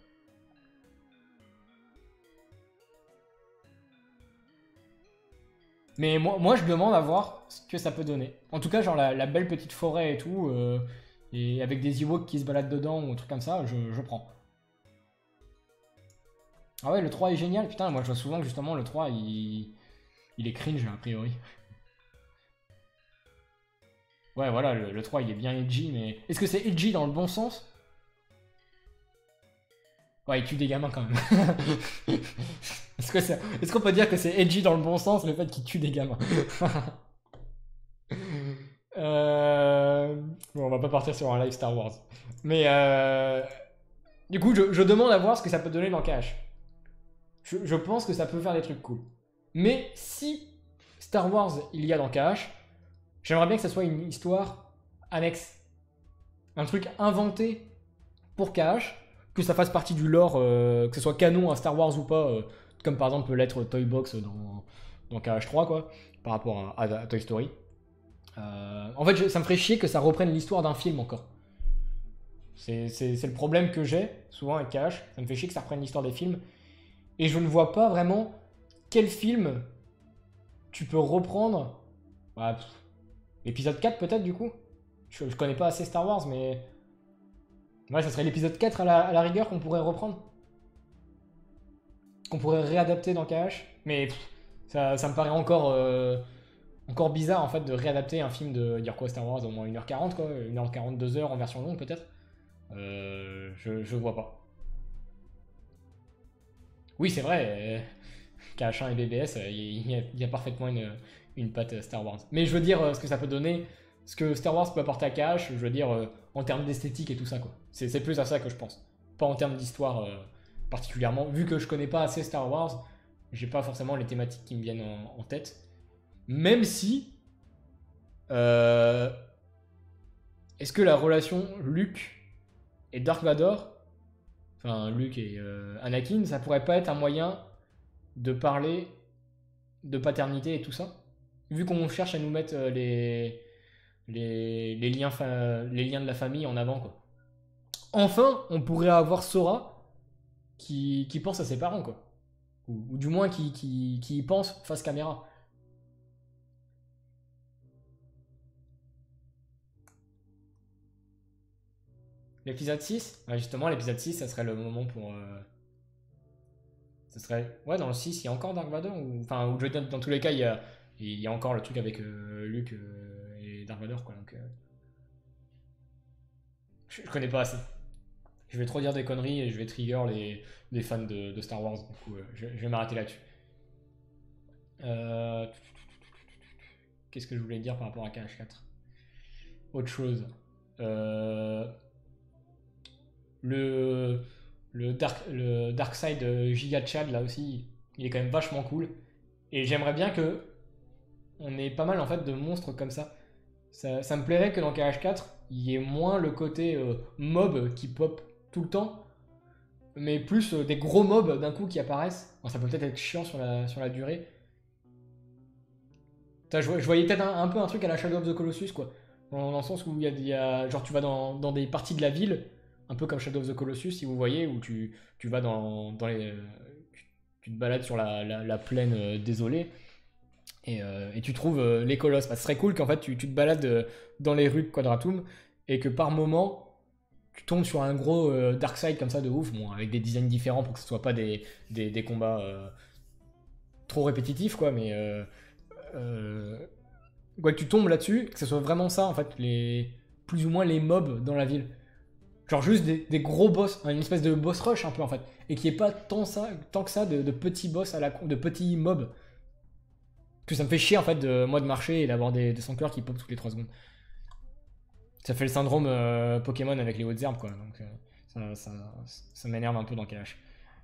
Mais moi, moi je demande à voir ce que ça peut donner. En tout cas, genre la, la belle petite forêt et tout, euh, et avec des Ewoks qui se baladent dedans ou un truc comme ça, je, je prends. Ah ouais, le trois est génial. Putain, moi je vois souvent que justement le trois il, il est cringe a priori. Ouais, voilà, le, le trois il est bien edgy, mais est-ce que c'est edgy dans le bon sens? Ouais, il tue des gamins quand même. Est-ce que c'est- est-ce qu'on peut dire que c'est edgy dans le bon sens le fait qu'il tue des gamins? Euh, Bon, on va pas partir sur un live Star Wars. Mais euh... du coup, je, je demande à voir ce que ça peut donner dans Cash. Je, je pense que ça peut faire des trucs cool. Mais si Star Wars il y a dans Cash, j'aimerais bien que ça soit une histoire annexe. Un truc inventé pour Cash, que ça fasse partie du lore, euh, que ce soit canon à Star Wars ou pas, euh, comme par exemple peut l'être Toy Box dans, dans K H trois, quoi, par rapport à, à- à Toy Story. Euh, en fait, je- ça me ferait chier que ça reprenne l'histoire d'un film encore. C'est c'est- c'est le problème que j'ai souvent avec K H. Ça me fait chier que ça reprenne l'histoire des films. Et je ne vois pas vraiment quel film tu peux reprendre. Bah, pff, épisode quatre peut-être du coup. Je, je connais pas assez Star Wars, mais ouais, ça serait l'épisode quatre à la, à la rigueur qu'on pourrait reprendre. Qu'on pourrait réadapter dans K H. Mais pff, ça, ça me paraît encore, euh, encore bizarre en fait de réadapter un film de dire quoi Star Wars au moins une heure quarante quoi. une heure quarante, deux heures en version longue peut-être. Euh, je, je vois pas. Oui, c'est vrai. euh, K H un et B B S, euh, il y, a- il y a parfaitement une, une patte Star Wars. Mais je veux dire euh, ce que ça peut donner, ce que Star Wars peut apporter à K H, je veux dire euh, en termes d'esthétique et tout ça quoi. C'est c'est plus à ça que je pense. Pas en termes d'histoire euh, particulièrement. Vu que je connais pas assez Star Wars, j'ai pas forcément les thématiques qui me viennent en, en tête. Même si, euh, est-ce que la relation Luke et Dark Vador, enfin Luke et euh, Anakin, ça pourrait pas être un moyen de parler de paternité et tout ça? Vu qu'on cherche à nous mettre euh, les, les, les liens fa- les liens de la famille en avant, quoi. Enfin, on pourrait avoir Sora qui, qui pense à ses parents, quoi. Ou, ou du moins qui, qui, qui y pense face caméra. L'épisode six, ouais, justement, l'épisode six, ça serait le moment pour. Euh, ça serait. Ouais, dans le six, il y a encore Dark Vador ou... Enfin, ou je veux dire, dans tous les cas, il y a, il y a encore le truc avec euh, Luke euh, et Dark Vador, quoi. Donc, euh, je, je connais pas assez. Je vais trop dire des conneries et je vais trigger les, les fans de, de Star Wars. Du coup, euh, je, je vais m'arrêter là-dessus. Euh, Qu'est-ce que je voulais dire par rapport à K H quatre? Autre chose. Euh, le, le, dark, le Dark Side Giga Chad, là aussi, il est quand même vachement cool. Et j'aimerais bien que on ait pas mal en fait de monstres comme ça. Ça, ça me plairait que dans K H quatre, il y ait moins le côté euh, mob qui pop tout le temps, mais plus euh, des gros mobs d'un coup qui apparaissent. Bon, ça peut peut-être être chiant sur la, sur la durée. Putain, je, je voyais peut-être un, un peu un truc à la Shadow of the Colossus, quoi. Dans, dans le sens où il y a, il y a- genre tu vas dans, dans des parties de la ville, un peu comme Shadow of the Colossus, si vous voyez, où tu, tu vas dans, dans les, euh, tu, tu te balades sur la, la, la plaine euh, désolée et, euh, et tu trouves euh, les colosses. Bah, ce serait cool qu'en fait tu, tu te balades euh, dans les rues de Quadratum et que par moment tu tombes sur un gros euh, dark side comme ça de ouf, bon, avec des designs différents pour que ce soit pas des, des, des combats euh, trop répétitifs, quoi, mais euh, euh, ouais, que tu tombes là-dessus, que ce soit vraiment ça, en fait, les plus ou moins les mobs dans la ville. Genre juste des, des gros boss, une espèce de boss rush un peu en fait, et qui est pas tant, ça, tant que ça de, de petits boss à la con, de petits mobs. Que ça me fait chier en fait de moi de marcher et d'avoir des, des sans cœurs qui pop toutes les trois secondes. Ça fait le syndrome euh, Pokémon avec les hautes herbes quoi, donc euh, ça, ça, ça m'énerve un peu dans K H.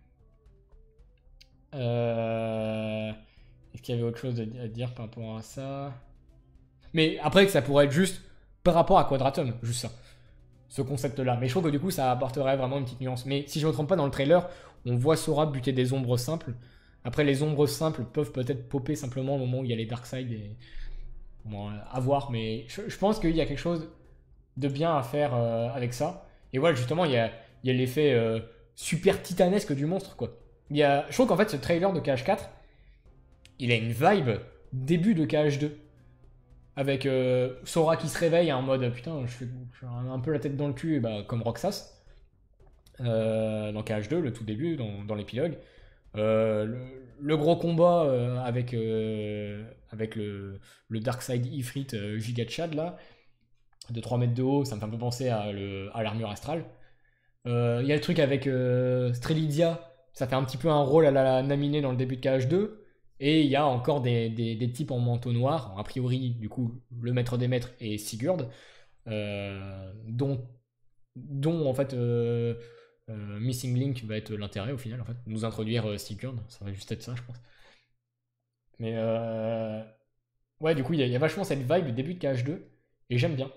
Euh... Est-ce qu'il y avait autre chose à dire par rapport à ça? Mais après que ça pourrait être juste par rapport à Quadratum, juste ça. Ce concept-là. Mais je trouve que du coup, ça apporterait vraiment une petite nuance. Mais si je ne me trompe pas, dans le trailer, on voit Sora buter des ombres simples. Après, les ombres simples peuvent peut-être popper simplement au moment où il y a les Darkseid et... Bon, à voir, mais je, je pense qu'il y a quelque chose de bien à faire euh, avec ça. Et voilà, justement, il y a, il y a l'effet euh, super titanesque du monstre, quoi. Il y a, je trouve qu'en fait, ce trailer de K H quatre, il a une vibe début de K H deux. Avec euh, Sora qui se réveille en mode putain, je fais, je fais un peu la tête dans le cul, bah, comme Roxas, euh, dans K H deux, le tout début, dans, dans l'épilogue. Euh, le, le gros combat euh, avec, euh, avec le, le Darkseid Ifrit euh, Giga Chad là, de trois mètres de haut, ça me fait un peu penser à le- à l'armure astrale. Il euh, y a le truc avec euh, Strelitzia, ça fait un petit peu un rôle à la Naminé dans le début de K H deux. Et il y a encore des, des, des types en manteau noir, a priori, du coup, le maître des maîtres et Sigurd, euh, dont, dont en fait euh, euh, Missing Link va être l'intérêt au final, en fait, nous introduire euh, Sigurd, ça va juste être ça, je pense. Mais euh, ouais, du coup, il y, a- il y a vachement cette vibe du début de K H deux, et j'aime bien.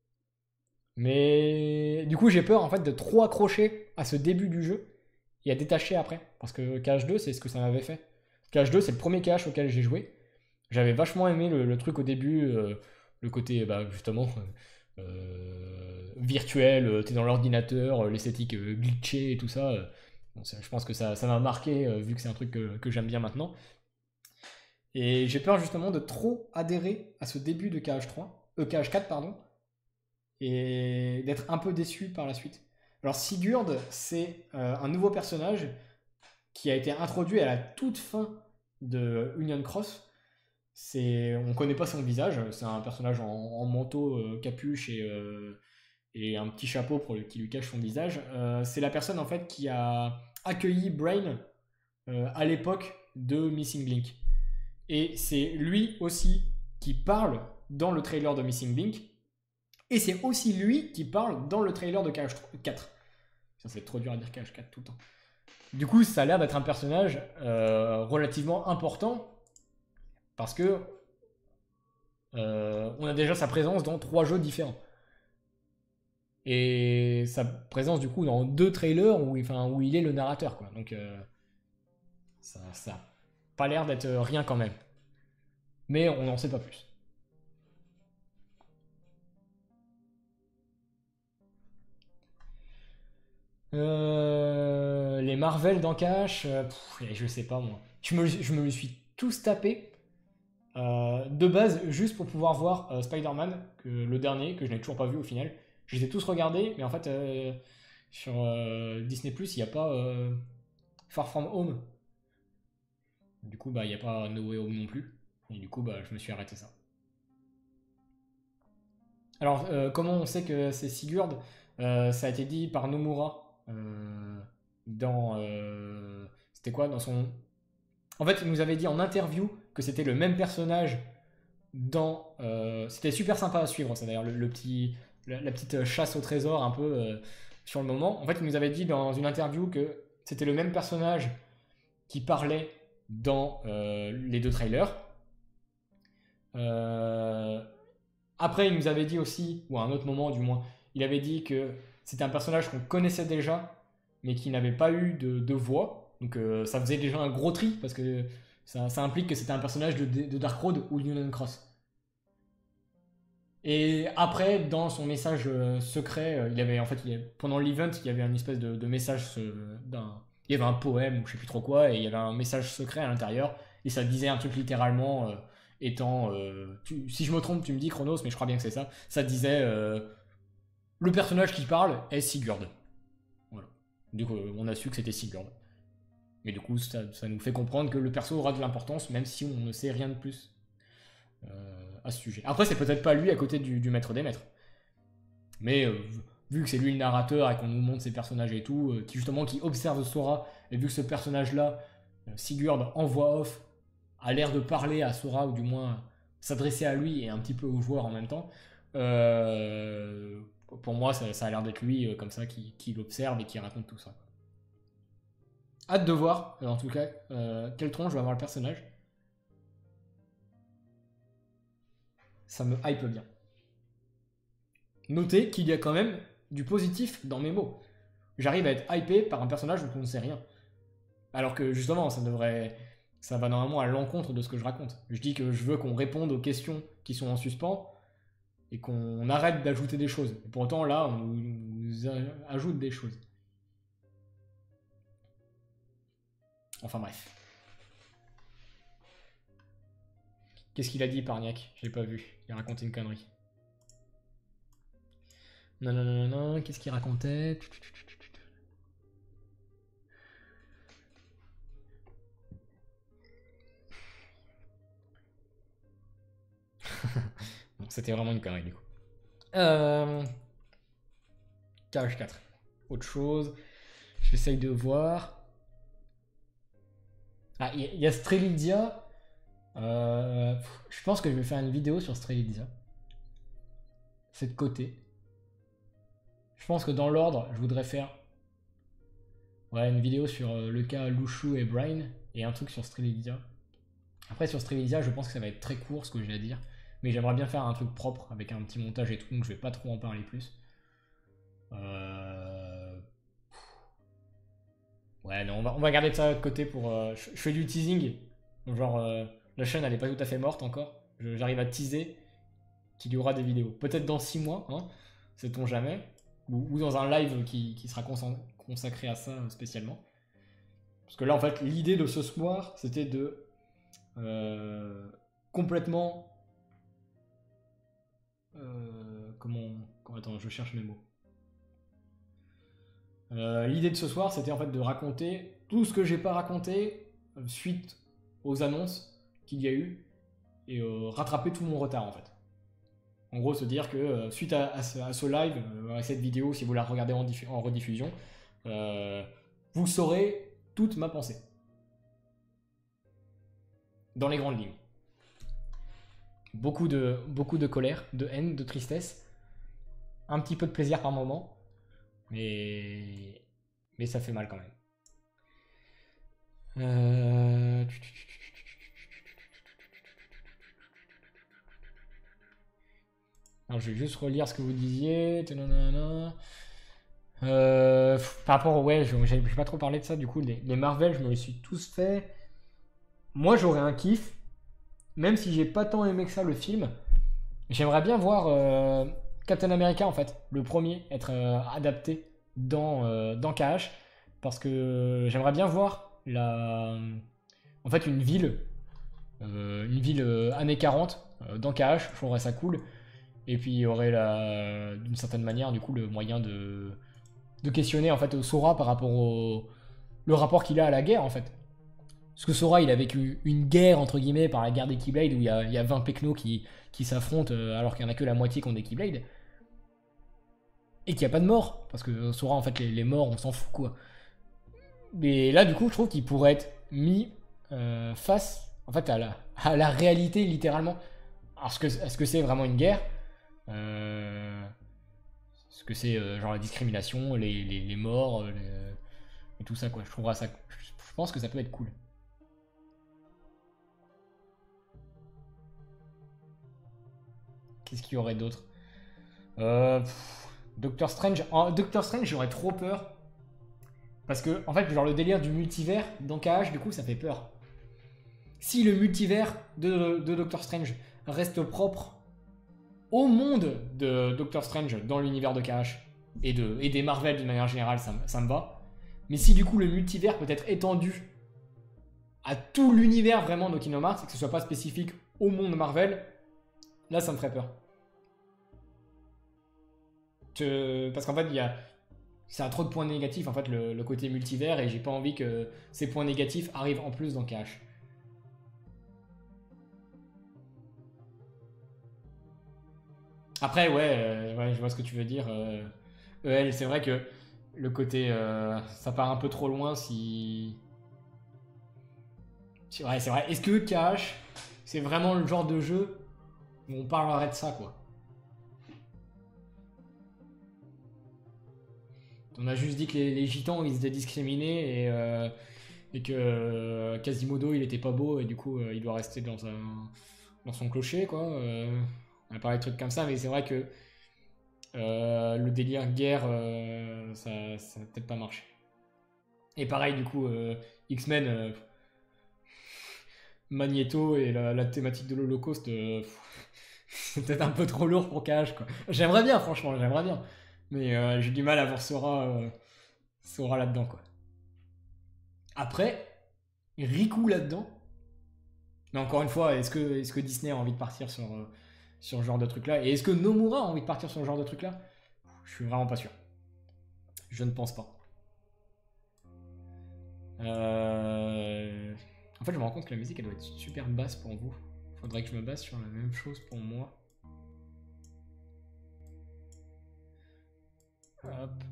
Mais du coup, j'ai peur en fait de trop accrocher à ce début du jeu et à détacher après. Parce que K H deux, c'est ce que ça m'avait fait. K H deux, c'est le premier K H auquel j'ai joué. J'avais vachement aimé le, le truc au début, euh, le côté bah, justement euh, euh, virtuel, euh, t'es dans l'ordinateur, euh, l'esthétique euh, glitchée et tout ça. euh. Bon, ça, je pense que ça ça m'a marqué euh, vu que c'est un truc que, que j'aime bien maintenant. Et j'ai peur justement de trop adhérer à ce début de K H trois, euh, K H quatre, pardon, et d'être un peu déçu par la suite. Alors Sigurd, c'est euh, un nouveau personnage qui a été introduit à la toute fin de Union Cross. C'est, on connaît pas son visage, c'est un personnage en, en manteau, euh, capuche et, euh, et un petit chapeau pour le, qui lui cache son visage. Euh, c'est la personne en fait qui a accueilli Brain euh, à l'époque de Missing Link. Et c'est lui aussi qui parle dans le trailer de Missing Link. Et c'est aussi lui qui parle dans le trailer de K H quatre. Ça, c'est trop dur à dire K H quatre tout le temps. Du coup, ça a l'air d'être un personnage euh, relativement important parce que euh, on a déjà sa présence dans trois jeux différents. Et sa présence, du coup, dans deux trailers où, enfin, où il est le narrateur, quoi. Donc, euh, ça, ça a pas l'air d'être rien quand même. Mais on n'en sait pas plus. Euh, les Marvel dans Cash, euh, pff, je sais pas moi. Je me, je me le suis tous tapé euh, de base juste pour pouvoir voir euh, Spider-Man, que, le dernier, que je n'ai toujours pas vu au final. Je les ai tous regardés, mais en fait euh, sur euh, Disney Plus, il n'y a pas euh, Far From Home. Du coup, bah il n'y a pas No Way Home non plus. Et du coup, bah je me suis arrêté ça. Alors, euh, comment on sait que c'est Sigurd? Euh, Ça a été dit par Nomura euh, dans. euh, C'était quoi? Dans son. En fait, il nous avait dit en interview que c'était le même personnage dans. euh, C'était super sympa à suivre, ça d'ailleurs, le, le petit, la, la petite chasse au trésor un peu euh, sur le moment. En fait, il nous avait dit dans une interview que c'était le même personnage qui parlait dans euh, les deux trailers. Euh, Après, il nous avait dit aussi, ou à un autre moment du moins, il avait dit que c'était un personnage qu'on connaissait déjà, mais qui n'avait pas eu de, de voix. Donc euh, ça faisait déjà un gros tri, parce que ça, ça implique que c'était un personnage de, de Dark Road ou Union Cross. Et après, dans son message euh, secret, euh, il avait en fait, il avait- pendant l'event, il y avait une espèce de, de message euh, d'un, il y avait un poème ou je sais plus trop quoi, et il y avait un message secret à l'intérieur, et ça disait un truc littéralement euh, étant, euh, tu- si je me trompe, tu me dis Chronos, mais je crois bien que c'est ça. Ça disait euh, le personnage qui parle est Sigurd. Voilà. Du coup, euh, on a su que c'était Sigurd. Mais du coup, ça, ça nous fait comprendre que le perso aura de l'importance, même si on ne sait rien de plus euh, à ce sujet. Après, c'est peut-être pas lui à côté du, du maître des maîtres. Mais euh, vu que c'est lui le narrateur et qu'on nous montre ses personnages et tout, euh, qui justement qui observe Sora, et vu que ce personnage-là, euh, Sigurd, en voix off, a l'air de parler à Sora, ou du moins s'adresser à lui et un petit peu aux joueurs en même temps, euh, pour moi, ça, ça a l'air d'être lui, euh, comme ça, qui, qui l'observe et qui raconte tout ça. Hâte de voir, euh, en tout cas, euh, quel tronche va avoir le personnage. Ça me hype bien. Notez qu'il y a quand même du positif dans mes mots. J'arrive à être hypé par un personnage dont on ne sait rien. Alors que justement, ça devrait. Ça va normalement à l'encontre de ce que je raconte. Je dis que je veux qu'on réponde aux questions qui sont en suspens et qu'on arrête d'ajouter des choses. Et pour autant, là, on nous ajoute des choses. Enfin bref. Qu'est-ce qu'il a dit, Parniac? Je l'ai pas vu. Il a raconté une connerie. Non, non, non, non, non. Qu'est-ce qu'il racontait? c'était vraiment une connerie du coup. Euh... K H quatre. Autre chose. J'essaye de voir. Ah, il y, y a Strelitzia. Euh... Je pense que je vais faire une vidéo sur Strelitzia. C'est de côté. Je pense que dans l'ordre, je voudrais faire ouais, une vidéo sur euh, le cas Lushu et Brain et un truc sur Strelitzia. Après, sur Strelitzia, je pense que ça va être très court ce que j'ai à dire. Mais j'aimerais bien faire un truc propre avec un petit montage et tout, donc je vais pas trop en parler plus. Euh... Ouais, non, on va, on va garder ça de côté pour. Euh, je, je fais du teasing. Donc, genre, euh, la chaîne elle est pas tout à fait morte encore. J'arrive à teaser qu'il y aura des vidéos. Peut-être dans six mois, hein, sait-on jamais. Ou, ou dans un live qui, qui sera consacré à ça spécialement. Parce que là, en fait, l'idée de ce soir, c'était de euh, complètement. Euh, comment, comment. Attends, je cherche mes mots. Euh, L'idée de ce soir, c'était en fait de raconter tout ce que j'ai pas raconté euh, suite aux annonces qu'il y a eu et euh, rattraper tout mon retard en fait. En gros, se dire que euh, suite à, à, ce, à, ce, live, euh, à cette vidéo, si vous la regardez en, en rediffusion, euh, vous saurez toute ma pensée. Dans les grandes lignes. Beaucoup de, beaucoup de colère, de haine, de tristesse. Un petit peu de plaisir par moment. Mais, mais ça fait mal quand même. Euh... Alors, je vais juste relire ce que vous disiez. Euh, par rapport au ouais, je n'ai pas trop parlé de ça. Du coup, les, les Marvel, je me les suis tous fait. Moi, j'aurais un kiff. Même si j'ai pas tant aimé que ça le film, j'aimerais bien voir euh, Captain America en fait, le premier, être euh, adapté dans, euh, dans K H. Parce que j'aimerais bien voir la, en fait une ville, euh, une ville euh, années quarante euh, dans K H, je trouverais ça cool. Et puis il y aurait la, d'une certaine manière du coup le moyen de, de questionner en fait Sora par rapport au le rapport qu'il a à la guerre en fait. Parce que Sora, il a vécu une guerre, entre guillemets, par la guerre des Keyblade, où il y a, il y a vingt Pekno qui, qui s'affrontent, euh, alors qu'il n'y en a que la moitié qui ont des Keyblade. Et qu'il n'y a pas de mort. Parce que Sora, en fait, les, les morts, on s'en fout, quoi. Mais là, du coup, je trouve qu'il pourrait être mis euh, face, en fait, à la, à la réalité, littéralement. Alors, est-ce que est-ce que c'est vraiment une guerre euh, Est-ce que c'est, euh, genre, la discrimination, les, les, les morts, les, et tout ça, quoi. Je trouverais ça... Je pense que ça peut être cool. Qu'est-ce qu'il y aurait d'autre euh, Doctor Strange. En Doctor Strange, j'aurais trop peur. Parce que, en fait, genre le délire du multivers dans K H, du coup, ça fait peur. Si le multivers de, de Doctor Strange reste propre au monde de Doctor Strange dans l'univers de K H et, de, et des Marvel d'une manière générale, ça, ça me va. Mais si du coup le multivers peut être étendu à tout l'univers vraiment de Kingdom Hearts et que ce soit pas spécifique au monde Marvel, là, ça me ferait peur. Que... Parce qu'en fait, il y a... ça a trop de points négatifs, en fait, le, le côté multivers, et j'ai pas envie que ces points négatifs arrivent en plus dans K H. Après, ouais, euh, ouais, je vois ce que tu veux dire. Euh, E L, c'est vrai que le côté... Euh, ça part un peu trop loin si... Ouais, c'est vrai. Est-ce que K H, c'est vraiment le genre de jeu où on parlerait de ça, quoi? On a juste dit que les, les gitans ils étaient discriminés et, euh, et que euh, Quasimodo il était pas beau et du coup euh, il doit rester dans, un, dans son clocher quoi. Euh, on a parlé de trucs comme ça, mais c'est vrai que euh, le délire guerre euh, ça, ça n'a peut-être pas marché. Et pareil du coup euh, X-Men euh, Magneto et la, la thématique de l'Holocauste euh, c'est peut-être un peu trop lourd pour K H quoi. J'aimerais bien franchement, j'aimerais bien. Mais euh, j'ai du mal à voir Sora, euh, Sora là-dedans, quoi. Après, Riku là-dedans. Mais encore une fois, est-ce que, est-ce que Disney a envie de partir sur, euh, sur ce genre de truc-là? Et est-ce que Nomura a envie de partir sur ce genre de truc-là? Je suis vraiment pas sûr. Je ne pense pas. Euh... En fait, je me rends compte que la musique, elle doit être super basse pour vous. Faudrait que je me base sur la même chose pour moi. Hop.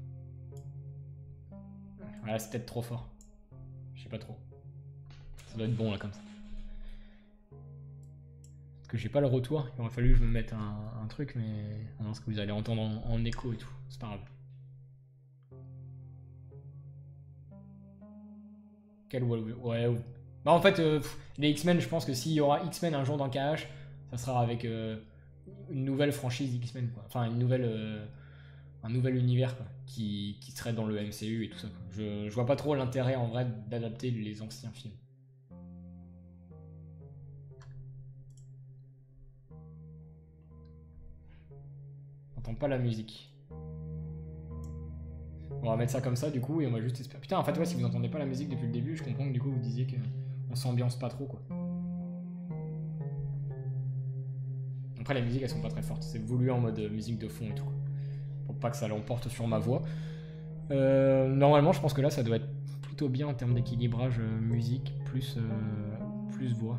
Voilà, c'est peut-être trop fort. Je sais pas trop. Ça doit être bon là comme ça. Parce que j'ai pas le retour. Il aurait fallu que je me mette un, un truc, mais non, parce que vous allez entendre en, en écho et tout. C'est pas grave. Quel ouais, ouais, ouais. Bah en fait, euh, pff, les X-Men, je pense que s'il y aura X-Men un jour dans K H, ça sera avec euh, une nouvelle franchise X-Men, quoi. Enfin, une nouvelle, euh, un nouvel univers, quoi, qui, qui serait dans le M C U et tout ça, quoi. Je, je vois pas trop l'intérêt en vrai d'adapter les anciens films. J'entends pas la musique. On va mettre ça comme ça du coup et on va juste espérer. Putain, en fait, ouais, si vous entendez pas la musique depuis le début, je comprends que du coup vous disiez qu'on s'ambiance pas trop, quoi. Après, les musiques elles sont pas très fortes, c'est voulu en mode musique de fond et tout, quoi. Pour pas que ça l'emporte sur ma voix. Euh, normalement, je pense que là ça doit être plutôt bien en termes d'équilibrage euh, musique plus, euh, plus voix.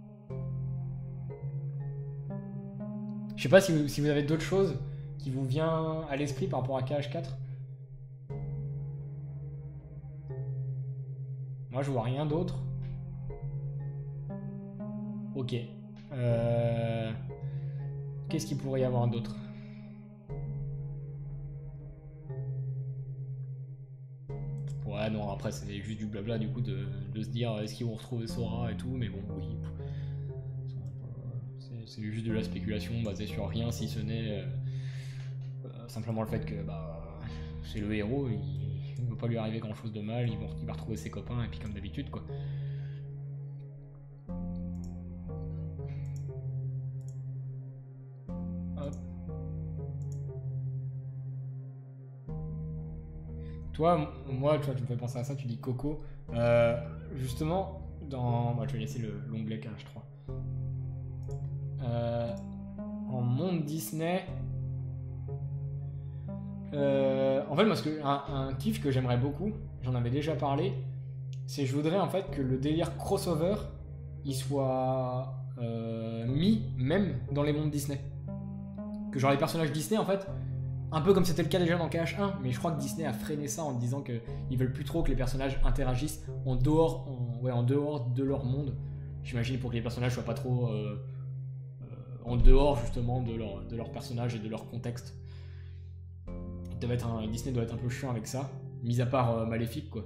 Je sais pas si vous, si vous avez d'autres choses qui vous vient à l'esprit par rapport à K H quatre. Moi, je vois rien d'autre. Ok. Euh... Qu'est-ce qu'il pourrait y avoir d'autre? Ouais, non, après, c'est juste du blabla, du coup, de, de se dire est-ce qu'ils vont retrouver Sora et tout, mais bon, oui. C'est juste de la spéculation basée sur rien, si ce n'est euh, euh, simplement le fait que bah, c'est le héros, il ne va pas lui arriver grand-chose de mal, il va, il va retrouver ses copains, et puis comme d'habitude, quoi. Hop. Toi, moi, tu vois, tu me fais penser à ça, tu dis Coco. Euh, justement, dans... Moi, je vais laisser l'onglet K H trois. Euh, en monde Disney... Euh, en fait, moi, ce que, un, un kiff que j'aimerais beaucoup, j'en avais déjà parlé, c'est je voudrais en fait que le délire crossover, il soit euh, mis même dans les mondes Disney. Que genre les personnages Disney, en fait, un peu comme c'était le cas déjà dans K H un, mais je crois que Disney a freiné ça en disant qu'ils veulent plus trop que les personnages interagissent en dehors, en, ouais, en dehors de leur monde. J'imagine pour que les personnages soient pas trop euh, euh, en dehors justement de leur, de leur personnage et de leur contexte. Doit être un, Disney doit être un peu chiant avec ça, mis à part euh, Maléfique, quoi.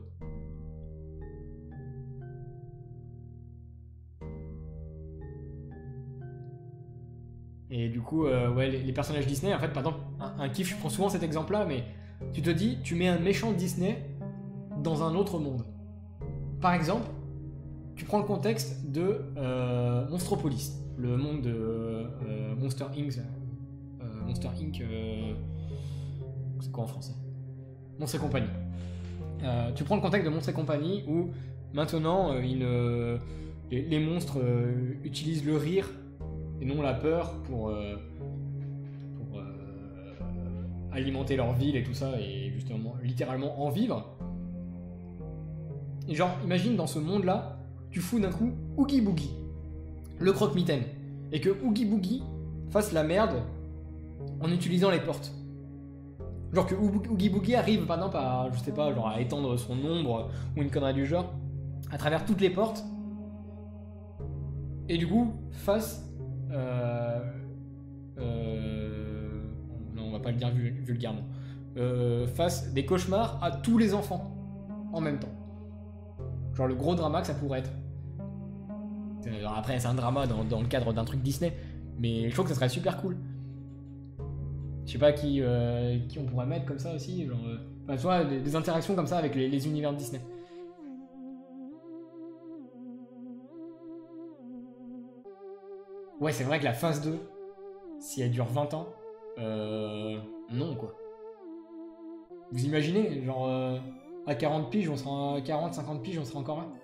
Et du coup, euh, ouais, les, les personnages Disney, en fait, par exemple, un, un kiff, je prends souvent cet exemple-là, mais tu te dis, tu mets un méchant Disney dans un autre monde. Par exemple, tu prends le contexte de euh, Monstropolis, le monde de euh, Monster Incorporated. Euh, Monster Inc. Euh, c'est quoi en français? Monstres et compagnie. Euh, tu prends le contexte de Monstres et compagnie où maintenant euh, il, euh, les, les monstres euh, utilisent le rire et non la peur pour, euh, pour euh, alimenter leur ville et tout ça et justement littéralement en vivre. Et genre, imagine dans ce monde-là, tu fous d'un coup Oogie Boogie, le croque-mitaine, et que Oogie Boogie fasse la merde en utilisant les portes. Genre que Oogie Boogie arrive par exemple à, je sais pas, genre à étendre son ombre ou une connerie du genre à travers toutes les portes et du coup fasse euh, euh, non on va pas le dire vulgairement euh, fasse des cauchemars à tous les enfants en même temps. Genre le gros drama que ça pourrait être. Alors après c'est un drama dans, dans le cadre d'un truc Disney, mais je trouve que ça serait super cool. Je sais pas qui, euh, qui on pourrait mettre comme ça aussi, genre, euh, enfin, tu vois, des, des interactions comme ça avec les, les univers de Disney. Ouais, c'est vrai que la phase deux, si elle dure vingt ans, euh, non quoi. Vous imaginez, genre, euh, à quarante piges, on sera à quarante, cinquante piges, on sera encore là.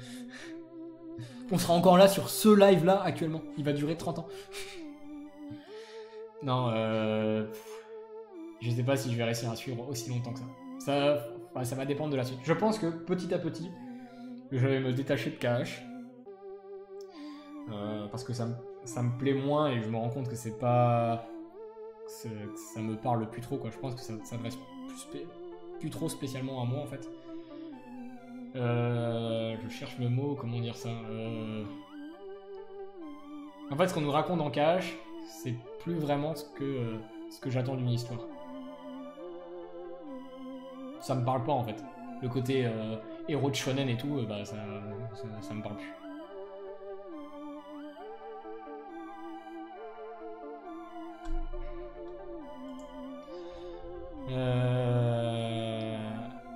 On sera encore là sur ce live là actuellement, il va durer trente ans. Non, euh... je sais pas si je vais réussir à suivre aussi longtemps que ça. Ça, enfin, ça va dépendre de la suite. Je pense que petit à petit, je vais me détacher de K H. Euh, parce que ça, ça me plaît moins et je me rends compte que c'est pas... Que ça me parle plus trop, quoi. Je pense que ça s'adresse plus, plus trop spécialement à moi en fait. Euh, je cherche le mot, comment dire ça. Euh... En fait, ce qu'on nous raconte en K H, c'est plus vraiment ce que, euh, ce que j'attends d'une histoire. Ça me parle pas en fait. Le côté euh, héros de shonen et tout, euh, bah ça, ça, ça me parle plus. Euh...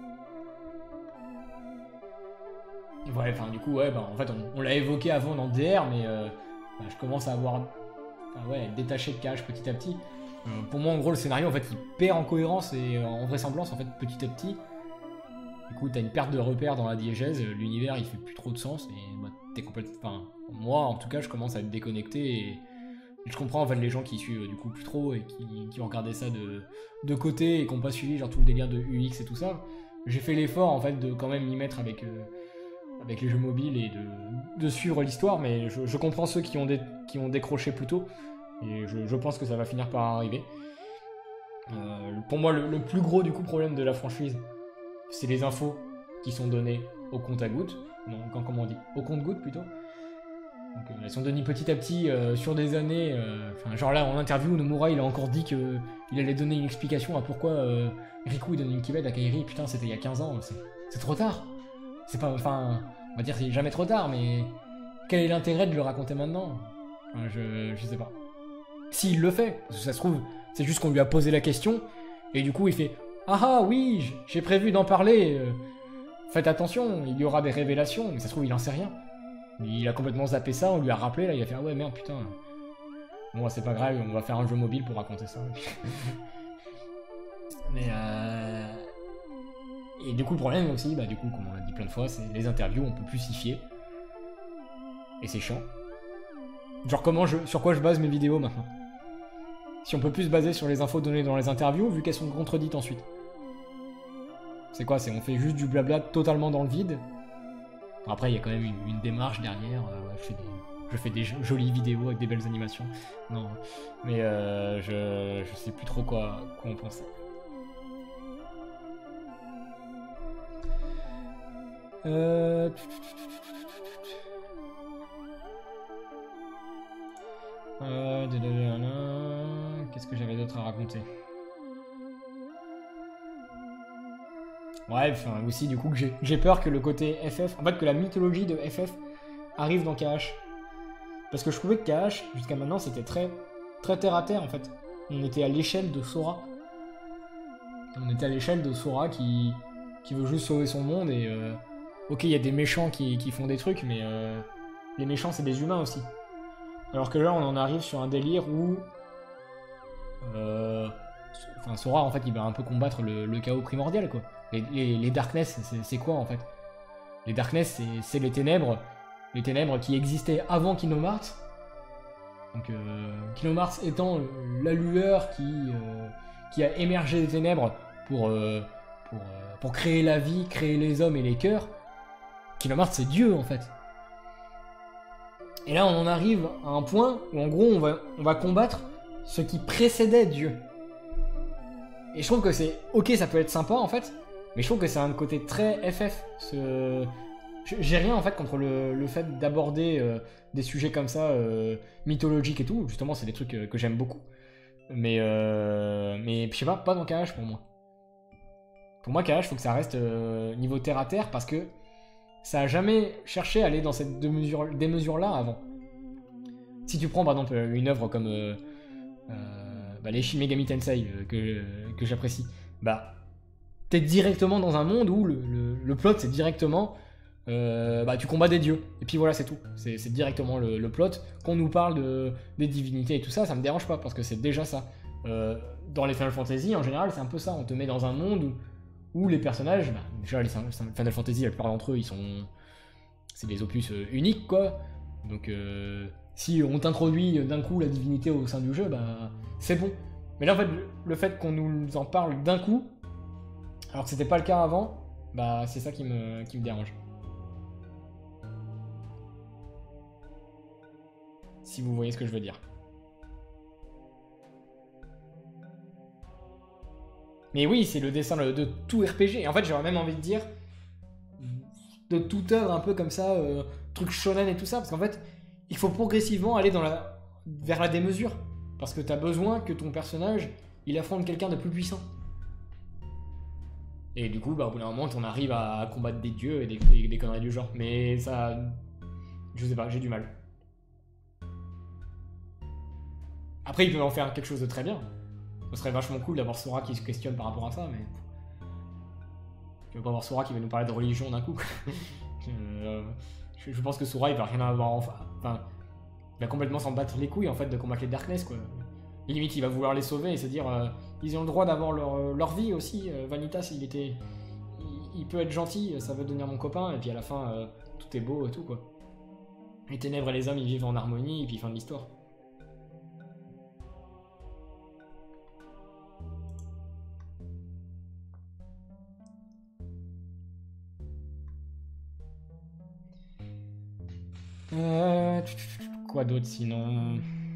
Ouais, enfin du coup, ouais, bah en fait, on, on l'a évoqué avant dans D R, mais euh, bah, je commence à avoir, enfin, ouais, détaché de K H petit à petit. Euh, pour moi, en gros, le scénario, en fait, il perd en cohérence et en vraisemblance, en fait, petit à petit. Du coup, t'as une perte de repères dans la diégèse, l'univers, il fait plus trop de sens, et bah, t'es complètement... Enfin, moi, en tout cas, je commence à être déconnecté, et, et je comprends, en fait, les gens qui suivent, du coup, plus trop, et qui, qui ont regardé ça de, de côté, et qui n'ont pas suivi, genre, tout le délire de U X et tout ça. J'ai fait l'effort, en fait, de quand même m'y mettre avec... Euh, avec les jeux mobiles et de, de suivre l'histoire, mais je, je comprends ceux qui ont, dé, qui ont décroché plus tôt, et je, je pense que ça va finir par arriver. Euh, pour moi, le, le plus gros du coup problème de la franchise, c'est les infos qui sont données au compte à gouttes, non, quand, comment on dit, au compte-gouttes plutôt. Donc, euh, elles sont données petit à petit euh, sur des années. Enfin, euh, genre là, en interview, Nomura il a encore dit qu'il allait donner une explication à pourquoi euh, Riku il donne une kibed à Kairi. Putain, c'était il y a quinze ans, c'est trop tard. C'est pas, enfin, on va dire c'est jamais trop tard, mais quel est l'intérêt de le raconter maintenant? Enfin, je, je sais pas. S'il le fait, parce que ça se trouve, c'est juste qu'on lui a posé la question, et du coup il fait ah ah oui, j'ai prévu d'en parler. Euh, faites attention, il y aura des révélations, mais ça se trouve il en sait rien. Il a complètement zappé ça, on lui a rappelé, là il a fait ah ouais merde putain. Bon c'est pas grave, on va faire un jeu mobile pour raconter ça. Mais euh... Et du coup, le problème aussi, bah, du coup, comme on l'a dit plein de fois, c'est les interviews, on peut plus s'y fier. Et c'est chiant. Genre, comment je, sur quoi je base mes vidéos maintenant? Si on peut plus se baser sur les infos données dans les interviews, vu qu'elles sont contredites ensuite. C'est quoi? C'est on fait juste du blabla totalement dans le vide. Enfin, après, il y a quand même une, une démarche derrière. Euh, je, fais des, je fais des jolies vidéos avec des belles animations. Non. Mais euh, je, je sais plus trop quoi, quoi en penser. Euh... Euh... Qu'est-ce que j'avais d'autre à raconter? Ouais, enfin aussi du coup que j'ai peur que le côté F F, en fait que la mythologie de F F arrive dans K H. Parce que je trouvais que K H, jusqu'à maintenant, c'était très, très terre à terre en fait. On était à l'échelle de Sora. On était à l'échelle de Sora qui, qui veut juste sauver son monde et... Euh... Ok, il y a des méchants qui, qui font des trucs, mais euh, les méchants, c'est des humains aussi. Alors que là, on en arrive sur un délire où... Euh, enfin, Sora, en fait, il va un peu combattre le, le chaos primordial, quoi. Les, les, les Darkness, c'est quoi, en fait? Les Darkness, c'est les ténèbres. Les ténèbres qui existaient avant Kingdom Hearts. Donc, euh, Kingdom Hearts étant la lueur qui, euh, qui a émergé des ténèbres pour, euh, pour, euh, pour créer la vie, créer les hommes et les cœurs. Kingdom Hearts, c'est Dieu, en fait. Et là, on en arrive à un point où, en gros, on va, on va combattre ce qui précédait Dieu. Et je trouve que c'est... Ok, ça peut être sympa, en fait, mais je trouve que c'est un côté très F F. Ce... J'ai rien, en fait, contre le, le fait d'aborder euh, des sujets comme ça, euh, mythologiques et tout. Justement, c'est des trucs euh, que j'aime beaucoup. Mais, euh, mais je sais pas, pas dans K H, pour moi. Pour moi, K H, faut que ça reste euh, niveau terre-à-terre, parce que ça a jamais cherché à aller dans cette démesure-là avant. Si tu prends par exemple une œuvre comme euh, euh, bah, les Shin Megami Tensei euh, que, que j'apprécie, bah t'es directement dans un monde où le, le, le plot c'est directement euh, bah tu combats des dieux et puis voilà c'est tout. C'est directement le, le plot. Qu'on nous parle de, des divinités et tout ça, ça me dérange pas parce que c'est déjà ça. Euh, dans les Final Fantasy en général c'est un peu ça. On te met dans un monde où où les personnages, bah, déjà les Final Fantasy, la plupart d'entre eux, ils sont, c'est des opus euh, uniques quoi. Donc euh, si on t'introduit d'un coup la divinité au sein du jeu, bah c'est bon. Mais là en fait, le fait qu'on nous en parle d'un coup, alors que c'était pas le cas avant, bah c'est ça qui me, qui me dérange. Si vous voyez ce que je veux dire. Mais oui, c'est le dessin de, de tout R P G. Et en fait, j'aurais même envie de dire de toute œuvre un peu comme ça, euh, truc shonen et tout ça, parce qu'en fait, il faut progressivement aller dans la, vers la démesure. Parce que t'as besoin que ton personnage, il affronte quelqu'un de plus puissant. Et du coup, bah, au bout d'un moment, on arrive à combattre des dieux et des, des, des conneries du genre. Mais ça... Je sais pas, j'ai du mal. Après, il peut en faire quelque chose de très bien. Ce serait vachement cool d'avoir Sora qui se questionne par rapport à ça, mais... Je veux pas avoir Sora qui va nous parler de religion d'un coup. euh, je, je pense que Sora, il va rien avoir... Enfin, enfin, il va complètement s'en battre les couilles, en fait, de combattre les Darkness, quoi. Et limite, il va vouloir les sauver et se dire... Euh, ils ont le droit d'avoir leur, leur vie aussi. Euh, Vanitas, il était... Il, il peut être gentil, ça veut devenir mon copain, et puis à la fin, euh, tout est beau et tout, quoi. Les ténèbres et les hommes, ils vivent en harmonie, et puis fin de l'histoire. Euh... Quoi d'autre sinon?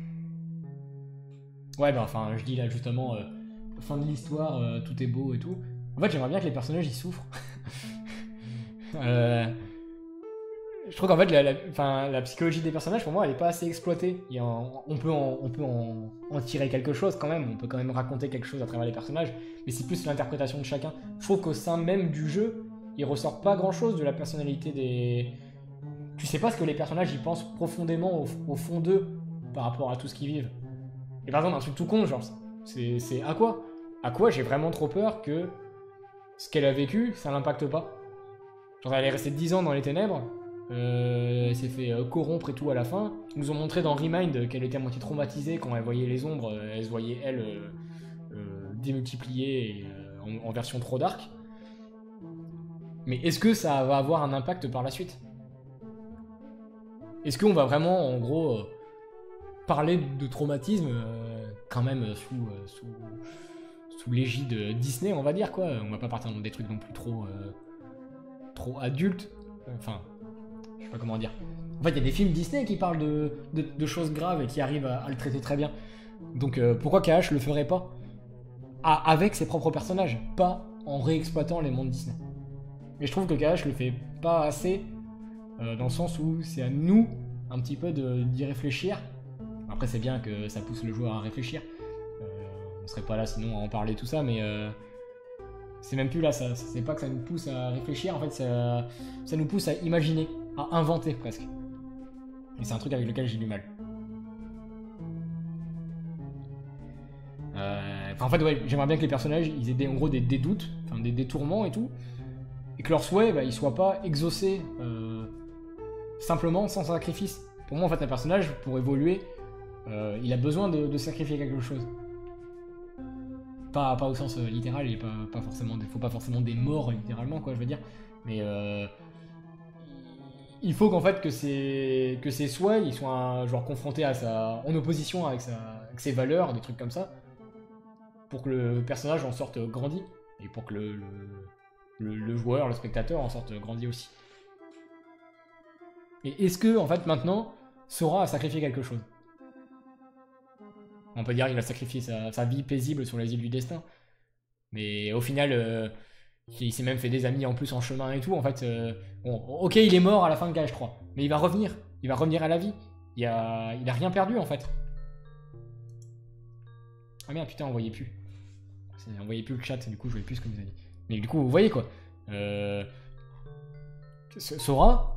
Ouais, bah enfin, je dis là justement, euh, fin de l'histoire, euh, tout est beau et tout. En fait, j'aimerais bien que les personnages ils souffrent. euh... Je trouve qu'en fait, la, la, enfin, la psychologie des personnages, pour moi, elle est pas assez exploitée. Et en, on peut, en, on peut en, en tirer quelque chose quand même, on peut quand même raconter quelque chose à travers les personnages, mais c'est plus l'interprétation de chacun. Je trouve qu'au sein même du jeu, il ressort pas grand chose de la personnalité des... Tu sais pas ce que les personnages ils pensent profondément au, au fond d'eux par rapport à tout ce qu'ils vivent. Et par exemple, un truc tout con, genre, c'est à quoi À quoi j'ai vraiment trop peur que ce qu'elle a vécu, ça l'impacte pas. Genre, elle est restée dix ans dans les ténèbres, euh, elle s'est fait euh, corrompre et tout à la fin. Ils nous ont montré dans Remind qu'elle était à moitié traumatisée quand elle voyait les ombres, euh, elle se voyait, elle, euh, euh, démultipliée et, euh, en, en version trop dark. Mais est-ce que ça va avoir un impact par la suite? Est-ce qu'on va vraiment, en gros, euh, parler de traumatisme euh, quand même sous, euh, sous, sous l'égide Disney, on va dire, quoi. On va pas partir dans des trucs non plus trop, euh, trop adultes. Enfin, je sais pas comment dire. En fait, il y a des films Disney qui parlent de, de, de choses graves et qui arrivent à, à le traiter très bien. Donc euh, pourquoi K H le ferait pas ah, avec ses propres personnages, pas en réexploitant les mondes Disney. Mais je trouve que K H le fait pas assez, euh, dans le sens où c'est à nous, un petit peu, d'y réfléchir. Après, c'est bien que ça pousse le joueur à réfléchir. Euh, on serait pas là sinon à en parler tout ça, mais euh, c'est même plus là, ça, c'est pas que ça nous pousse à réfléchir, en fait, ça, ça nous pousse à imaginer, à inventer presque. Et c'est un truc avec lequel j'ai du mal. Euh, enfin, en fait, ouais, j'aimerais bien que les personnages, ils aient des, en gros des, des doutes, enfin des détourments et tout, et que leurs souhaits, bah, ils soient pas exaucés euh, simplement sans sacrifice. Pour moi, en fait, un personnage, pour évoluer, euh, il a besoin de, de sacrifier quelque chose. Pas, pas au sens euh, littéral, il pas, pas forcément, faut pas forcément des morts littéralement, quoi, je veux dire. Mais euh, il faut qu'en fait que ses, que ses souhaits, ils soient genre confrontés à sa, en opposition avec, sa, avec ses valeurs, des trucs comme ça, pour que le personnage en sorte grandi et pour que le, le, le, le joueur, le spectateur en sorte grandi aussi. Et est-ce que en fait maintenant Sora a sacrifié quelque chose? On peut dire qu'il a sacrifié sa, sa vie paisible sur les îles du destin. Mais au final, euh, il s'est même fait des amis en plus en chemin et tout. En fait, euh, bon, ok, il est mort à la fin de K H trois. Mais il va revenir. Il va revenir à la vie. Il a, il a rien perdu en fait. Ah merde, putain, on voyait plus. On voyait plus le chat, du coup, je voyais plus ce que vous avez dit. Mais du coup, vous voyez quoi. Euh... Sora,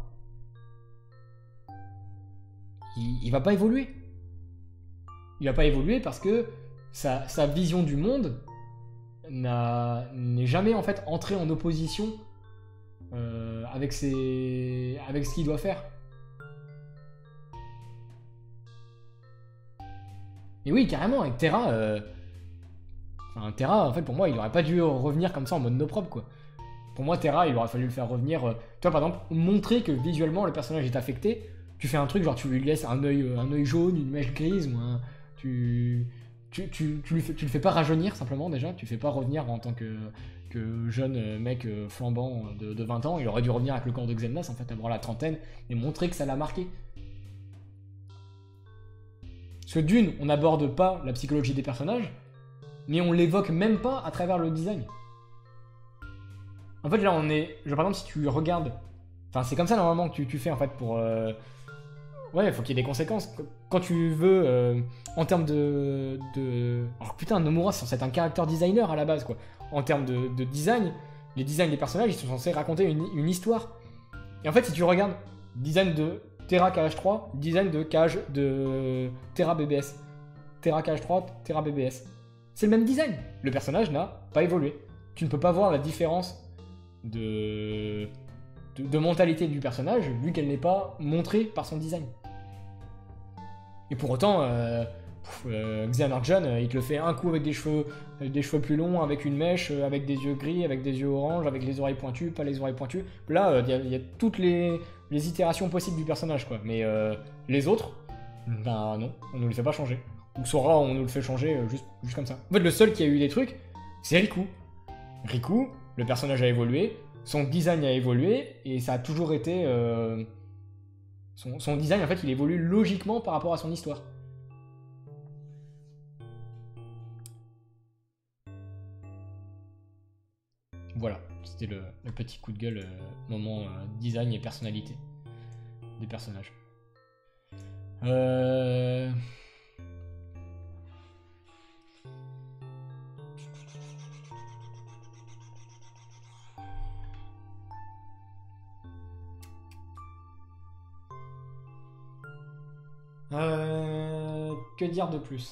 il, il va pas évoluer. Il va pas évoluer parce que sa, sa vision du monde n'est jamais en fait entrée en opposition euh, avec, ses, avec ce qu'il doit faire. Et oui, carrément, avec Terra, euh... enfin, Terra, en fait, pour moi, il aurait pas dû revenir comme ça en mode no prop, quoi. Pour moi, Terra, il aurait fallu le faire revenir. Euh... Tu vois, par exemple, montrer que visuellement le personnage est affecté. Tu fais un truc, genre tu lui laisses un œil, un œil jaune, une mèche grise, ou un. Tu, tu, tu, tu, lui fais, tu le fais pas rajeunir simplement déjà, tu fais pas revenir en tant que, que jeune mec flambant de, de vingt ans, il aurait dû revenir avec le corps de Xemnas en fait, avoir la trentaine, et montrer que ça l'a marqué. Parce que d'une, on n'aborde pas la psychologie des personnages, mais on l'évoque même pas à travers le design. En fait, là, on est... Genre, par exemple, si tu regardes... Enfin, c'est comme ça, normalement, que tu, tu fais, en fait, pour... Euh... Ouais, il faut qu'il y ait des conséquences. Quand tu veux, euh, en termes de... de... Alors, putain, Nomura, c'est censé être un character designer, à la base, quoi. En termes de, de design, les designs des personnages, ils sont censés raconter une, une histoire. Et en fait, si tu regardes, design de Terra K H trois, design de K H... de Terra B B S. Terra K H trois, Terra B B S. C'est le même design. Le personnage n'a pas évolué. Tu ne peux pas voir la différence de, de, de mentalité du personnage vu qu'elle n'est pas montrée par son design. Et pour autant, euh, euh, Xehanort-John, euh, il te le fait un coup avec des cheveux, avec des cheveux plus longs, avec une mèche, euh, avec des yeux gris, avec des yeux orange, avec les oreilles pointues, pas les oreilles pointues. Là, il euh, y, y a toutes les, les itérations possibles du personnage, quoi. Mais euh, les autres, ben non, on ne le fait pas changer. Ou Sora, on nous le fait changer euh, juste, juste comme ça. En fait, le seul qui a eu des trucs, c'est Riku. Riku, le personnage a évolué, son design a évolué, et ça a toujours été... Euh... Son, son design, en fait, il évolue logiquement par rapport à son histoire. Voilà, c'était le, le petit coup de gueule, euh, moment euh, design et personnalité des personnages. Euh... Euh, que dire de plus?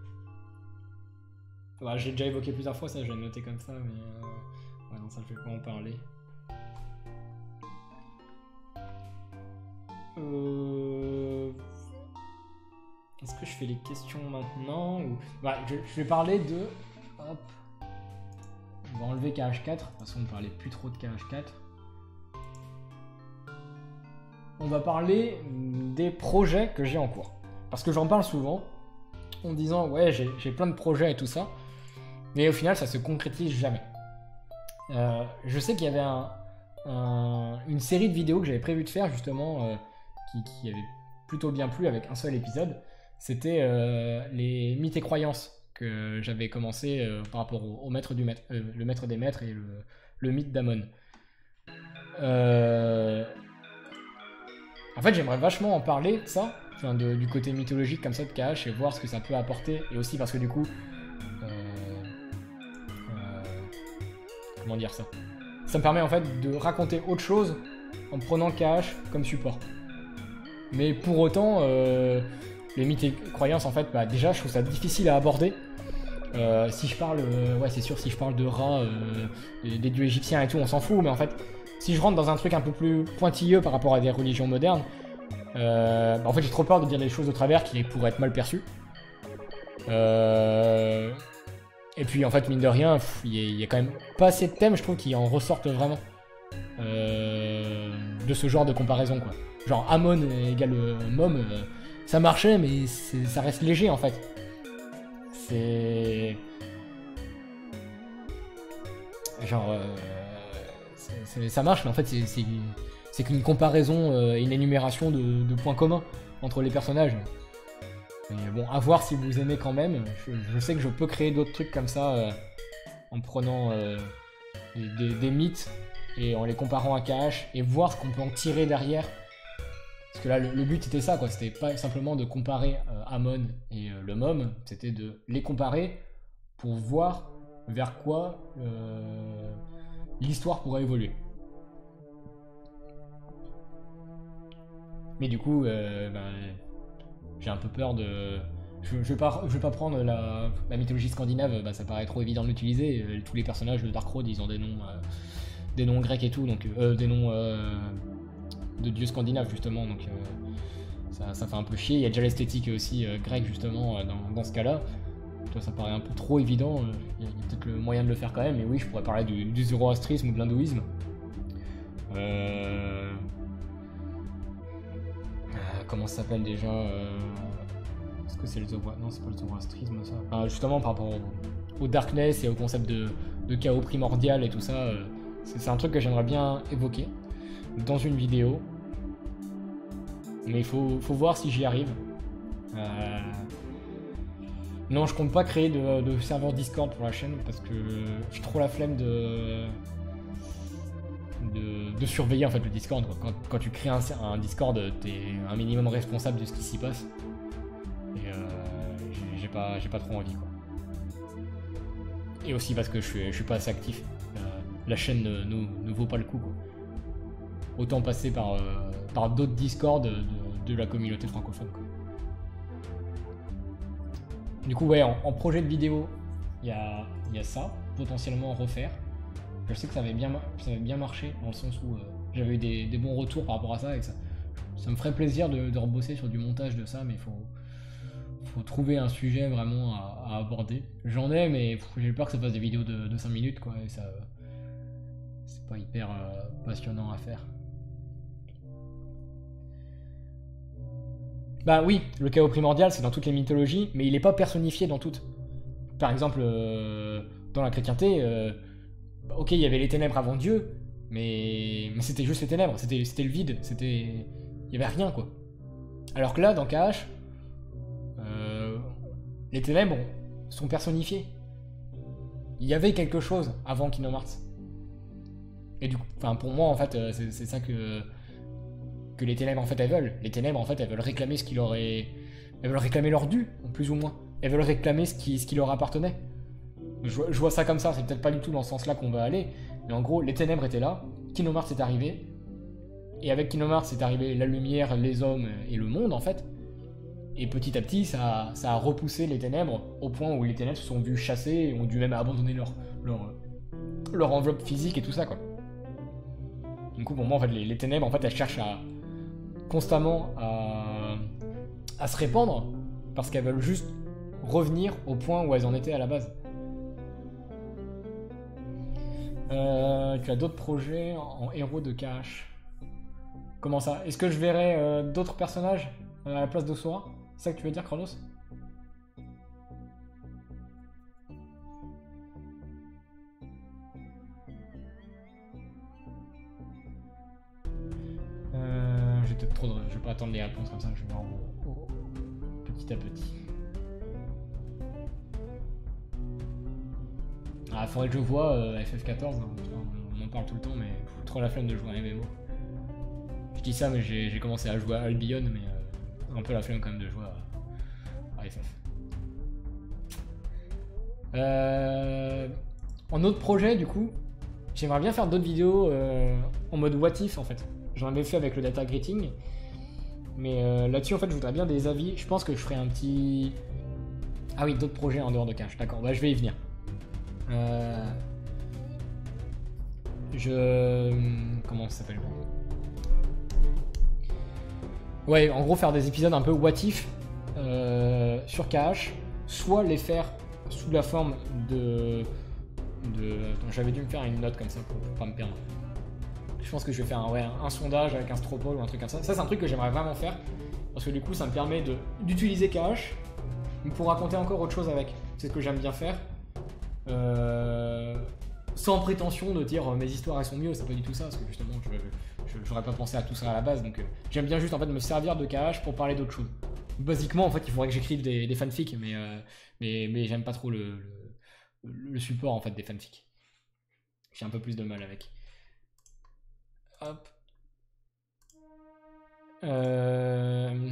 Bah, j'ai déjà évoqué plusieurs fois ça, je vais le noter comme ça, mais euh... ouais, non, ça je vais pas en parler. Euh... Est-ce que je fais les questions maintenant ou... Bah, je, je vais parler de... Hop. On va enlever K H quatre, de toute façon on ne parlait plus trop de K H quatre. On va parler des projets que j'ai en cours. Parce que j'en parle souvent, en disant ouais j'ai plein de projets et tout ça, mais au final ça se concrétise jamais. Euh, je sais qu'il y avait un, un, une série de vidéos que j'avais prévu de faire justement, euh, qui, qui avait plutôt bien plu avec un seul épisode. C'était euh, les mythes et croyances que j'avais commencé euh, par rapport au, au maître du maître, euh, le maître des maîtres et le, le mythe d'Amon. Euh... En fait, j'aimerais vachement en parler de ça, enfin de, du côté mythologique comme ça de K H et voir ce que ça peut apporter. Et aussi parce que du coup, euh, euh, comment dire ça Ça me permet en fait de raconter autre chose en prenant K H comme support. Mais pour autant, euh, les mythes et croyances en fait, bah, déjà je trouve ça difficile à aborder. Euh, si je parle, euh, ouais c'est sûr, si je parle de Ra, euh, des, des dieux égyptiens et tout, on s'en fout, mais en fait, si je rentre dans un truc un peu plus pointilleux par rapport à des religions modernes, euh, bah en fait j'ai trop peur de dire des choses de travers qui pourraient être mal perçues. Euh, et puis en fait, mine de rien, il y, y a quand même pas assez de thèmes, je trouve, qui en ressortent vraiment euh, de ce genre de comparaison, quoi. Genre Amon égale euh, Mom, euh, ça marchait, mais ça reste léger en fait. C'est... Genre... Euh... C est, c est, ça marche, mais en fait c'est qu'une comparaison et euh, une énumération de, de points communs entre les personnages. Et bon, à voir si vous aimez quand même. Je, je sais que je peux créer d'autres trucs comme ça euh, en prenant euh, des, des, des mythes et en les comparant à K H et voir ce qu'on peut en tirer derrière. Parce que là, le, le but c'était ça, quoi. C'était pas simplement de comparer euh, Amon et euh, le Mom, c'était de les comparer pour voir vers quoi euh, l'histoire pourrait évoluer. Mais du coup, euh, ben, j'ai un peu peur de... Je, je, vais, pas, je vais pas prendre la, la mythologie scandinave, bah, ça paraît trop évident de l'utiliser. Tous les personnages de Dark Road, ils ont des noms, euh, des noms grecs et tout, donc euh, des noms euh, de dieux scandinaves justement, donc euh, ça, ça fait un peu chier. Il y a déjà l'esthétique aussi euh, grecque justement euh, dans, dans ce cas-là. Toi, ça paraît un peu trop évident. Il y a, a peut-être le moyen de le faire quand même, mais oui, je pourrais parler du, du zoroastrisme ou de l'hindouisme. Euh... Comment ça s'appelle déjà euh... Est-ce que c'est le Zoro... Non, c'est pas le zoroastrisme, ça. Enfin, justement, par rapport au, au darkness et au concept de, de chaos primordial et tout ça, euh, c'est un truc que j'aimerais bien évoquer dans une vidéo. Mais il faut, faut voir si j'y arrive. Euh... Non, je compte pas créer de, de serveur Discord pour la chaîne parce que j'ai trop la flemme de, de, de surveiller en fait le Discord. Quoi. Quand, quand tu crées un, un Discord, t'es un minimum responsable de ce qui s'y passe. Et euh, j'ai pas, j'ai pas trop envie quoi. Et aussi parce que je suis, je suis pas assez actif. Euh, la chaîne ne, ne, ne vaut pas le coup. Quoi. Autant passer par, euh, par d'autres Discord de, de la communauté francophone. Quoi. Du coup, ouais, en, en projet de vidéo, il y a, y a ça, potentiellement refaire. Je sais que ça avait bien, ça avait bien marché, dans le sens où euh, j'avais eu des, des bons retours par rapport à ça, et que ça, ça me ferait plaisir de, de rebosser sur du montage de ça, mais il faut, faut trouver un sujet vraiment à, à aborder. J'en ai, mais j'ai peur que ça fasse des vidéos de, de cinq minutes, quoi, et ça, c'est pas hyper euh, passionnant à faire. Bah oui, le chaos primordial, c'est dans toutes les mythologies, mais il n'est pas personnifié dans toutes. Par exemple, euh, dans la chrétienté, euh, bah, ok, il y avait les ténèbres avant Dieu, mais, mais c'était juste les ténèbres, c'était le vide, c'était, il y avait rien quoi. Alors que là, dans K H, euh, les ténèbres sont personnifiées. Il y avait quelque chose avant Kingdom Hearts. Et du coup, enfin pour moi en fait, c'est ça que que les ténèbres en fait elles veulent. Les ténèbres en fait elles veulent réclamer ce qui leur est... Elles veulent réclamer leur dû, plus ou moins. Elles veulent réclamer ce qui, ce qui leur appartenait. Je, je vois ça comme ça, c'est peut-être pas du tout dans ce sens là qu'on va aller, mais en gros les ténèbres étaient là, Kingdom Hearts est arrivé, et avec Kingdom Hearts c'est arrivé la lumière, les hommes et le monde en fait, et petit à petit ça, ça a repoussé les ténèbres au point où les ténèbres se sont vus chasser et ont dû même abandonner leur, leur, leur enveloppe physique et tout ça quoi. Du coup pour moi en fait les, les ténèbres en fait elles cherchent à constamment à, à se répandre parce qu'elles veulent juste revenir au point où elles en étaient à la base. Euh, tu as d'autres projets en, en héros de K H. Comment ça? Est-ce que je verrai euh, d'autres personnages à la place de Sora? C'est ça que tu veux dire, Chronos? Euh, j'ai peut-être trop de... Je vais pas attendre les réponses comme ça, je vais voir au, au, petit à petit. Ah, faudrait que je vois euh, F F quatorze, hein. On en parle tout le temps, mais pff, trop la flemme de jouer à M M O. Je dis ça, mais j'ai commencé à jouer à Albion, mais euh, un peu la flemme quand même de jouer à, à F F. Euh, en autre projet, du coup, j'aimerais bien faire d'autres vidéos euh, en mode what if en fait. J'en avais fait avec le data greeting, mais euh, là-dessus en fait je voudrais bien des avis. Je pense que je ferai un petit... Ah oui, d'autres projets en dehors de Cache, d'accord, bah je vais y venir. Euh... Je... Comment ça s'appelle? Ouais, en gros faire des épisodes un peu what if euh, sur K H, soit les faire sous la forme de... de... J'avais dû me faire une note comme ça pour, pour pas me perdre. Je pense que je vais faire un, ouais, un, un sondage avec un stropole ou un truc comme ça. Ça c'est un truc que j'aimerais vraiment faire, parce que du coup ça me permet d'utiliser K H, mais pour raconter encore autre chose avec. C'est ce que j'aime bien faire. Euh, sans prétention de dire mes histoires elles sont mieux, c'est pas du tout ça, parce que justement je j'aurais pas pensé à tout ça à la base, donc euh, j'aime bien juste en fait me servir de K H pour parler d'autres choses. Basiquement en fait il faudrait que j'écrive des, des fanfics, mais, euh, mais, mais j'aime pas trop le, le, le support en fait des fanfics. J'ai un peu plus de mal avec. Hop. Euh...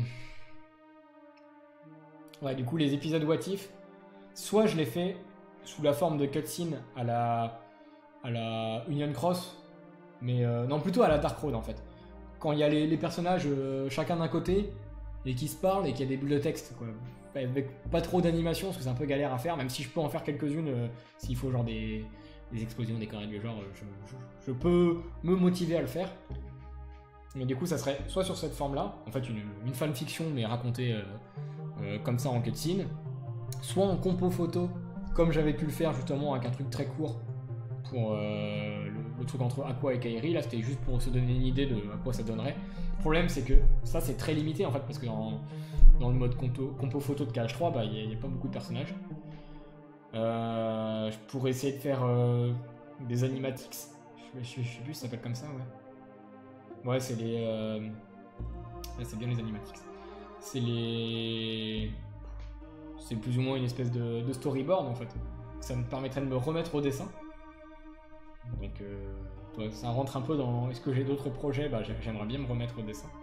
Ouais, du coup, les épisodes What If, soit je les fais sous la forme de cutscene à la, à la Union Cross, mais euh, non, plutôt à la Dark Road en fait. Quand il y a les, les personnages euh, chacun d'un côté et qui se parlent et qu'il y a des bulles de texte, quoi. Avec pas trop d'animation, parce que c'est un peu galère à faire, même si je peux en faire quelques-unes euh, s'il faut genre des, des explosions, des conneries du genre, je, je, je peux me motiver à le faire. Mais du coup, ça serait soit sur cette forme-là, en fait une, une fanfiction mais racontée euh, euh, comme ça en cutscene, soit en compo photo, comme j'avais pu le faire justement avec un truc très court pour euh, le, le truc entre Aqua et Kairi. Là, c'était juste pour se donner une idée de à quoi ça donnerait. Le problème, c'est que ça, c'est très limité en fait, parce que dans, dans le mode compo, compo photo de K H trois, bah, il n'y a, a pas beaucoup de personnages. Euh, je pourrais essayer de faire euh, des animatics. Je, je, je sais plus si ça s'appelle comme ça, ouais. Ouais, c'est les... Euh... Ouais, c'est bien les animatics. C'est les... c'est plus ou moins une espèce de, de storyboard en fait. Ça me permettrait de me remettre au dessin. Donc euh, ouais, ça rentre un peu dans... Est-ce que j'ai d'autres projets? Bah j'aimerais bien me remettre au dessin.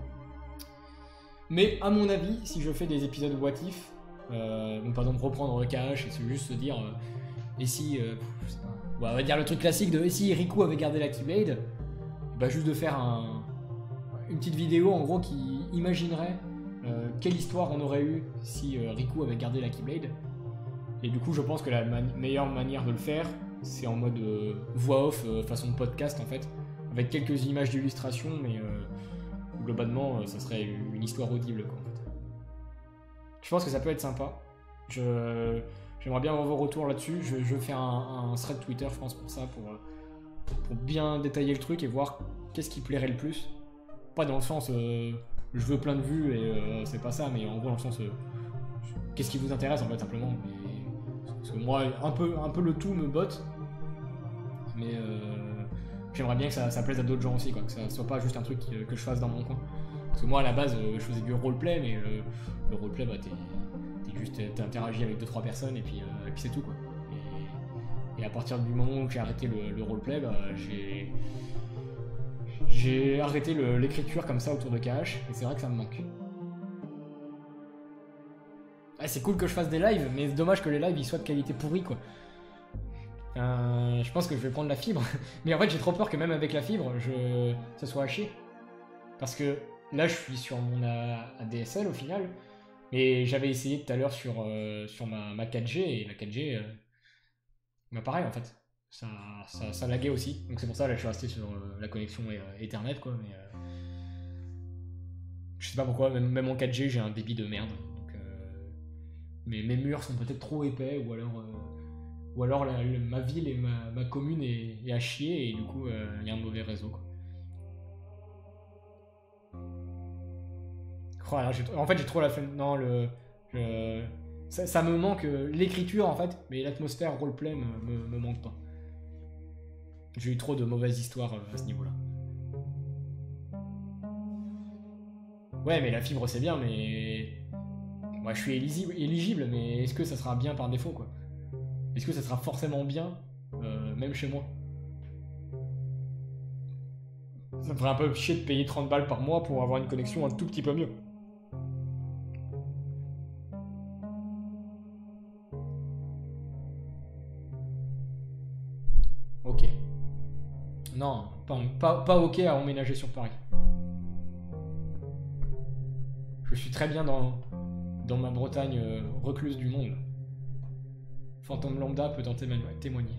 Mais à mon avis, si je fais des épisodes what if, euh, donc par exemple reprendre K H et c'est juste se dire... Euh, et si... Euh, je sais pas, ouais, on va dire le truc classique de... Et si Riku avait gardé la Keyblade, bah juste de faire un, une petite vidéo en gros qui imaginerait euh, quelle histoire on aurait eu si euh, Riku avait gardé la Keyblade. Et du coup je pense que la man meilleure manière de le faire, c'est en mode euh, voix off, euh, façon podcast en fait, avec quelques images d'illustration, mais euh, globalement euh, ça serait une histoire audible quoi, en fait. Je pense que ça peut être sympa. Je... J'aimerais bien avoir vos retours là-dessus. Je, je vais faire un, un thread Twitter, je pense, pour ça, pour, pour bien détailler le truc et voir qu'est-ce qui plairait le plus. Pas dans le sens euh, je veux plein de vues et euh, c'est pas ça, mais en gros dans le sens euh, qu'est-ce qui vous intéresse en fait simplement. Mais, parce que moi, un peu, un peu le tout me botte, mais euh, j'aimerais bien que ça, ça plaise à d'autres gens aussi, quoi, que ça soit pas juste un truc que, que je fasse dans mon coin. Parce que moi à la base, je faisais du roleplay, mais euh, le roleplay, bah t'es. Juste t'interagis avec deux trois personnes et puis, euh, et puis c'est tout quoi. Et, et à partir du moment où j'ai arrêté le, le roleplay, bah, j'ai j'ai arrêté l'écriture comme ça autour de K H et c'est vrai que ça me manque. Ah, c'est cool que je fasse des lives, mais c'est dommage que les lives ils soient de qualité pourrie quoi. Euh, je pense que je vais prendre la fibre, mais en fait j'ai trop peur que même avec la fibre, je... ça soit haché. Parce que là je suis sur mon A D S L au final. Et j'avais essayé tout à l'heure sur, euh, sur ma, ma quatre G, et la quatre G, euh, bah pareil en fait, ça, ça, ça laguait aussi. Donc c'est pour ça là je suis resté sur euh, la connexion euh, Ethernet quoi, mais euh, je sais pas pourquoi, même, même en quatre G j'ai un débit de merde. Donc, euh, mais mes murs sont peut-être trop épais, ou alors, euh, ou alors la, la, ma ville et ma, ma commune est, est à chier, et du coup il euh, y a un mauvais réseau quoi. Oh, alors, en fait j'ai trop la flemme. Non, le, je, ça, ça me manque l'écriture en fait, mais l'atmosphère roleplay me, me, me manque pas. J'ai eu trop de mauvaises histoires à ce niveau là. Ouais mais la fibre c'est bien, mais moi je suis éligible, éligible mais est-ce que ça sera bien par défaut quoi? Est-ce que ça sera forcément bien euh, même chez moi? Ça me ferait un peu chier de payer trente balles par mois pour avoir une connexion un tout petit peu mieux. Ok. Non, pas, pas, pas ok à emménager sur Paris. Je suis très bien dans, dans ma Bretagne euh, recluse du monde. Fantôme Lambda peut en témoigner.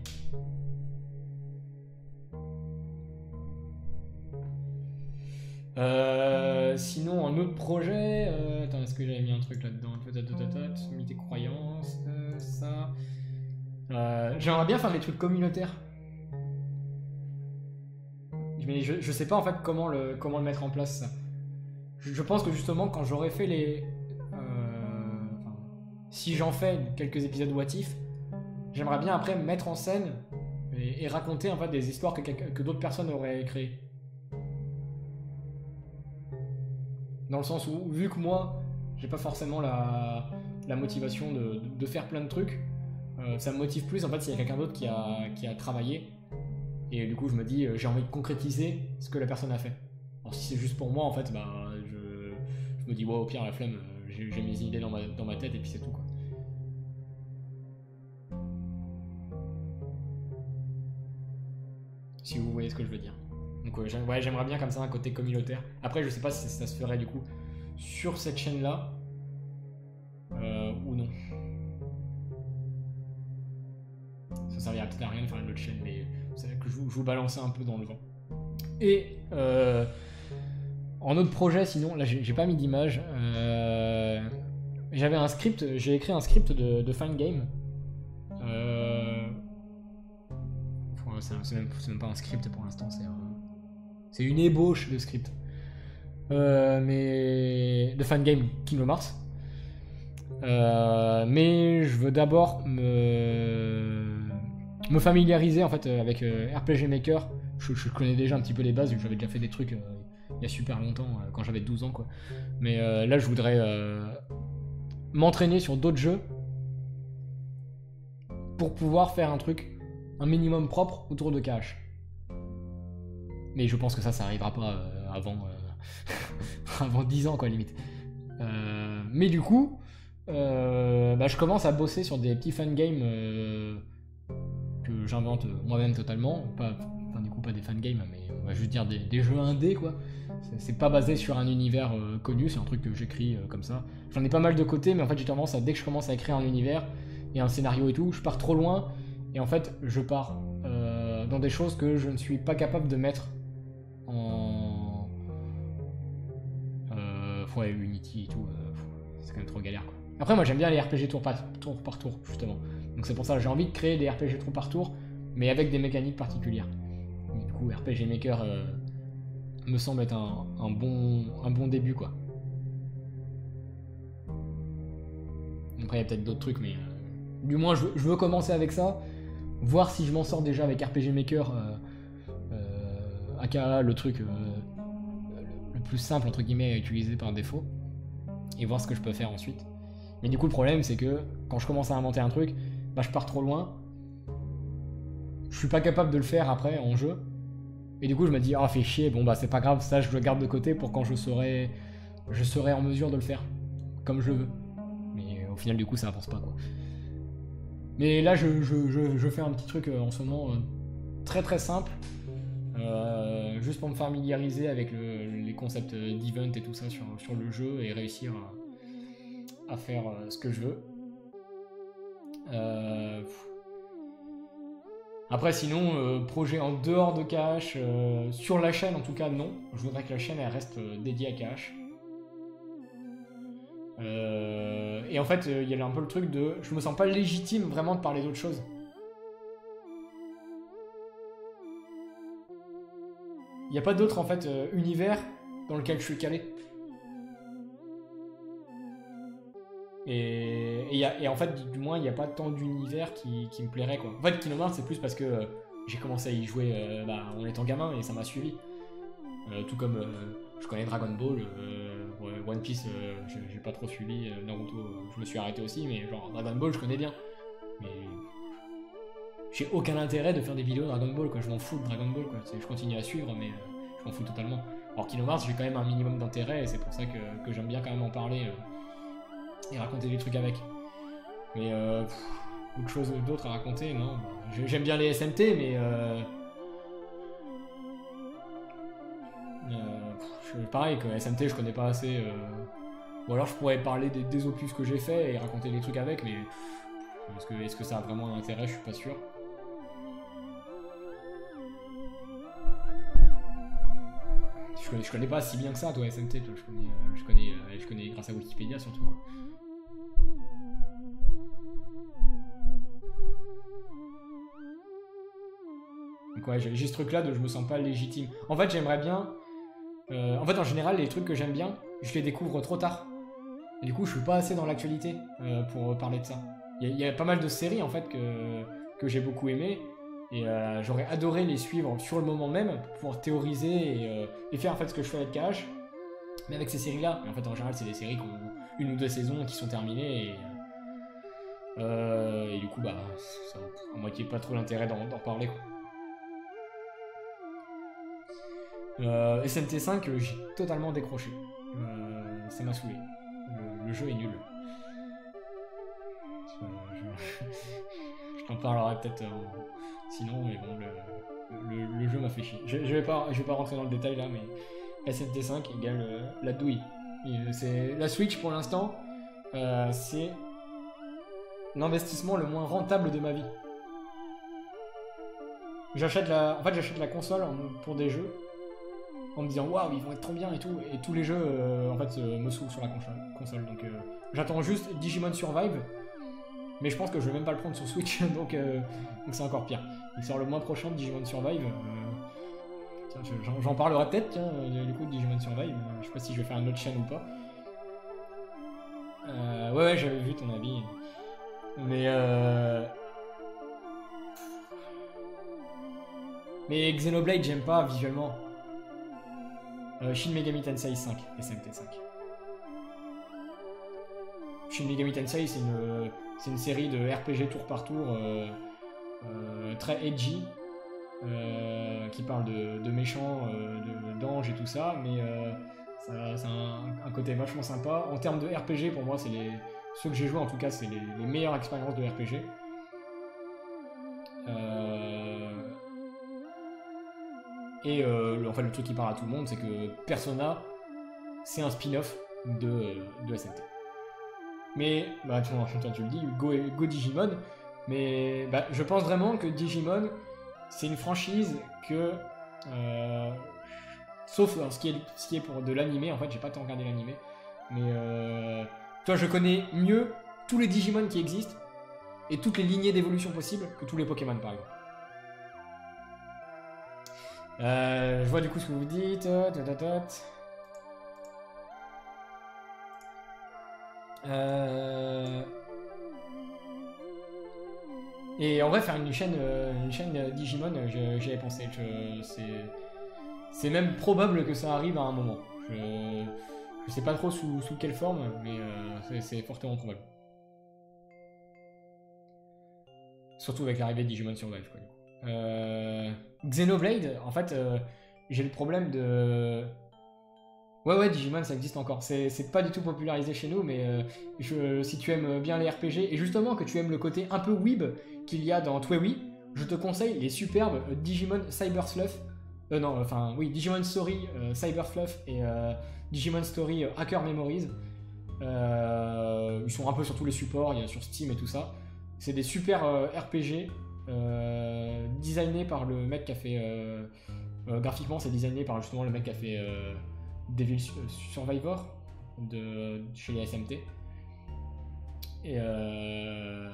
Euh, sinon, un autre projet. Euh, attends, est-ce que j'avais mis un truc là-dedans? Mythe et croyances, euh, ça. Euh, J'aimerais bien faire des trucs communautaires. Mais je, je sais pas en fait comment le, comment le mettre en place ça. Je, je pense que justement quand j'aurai fait les... Euh, enfin, si j'en fais quelques épisodes what if, j'aimerais bien après me mettre en scène et, et raconter en fait des histoires que, que d'autres personnes auraient créées. Dans le sens où, vu que moi, j'ai pas forcément la, la motivation de, de, de faire plein de trucs, euh, ça me motive plus en fait s'il y a quelqu'un d'autre qui a, qui a travaillé. Et du coup, je me dis, euh, j'ai envie de concrétiser ce que la personne a fait. Alors si c'est juste pour moi, en fait, bah, je, je me dis, ouais, au pire, la flemme, euh, j'ai mes idées dans ma, dans ma tête et puis c'est tout, quoi. Si vous voyez ce que je veux dire. Donc euh, ouais, j'aimerais bien comme ça un côté communautaire. Après, je sais pas si ça se ferait du coup sur cette chaîne-là euh, ou non. Ça servirait peut-être à rien de faire une autre chaîne, mais c'est que je vous, je vous balançais un peu dans le vent. Et euh, en autre projet, sinon, là j'ai pas mis d'image. Euh, J'avais un script, j'ai écrit un script de, de Fine Game. Euh, c'est même, même pas un script pour l'instant, c'est c'est une ébauche de script. Euh, mais de Fine Game Kingdom Hearts. Euh, mais je veux d'abord me me familiariser en fait avec euh, R P G Maker. Je, je connais déjà un petit peu les bases, j'avais déjà fait des trucs euh, il y a super longtemps, euh, quand j'avais douze ans quoi. Mais euh, là je voudrais euh, m'entraîner sur d'autres jeux pour pouvoir faire un truc, un minimum propre autour de K H. Mais je pense que ça, ça arrivera pas euh, avant, euh, avant dix ans, quoi, limite. Euh, mais du coup, euh, bah, je commence à bosser sur des petits fan games euh, que j'invente moi-même totalement. Pas, enfin, du coup, pas des fan games, mais on va juste dire des, des jeux indés, quoi. C'est pas basé sur un univers euh, connu, c'est un truc que j'écris euh, comme ça. J'en ai pas mal de côté, mais en fait, j'ai tendance à, dès que je commence à écrire un univers et un scénario et tout, je pars trop loin, et en fait, je pars euh, dans des choses que je ne suis pas capable de mettre en... Euh, ouais, Unity et tout, euh, c'est quand même trop galère, quoi. Après, moi, j'aime bien les R P G tour par tour, par tour justement. Donc c'est pour ça que j'ai envie de créer des R P G tour par tour, mais avec des mécaniques particulières. Et du coup, R P G Maker euh, me semble être un, un, bon, un bon début, quoi. Après, il y a peut-être d'autres trucs, mais... Euh, du moins, je veux, je veux commencer avec ça, voir si je m'en sors déjà avec R P G Maker, euh, euh, aka le truc euh, le, le plus simple, entre guillemets, à utiliser par défaut, et voir ce que je peux faire ensuite. Mais du coup, le problème, c'est que quand je commence à inventer un truc, bah, je pars trop loin, je suis pas capable de le faire après en jeu, et du coup, je me dis, ah, fais chier, bon, bah, c'est pas grave, ça, je le garde de côté pour quand je serai, je serai en mesure de le faire, comme je veux. Mais au final, du coup, ça avance pas, quoi. Mais là, je, je, je, je fais un petit truc euh, en ce moment euh, très très simple, euh, juste pour me familiariser avec le, les concepts d'event et tout ça sur, sur le jeu et réussir à, à faire euh, ce que je veux. Euh, Après, sinon, euh, projet en dehors de K H, euh, sur la chaîne en tout cas, non. Je voudrais que la chaîne elle reste euh, dédiée à K H. Euh, et en fait, il euh, y a un peu le truc de... Je me sens pas légitime vraiment de parler d'autre chose. Il n'y a pas d'autre, en fait, euh, univers dans lequel je suis calé. Et, et, y a, et en fait, du moins, il n'y a pas tant d'univers qui, qui me plairait, quoi. En fait, Kingdom Hearts, c'est plus parce que euh, j'ai commencé à y jouer euh, bah, en étant gamin et ça m'a suivi. Euh, tout comme... Euh, je connais Dragon Ball, euh, One Piece, euh, j'ai pas trop suivi, euh, Naruto, euh, je me suis arrêté aussi, mais genre Dragon Ball, je connais bien. Mais j'ai aucun intérêt de faire des vidéos Dragon Ball, quoi. Je m'en fous de Dragon Ball, quoi. Je continue à suivre, mais euh, je m'en fous totalement. Alors Kingdom Hearts, j'ai quand même un minimum d'intérêt, et c'est pour ça que, que j'aime bien quand même en parler euh, et raconter des trucs avec. Mais euh, pff, autre chose d'autre à raconter, non. J'aime bien les S M T, mais... Euh, Euh, pareil, que S M T je connais pas assez, euh... ou alors je pourrais parler des, des opus que j'ai fait et raconter des trucs avec, mais est-ce que, est-ce que ça a vraiment un intérêt, je suis pas sûr. Je connais, je connais pas si bien que ça, toi, S M T, toi, je connais, euh, je connais, euh, je connais grâce à Wikipédia surtout, quoi. Donc ouais, j'ai ce truc là de je me sens pas légitime. En fait, j'aimerais bien... Euh, en fait, en général, les trucs que j'aime bien, je les découvre trop tard. Et du coup, je suis pas assez dans l'actualité euh, pour parler de ça. Il y, y a pas mal de séries, en fait, que, que j'ai beaucoup aimées. Et euh, j'aurais adoré les suivre sur le moment même pour pouvoir théoriser et, euh, et faire en fait ce que je fais avec K H. Mais avec ces séries-là, et en fait, en général, c'est des séries qui ont une ou deux saisons qui sont terminées. Et, euh, et du coup, bah, ça a à moitié pas trop l'intérêt d'en parler, quoi. Euh, S M T cinq, euh, j'ai totalement décroché. Euh, ça m'a saoulé. Le, le jeu est nul. Je, je, je t'en parlerai peut-être euh, sinon, mais bon, le, le, le jeu m'a fait chier. Je, je, vais pas, je vais pas rentrer dans le détail là, mais S M T cinq égale euh, la douille. C'est la Switch pour l'instant, euh, c'est l'investissement le moins rentable de ma vie. J'achète la, en fait, j'achète la console en, pour des jeux. En me disant waouh, ils vont être trop bien et tout, et tous les jeux euh, en fait euh, me saoulent sur la console, donc euh, j'attends juste Digimon Survive, mais je pense que je vais même pas le prendre sur Switch, donc euh, donc c'est encore pire. Il sort le mois prochain de Digimon Survive, euh, j'en parlerai peut-être, tiens, du coup de Digimon Survive, je sais pas si je vais faire une autre chaîne ou pas. Euh, ouais ouais, j'avais vu ton avis, mais euh... mais Xenoblade j'aime pas visuellement. Euh, Shin Megami Tensei cinq, S M T cinq. Shin Megami Tensei, c'est une, c'est une série de R P G tour par tour euh, euh, très edgy, euh, qui parle de, de méchants, euh, de- d'anges et tout ça, mais euh, ça, ça a un, un côté vachement sympa. En termes de R P G, pour moi, c'est les ceux que j'ai joués en tout cas, c'est les, les meilleures expériences de R P G. Euh, Et euh, le, en fait, le truc qui parle à tout le monde, c'est que Persona, c'est un spin-off de, de S M T. Mais, bah, toi, toi, tu le dis, Go, Go Digimon, mais bah, je pense vraiment que Digimon, c'est une franchise que, euh, sauf alors, ce, qui est, ce qui est pour de l'animé, en fait, j'ai pas tant regardé l'animé, mais euh, toi, je connais mieux tous les Digimon qui existent et toutes les lignées d'évolution possibles que tous les Pokémon, par exemple. Euh, je vois du coup ce que vous dites. Euh... Et en vrai, faire une chaîne, une chaîne Digimon, j'y avais pensé. C'est même probable que ça arrive à un moment. Je, je sais pas trop sous, sous quelle forme, mais euh, c'est fortement probable. Surtout avec l'arrivée de Digimon Survive, quoi, du coup. Euh... Xenoblade, en fait, euh, j'ai le problème de... Ouais, ouais, Digimon, ça existe encore. C'est pas du tout popularisé chez nous, mais euh, je, si tu aimes bien les R P G, et justement que tu aimes le côté un peu weeb qu'il y a dans Twiwi, je te conseille les superbes euh, Digimon Cyber Fluff. Euh, non, enfin, oui, Digimon Story euh, Cyber Fluff et euh, Digimon Story euh, Hacker Memories. Euh, ils sont un peu sur tous les supports, il y a sur Steam et tout ça. C'est des super euh, R P G euh, designés par le mec qui a fait... Euh, euh, graphiquement, c'est designé par justement le mec qui a fait euh, Devil Survivor de, chez les S M T. Et, euh,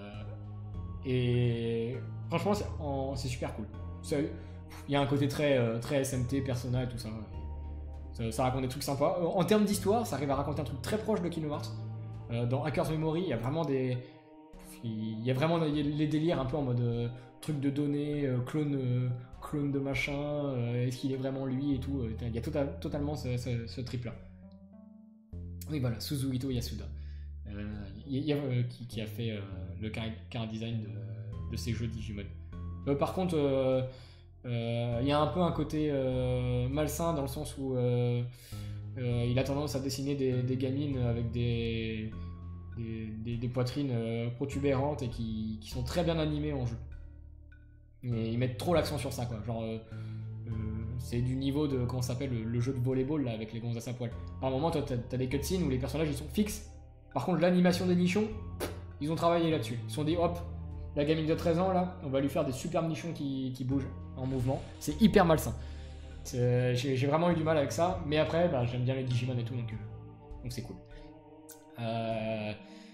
et franchement, c'est super cool. Il y a un côté très, euh, très S M T, Persona et tout ça. Ça, ça raconte des trucs sympas. En termes d'histoire, ça arrive à raconter un truc très proche de Kingdom Hearts. Euh, dans Hackers Memory, il y a vraiment des... Il y a vraiment les délires un peu en mode euh, truc de données, euh, clone, euh, clone de machin, euh, est-ce qu'il est vraiment lui et tout. Euh, il y a total, totalement ce, ce, ce trip là. Oui, voilà, Suzuhito Yasuda, euh, y a, euh, qui, qui a fait euh, le car design de, de ces jeux Digimon. Euh, par contre, euh, euh, il y a un peu un côté euh, malsain dans le sens où euh, euh, il a tendance à dessiner des, des gamines avec des. Des, des, des poitrines euh, protubérantes et qui, qui sont très bien animées en jeu. Et ils mettent trop l'accent sur ça, quoi. Genre, euh, euh, c'est du niveau de, comment ça s'appelle, le, le jeu de volleyball là, avec les gonzesses à poil. Par moment, toi, t'as as des cutscenes où les personnages ils sont fixes. Par contre, l'animation des nichons, ils ont travaillé là-dessus. Ils se sont dit, hop, la gamine de treize ans là, on va lui faire des superbes nichons qui, qui bougent en mouvement. C'est hyper malsain. J'ai vraiment eu du mal avec ça, mais après, bah, j'aime bien les Digimon et tout, donc euh, donc c'est cool. Euh,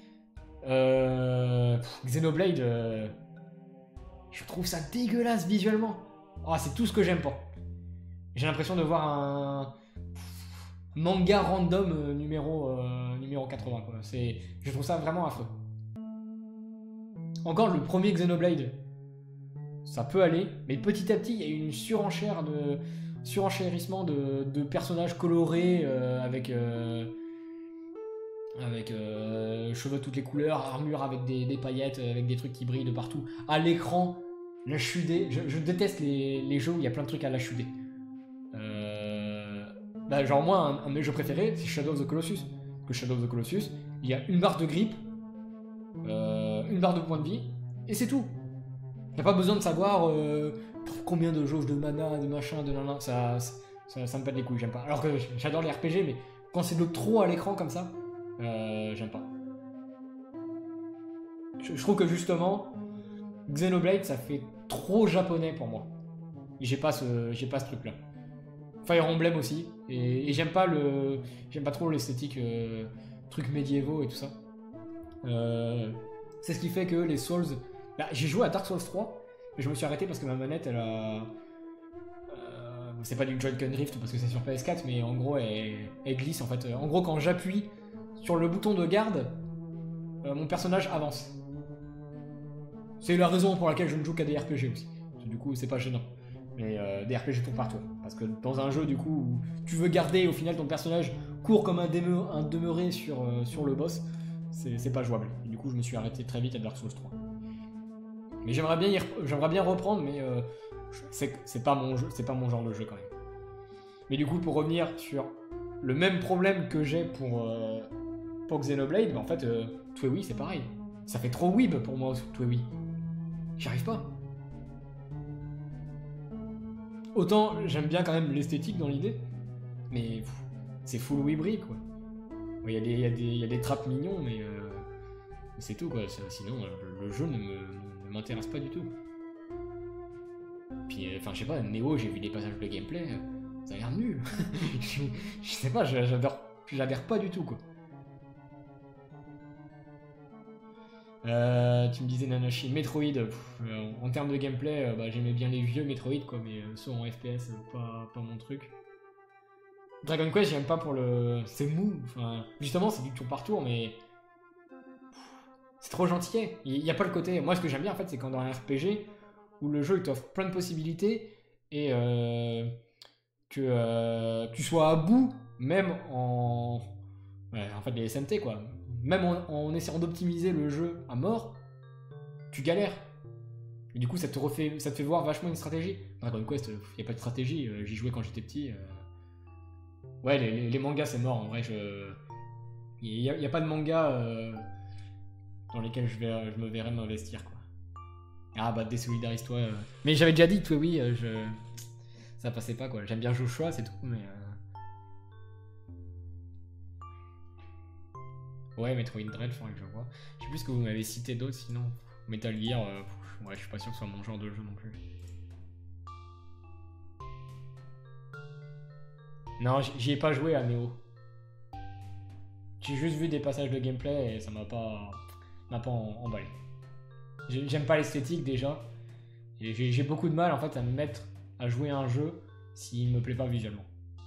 euh, pff, Xenoblade, euh, je trouve ça dégueulasse visuellement. Oh, c'est tout ce que j'aime pas. J'ai l'impression de voir un manga random euh, numéro, euh, numéro quatre-vingts. Quoi. Je trouve ça vraiment affreux. Encore le premier Xenoblade, ça peut aller, mais petit à petit, il y a une surenchère de surenchérissement de, de personnages colorés euh, avec. Euh, avec euh, cheveux de toutes les couleurs, armure avec des, des paillettes, avec des trucs qui brillent de partout. À l'écran, l'H U D, je, je déteste les, les jeux où il y a plein de trucs à l'H U D. Euh, bah, genre moi, un, un de mes jeux préférés, c'est Shadow of the Colossus. Parce que Shadow of the Colossus, il y a une barre de grip, euh, une barre de points de vie, et c'est tout. Il n'y a pas besoin de savoir euh, combien de jauges de mana, de machin, de nana, ça, ça, ça me pète les couilles, j'aime pas. Alors que j'adore les R P G, mais quand c'est de trop à l'écran comme ça, Euh, j'aime pas. Je, je trouve que justement, Xenoblade, ça fait trop japonais pour moi. J'ai pas ce, j'ai pas ce truc-là. Fire Emblem aussi, et, et j'aime pas le, j'aime pas trop l'esthétique euh, trucs médiévaux et tout ça. Euh, c'est ce qui fait que les Souls, bah, j'ai joué à Dark Souls trois, mais je me suis arrêté parce que ma manette, elle a, euh, c'est pas du Joy-Con Drift parce que c'est sur P S quatre, mais en gros, elle, elle glisse en fait. En gros, quand j'appuie sur le bouton de garde, euh, mon personnage avance. C'est la raison pour laquelle je ne joue qu'à des R P G aussi. Du coup, c'est pas gênant. Mais euh, des R P G tour par tour. Parce que dans un jeu, du coup, où tu veux garder, au final, ton personnage court comme un, demeure, un demeuré sur, euh, sur le boss, c'est pas jouable. Et du coup, je me suis arrêté très vite à Dark Souls trois. Mais j'aimerais bien, j'aimerais bien reprendre, mais euh, c'est pas, mon jeu, pas mon genre de jeu quand même. Mais du coup, pour revenir sur le même problème que j'ai pour, euh, pour Xenoblade, bah en fait, euh, Twiwi c'est pareil. Ça fait trop weeb pour moi, Twiwi. J'y arrive pas. Autant j'aime bien quand même l'esthétique dans l'idée, mais c'est full weebry quoi. Il y, y, y a des trappes mignons, mais, euh, mais c'est tout quoi. Sinon, euh, le jeu ne m'intéresse pas du tout. Puis, enfin, euh, je sais pas, Neo, j'ai vu des passages de gameplay, euh, ça a l'air nul. je, je sais pas, j'adore, j'adhère pas du tout quoi. Euh, tu me disais Nanashi, Metroid, pff, euh, en termes de gameplay, euh, bah, j'aimais bien les vieux Metroid quoi, mais euh, ceux en F P S, euh, pas, pas mon truc. Dragon Quest, j'aime pas pour le... c'est mou, enfin... Justement, c'est du tour par tour, mais... c'est trop gentillet. Il n'y a pas le côté... Moi, ce que j'aime bien, en fait, c'est quand dans un R P G, où le jeu, il t'offre plein de possibilités, et euh, que euh, tu sois à bout, même en... Ouais, en fait, les S M T, quoi. Même en, en essayant d'optimiser le jeu à mort, tu galères. Et du coup, ça te, refait, ça te fait voir vachement une stratégie. Dragon Quest, il n'y a pas de stratégie, j'y jouais quand j'étais petit... Euh... Ouais, les, les, les mangas, c'est mort, en vrai, je... Il n'y a, a pas de manga euh, dans lesquels je, vais, je me verrais m'investir, quoi. Ah bah, désolidarise-toi. Euh... Mais j'avais déjà dit, toi, oui, euh, je... ça passait pas, quoi. J'aime bien Joshua, c'est tout, mais... Euh... Ouais, Metroid Dread, faudrait que je vois. Je sais plus ce que vous m'avez cité d'autres, sinon... Metal Gear, euh... ouais, je suis pas sûr que ce soit mon genre de jeu non plus. Non, j'y ai pas joué à Neo. J'ai juste vu des passages de gameplay et ça m'a pas, m'a pas emballé. J'aime pas l'esthétique déjà. J'ai beaucoup de mal en fait à me mettre à jouer à un jeu s'il me plaît pas visuellement.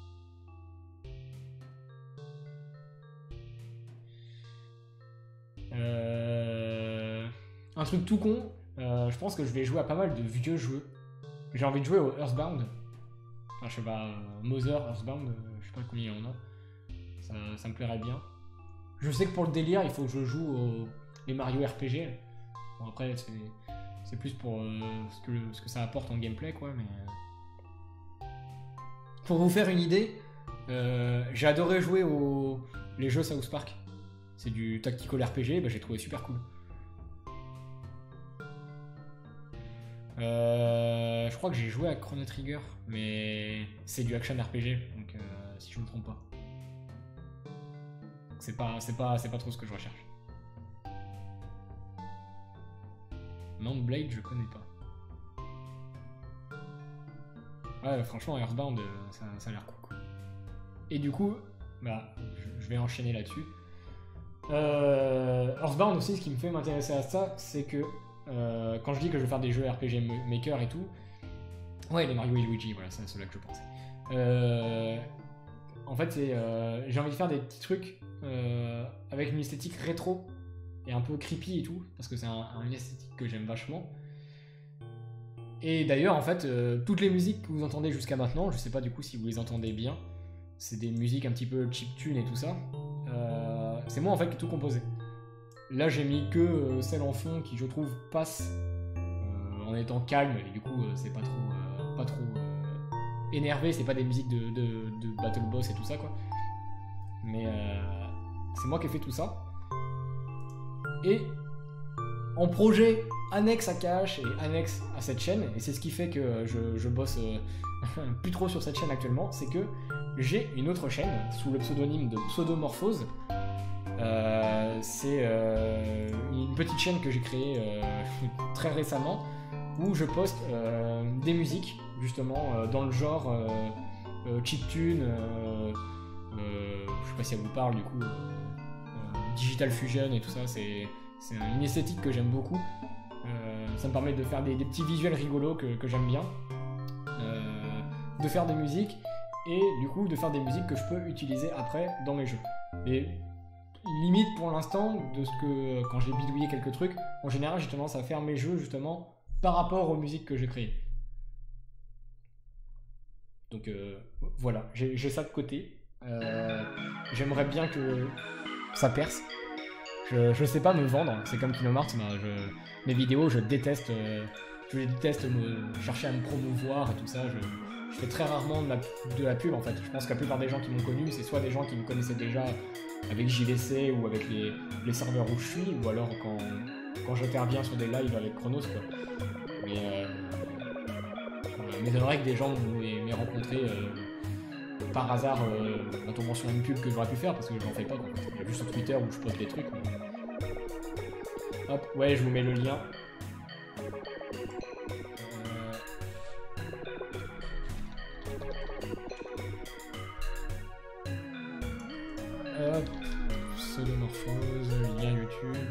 Euh... Un truc tout con, euh, je pense que je vais jouer à pas mal de vieux jeux. J'ai envie de jouer au Earthbound. Enfin, je sais pas, Mother, Earthbound, euh, je sais pas combien il y en a. Ça, ça me plairait bien. Je sais que pour le délire, il faut que je joue aux les Mario R P G. Bon, après, c'est plus pour euh, ce, que, ce que ça apporte en gameplay, quoi, mais... Pour vous faire une idée, euh, j'ai adoré jouer aux les jeux South Park. C'est du tactical R P G, bah, j'ai trouvé super cool. Euh, je crois que j'ai joué à Chrono Trigger, mais c'est du action R P G, donc euh, si je me trompe pas. C'est pas, c'est pas, c'est pas trop ce que je recherche. Mount Blade, je connais pas. Ouais, franchement, Earthbound, ça, ça a l'air cool, quoi. Et du coup, bah, je vais enchaîner là-dessus. Euh, Earthbound aussi, ce qui me fait m'intéresser à ça, c'est que euh, quand je dis que je vais faire des jeux R P G Maker et tout, ouais, les Mario et Luigi, voilà, c'est ceux-là que je pensais. Euh, en fait, euh, j'ai envie de faire des petits trucs euh, avec une esthétique rétro et un peu creepy et tout, parce que c'est un, un, une esthétique que j'aime vachement. Et d'ailleurs, en fait, euh, toutes les musiques que vous entendez jusqu'à maintenant, je sais pas du coup si vous les entendez bien, c'est des musiques un petit peu chiptune et tout ça. Euh, c'est moi en fait qui ai tout composé. Là, j'ai mis que euh, celle en fond qui, je trouve, passe euh, en étant calme et du coup, euh, c'est pas trop, euh, pas trop euh, énervé. C'est pas des musiques de, de, de battle boss et tout ça, quoi. Mais euh, c'est moi qui ai fait tout ça. Et en projet annexe à K H et annexe à cette chaîne, et c'est ce qui fait que je, je bosse euh, plus trop sur cette chaîne actuellement, c'est que j'ai une autre chaîne sous le pseudonyme de Pseudomorphose. Euh, c'est euh, une petite chaîne que j'ai créée euh, très récemment où je poste euh, des musiques justement euh, dans le genre euh, euh, chiptune, euh, euh, je sais pas si ça vous parle du coup, euh, euh, Digital Fusion et tout ça, c'est une esthétique que j'aime beaucoup. Euh, ça me permet de faire des, des petits visuels rigolos que, que j'aime bien, euh, de faire des musiques et du coup de faire des musiques que je peux utiliser après dans mes jeux. Et limite pour l'instant de ce que quand j'ai bidouillé quelques trucs, en général j'ai tendance à faire mes jeux justement par rapport aux musiques que j'ai créées. Donc euh, voilà, j'ai ça de côté. Euh, J'aimerais bien que ça perce. Je, je sais pas me vendre, c'est comme Kinomart, bah, je, mes vidéos, je déteste, euh, je déteste me, chercher à me promouvoir et tout ça. Je, je fais très rarement de la, de la pub en fait. Je pense que la plupart des gens qui m'ont connu, c'est soit des gens qui me connaissaient déjà avec J V C ou avec les, les serveurs où je suis, ou alors quand, quand j'interviens sur des lives avec Chronos quoi. Mais euh, il m'étonnerait que des gens m'aient rencontré euh, par hasard euh, en tombant sur une pub que j'aurais pu faire parce que j'en fais pas quoi. Il y a juste sur Twitter où je poste des trucs. Mais... Hop, ouais, je vous mets le lien. Euh... Hop, pseudomorphose, lien YouTube.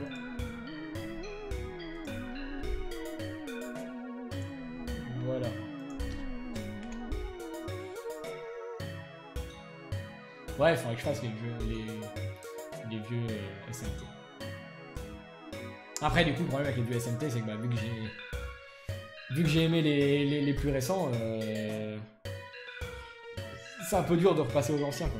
Voilà. Ouais, il faudrait que je fasse les vieux, les, les vieux euh, S M T. Après, du coup, le problème avec les vieux S M T, c'est que bah, vu que j'ai vu que j'ai aimé les, les, les plus récents, euh, c'est un peu dur de repasser aux anciens, quoi.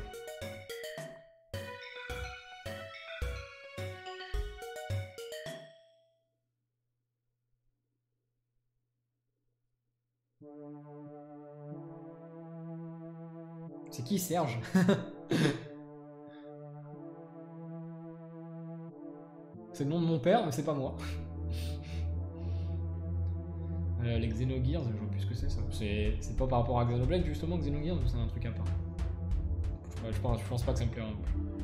C'est qui Serge? C'est le nom de mon père, mais c'est pas moi. euh, les Xenogears, je vois plus ce que c'est ça. C'est pas par rapport à Xenoblade justement Xenogears ou c'est un truc à part? Je pense, je pense pas que ça me plaira.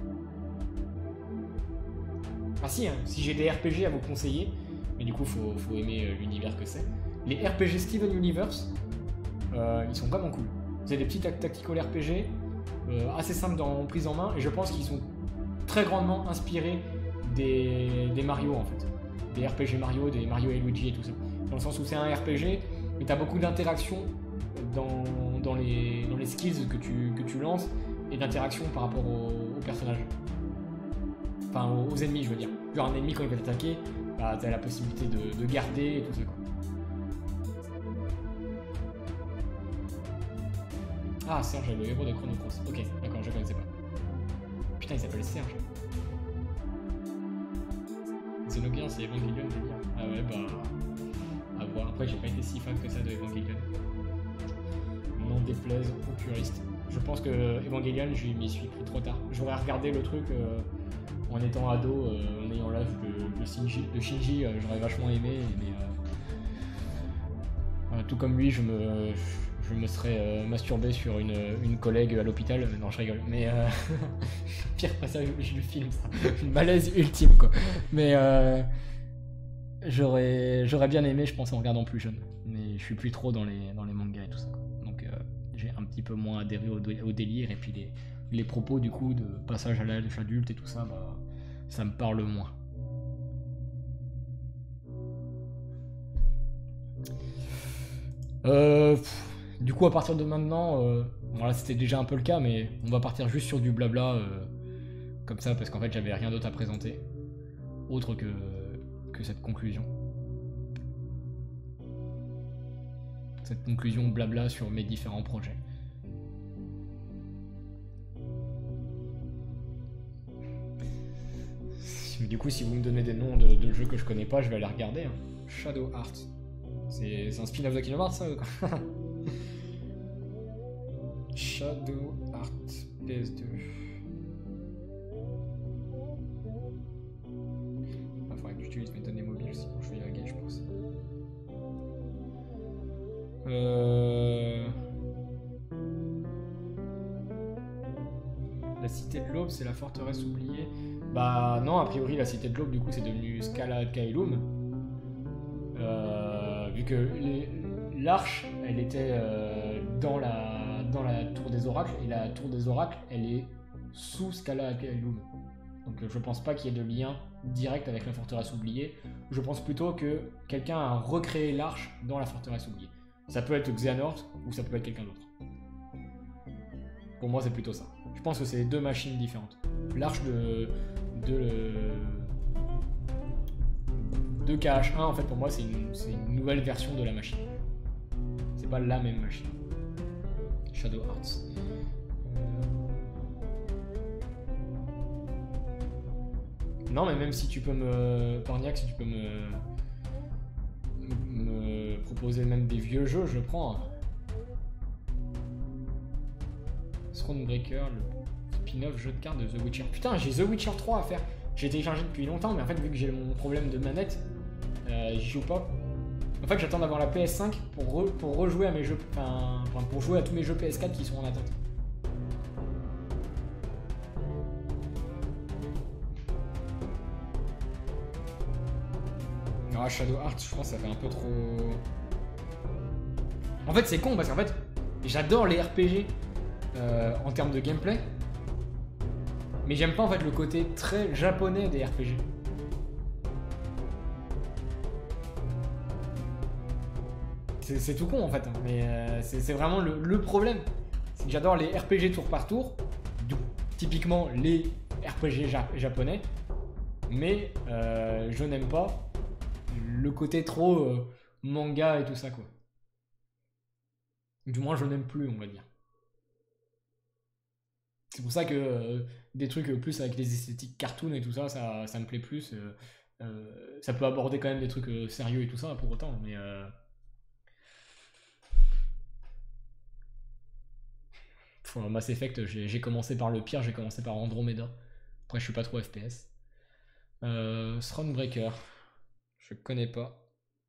Ah si, hein, si j'ai des R P G à vous conseiller, mais du coup faut, faut aimer euh, l'univers que c'est. Les R P G Steven Universe, euh, ils sont vraiment cool. C'est des petits tactical R P G euh, assez simples en prise en main et je pense qu'ils sont très grandement inspirés des, des Mario en fait. Des R P G Mario, des Mario et Luigi et tout ça. Dans le sens où c'est un R P G, mais t'as beaucoup d'interactions dans, dans, les, dans les skills que tu, que tu lances et d'interactions par rapport aux, aux personnages. Enfin aux, aux ennemis je veux dire. Genre un ennemi quand il va t'attaquer, bah, t'as la possibilité de, de garder et tout ça quoi. Ah, Serge, le héros de Chrono Cross. Ok, d'accord, je connaissais pas. Putain, il s'appelle Serge. Xenogears, c'est Evangelion, délire. Ah ouais, bah... à voir. Après, j'ai pas été si fan que ça de Evangelion. N'en déplaise aux puristes. Je pense que Evangelion, je m'y suis pris trop tard. J'aurais regardé le truc euh, en étant ado, euh, en ayant l'âge de, de Shinji. De Shinji euh, j'aurais vachement aimé, mais... Euh, euh, tout comme lui, je me... Je me serais euh, masturbé sur une, une collègue à l'hôpital. Non, je rigole. Mais euh... pire passage du film, ça. Une malaise ultime, quoi. Mais euh... j'aurais j'aurais bien aimé, je pense, en regardant plus jeune. Mais je suis plus trop dans les, dans les mangas et tout ça, quoi. Donc euh, j'ai un petit peu moins adhéré au, au délire. Et puis les, les propos, du coup, de passage à l'âge adulte et tout ça, bah, ça me parle moins. Euh... Pff... Du coup, à partir de maintenant, euh, voilà, c'était déjà un peu le cas, mais on va partir juste sur du blabla, euh, comme ça, parce qu'en fait, j'avais rien d'autre à présenter, autre que, que cette conclusion. Cette conclusion blabla sur mes différents projets. Du coup, si vous me donnez des noms de, de jeux que je connais pas, je vais aller regarder. Hein. Shadow Heart. C'est un spin-off de Kingdom Hearts, ça quoi. Shadow Heart P S deux. Il faudrait que j'utilise mes données mobiles, sinon je vais laguer, je pense. Euh... La cité de l'aube, c'est la forteresse oubliée. Bah non, a priori la cité de l'aube, du coup, c'est devenu Scala Caelum. Euh, vu que l'arche, elle était euh, dans la dans la tour des oracles, et la tour des oracles, elle est sous Scala Caelum. Donc je pense pas qu'il y ait de lien direct avec la forteresse oubliée. Je pense plutôt que quelqu'un a recréé l'arche dans la forteresse oubliée. Ça peut être Xehanort, ou ça peut être quelqu'un d'autre. Pour moi, c'est plutôt ça. Je pense que c'est deux machines différentes. L'arche de... de... de K H un, en fait, pour moi, c'est une, une nouvelle version de la machine. C'est pas la même machine. Shadow Hearts. Non, mais même si tu peux me... Porniac, si tu peux me... me proposer même des vieux jeux, je prends. Thronebreaker, le spin-off jeu de cartes de The Witcher. Putain, j'ai The Witcher trois à faire. J'ai téléchargé depuis longtemps, mais en fait, vu que j'ai mon problème de manette, euh, j'y joue pas. En fait, j'attends d'avoir la P S cinq pour, re, pour rejouer à mes jeux, enfin, pour jouer à tous mes jeux P S quatre qui sont en attente. Ah, Shadow Hearts, je pense que ça fait un peu trop... En fait, c'est con parce qu'en fait, j'adore les R P G euh, en termes de gameplay, mais j'aime pas en fait le côté très japonais des R P G. C'est tout con en fait, hein, mais euh, c'est vraiment le, le problème. C'est que j'adore les R P G tour par tour, typiquement les R P G ja japonais, mais euh, je n'aime pas le côté trop euh, manga et tout ça quoi. Du moins je n'aime plus on va dire. C'est pour ça que euh, des trucs plus avec les esthétiques cartoon et tout ça, ça, ça me plaît plus. Euh, euh, ça peut aborder quand même des trucs euh, sérieux et tout ça pour autant, mais... Euh... Pff, Mass Effect, j'ai commencé par le pire, j'ai commencé par Andromeda. Après je suis pas trop F P S. Euh, Thronebreaker, je connais pas.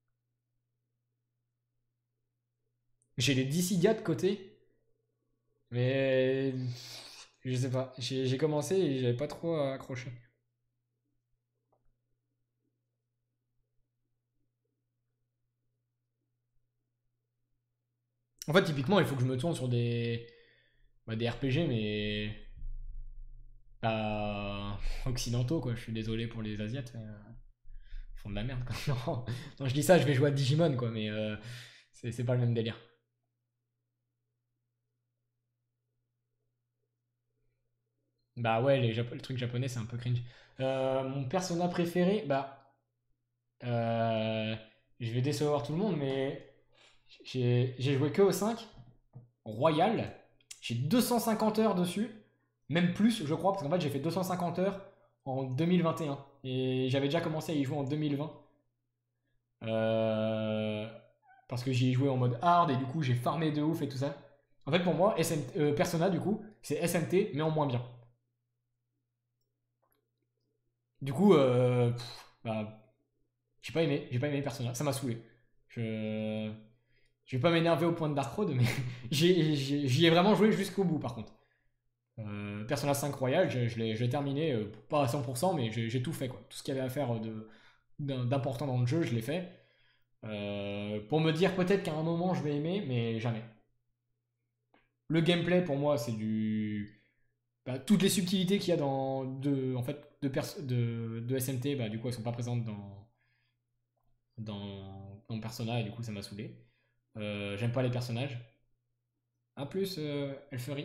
J'ai les Dissidia de côté, mais je sais pas. J'ai commencé et j'avais pas trop accroché. En fait, typiquement, il faut que je me tourne sur des, bah, des R P G, mais pas occidentaux, quoi. Je suis désolé pour les Asiates, mais, euh, ils font de la merde, quoi. Non, non, je dis ça, je vais jouer à Digimon, quoi, mais euh, c'est pas le même délire. Bah ouais, les, Jap les trucs japonais, c'est un peu cringe. Euh, mon persona préféré, bah... Euh, je vais décevoir tout le monde, mais j'ai joué que au cinq, Royal. J'ai deux cent cinquante heures dessus, même plus, je crois, parce qu'en fait, j'ai fait deux cent cinquante heures en deux mille vingt et un. Et j'avais déjà commencé à y jouer en deux mille vingt. Euh, parce que j'y ai joué en mode hard, et du coup, j'ai farmé de ouf et tout ça. En fait, pour moi, S M T, euh, Persona, du coup, c'est S M T, mais en moins bien. Du coup, euh, pff, bah, j'ai pas aimé, j'ai pas aimé Persona, ça m'a saoulé. Je... Je vais pas m'énerver au point de Dark Road, mais j'y ai, ai vraiment joué jusqu'au bout par contre. Euh, Persona cinq Royal, je, je l'ai terminé, euh, pas à cent pour cent, mais j'ai tout fait quoi. Tout ce qu'il y avait à faire d'important dans le jeu, je l'ai fait. Euh, pour me dire peut-être qu'à un moment je vais aimer, mais jamais. Le gameplay pour moi c'est du... Bah, toutes les subtilités qu'il y a dans de, en fait, de, de, de S M T, bah, du coup elles sont pas présentes dans, dans, dans Persona et du coup ça m'a saoulé. Euh, J'aime pas les personnages. En plus, euh, Elferie.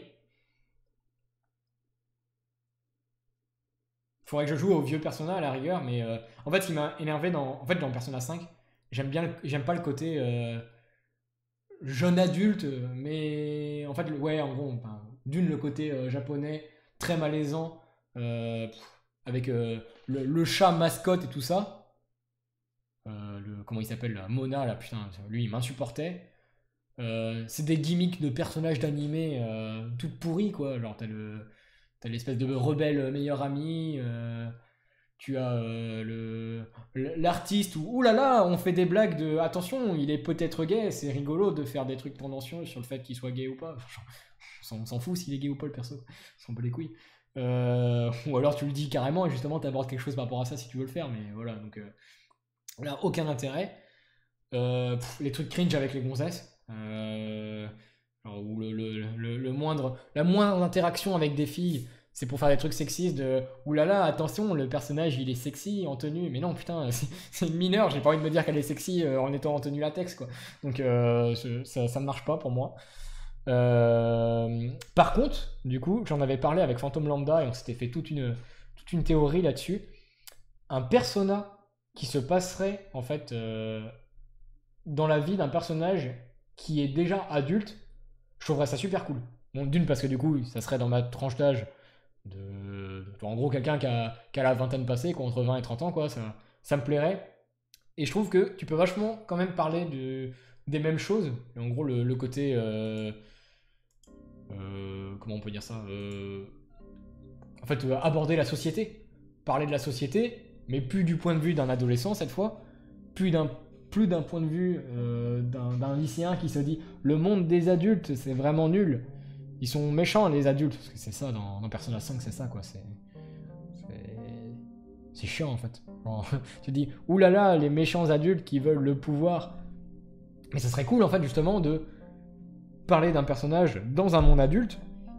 Faudrait que je joue au vieux Persona à la rigueur, mais euh, en fait, ce qui m'a énervé dans, en fait, dans Persona cinq, j'aime bien, j'aime pas le côté euh, jeune adulte, mais en fait, ouais, en gros, enfin, d'une le côté euh, japonais très malaisant, euh, pff, avec euh, le, le chat mascotte et tout ça. Euh, le, comment il s'appelle là, Mona là, putain, lui il m'insupportait. Euh, c'est des gimmicks de personnages d'animé euh, toutes pourries quoi. Genre t'as le t'as l'espèce de rebelle meilleur ami. Euh, tu as euh, le l'artiste où oulala là là, on fait des blagues de attention il est peut-être gay. C'est rigolo de faire des trucs tendancieux sur le fait qu'il soit gay ou pas. On s'en fout s'il est gay ou pas le perso. On s'en bat les couilles. Euh, ou alors tu le dis carrément et justement t'abordes quelque chose par rapport à ça si tu veux le faire. Mais voilà donc euh, là aucun intérêt. Euh, pff, les trucs cringe avec les gonzesses. Euh, ou le, le, le, le moindre, la moindre interaction avec des filles, c'est pour faire des trucs sexistes de oulala, attention, le personnage il est sexy en tenue, mais non, putain, c'est une mineure, j'ai pas envie de me dire qu'elle est sexy euh, en étant en tenue latex, quoi. Donc euh, ça, ça ne marche pas pour moi. Euh, par contre, du coup, j'en avais parlé avec Phantom Lambda et on s'était fait toute une, toute une théorie là-dessus. Un persona qui se passerait en fait euh, dans la vie d'un personnage qui est déjà adulte, je trouverais ça super cool. Bon, d'une parce que du coup, ça serait dans ma tranche d'âge, De... En gros, quelqu'un qui a, qui a la vingtaine passée, quoi, entre vingt et trente ans, quoi, ça, ça me plairait. Et je trouve que tu peux vachement quand même parler de, des mêmes choses. Et en gros, le, le côté... Euh, euh, comment on peut dire ça euh, En fait, euh, aborder la société. Parler de la société, mais plus du point de vue d'un adolescent cette fois, plus d'un plus d'un point de vue euh, d'un lycéen qui se dit le monde des adultes c'est vraiment nul, ils sont méchants les adultes, parce que c'est ça dans, dans Persona cinq, c'est ça quoi, c'est c'est chiant en fait. Genre, tu te dis oulala les méchants adultes qui veulent le pouvoir, mais ça serait cool en fait justement de parler d'un personnage dans un monde adulte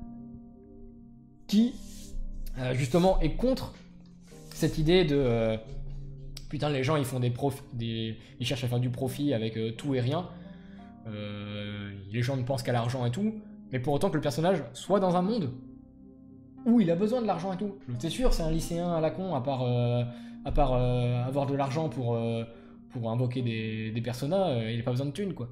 qui euh, justement est contre cette idée de euh, putain les gens ils font des profs, des... ils cherchent à faire du profit avec euh, tout et rien, euh, les gens ne pensent qu'à l'argent et tout, mais pour autant que le personnage soit dans un monde où il a besoin de l'argent et tout. C'est sûr c'est un lycéen à la con, à part, euh, à part euh, avoir de l'argent pour, euh, pour invoquer des, des personnages, euh, il n'a pas besoin de thunes quoi.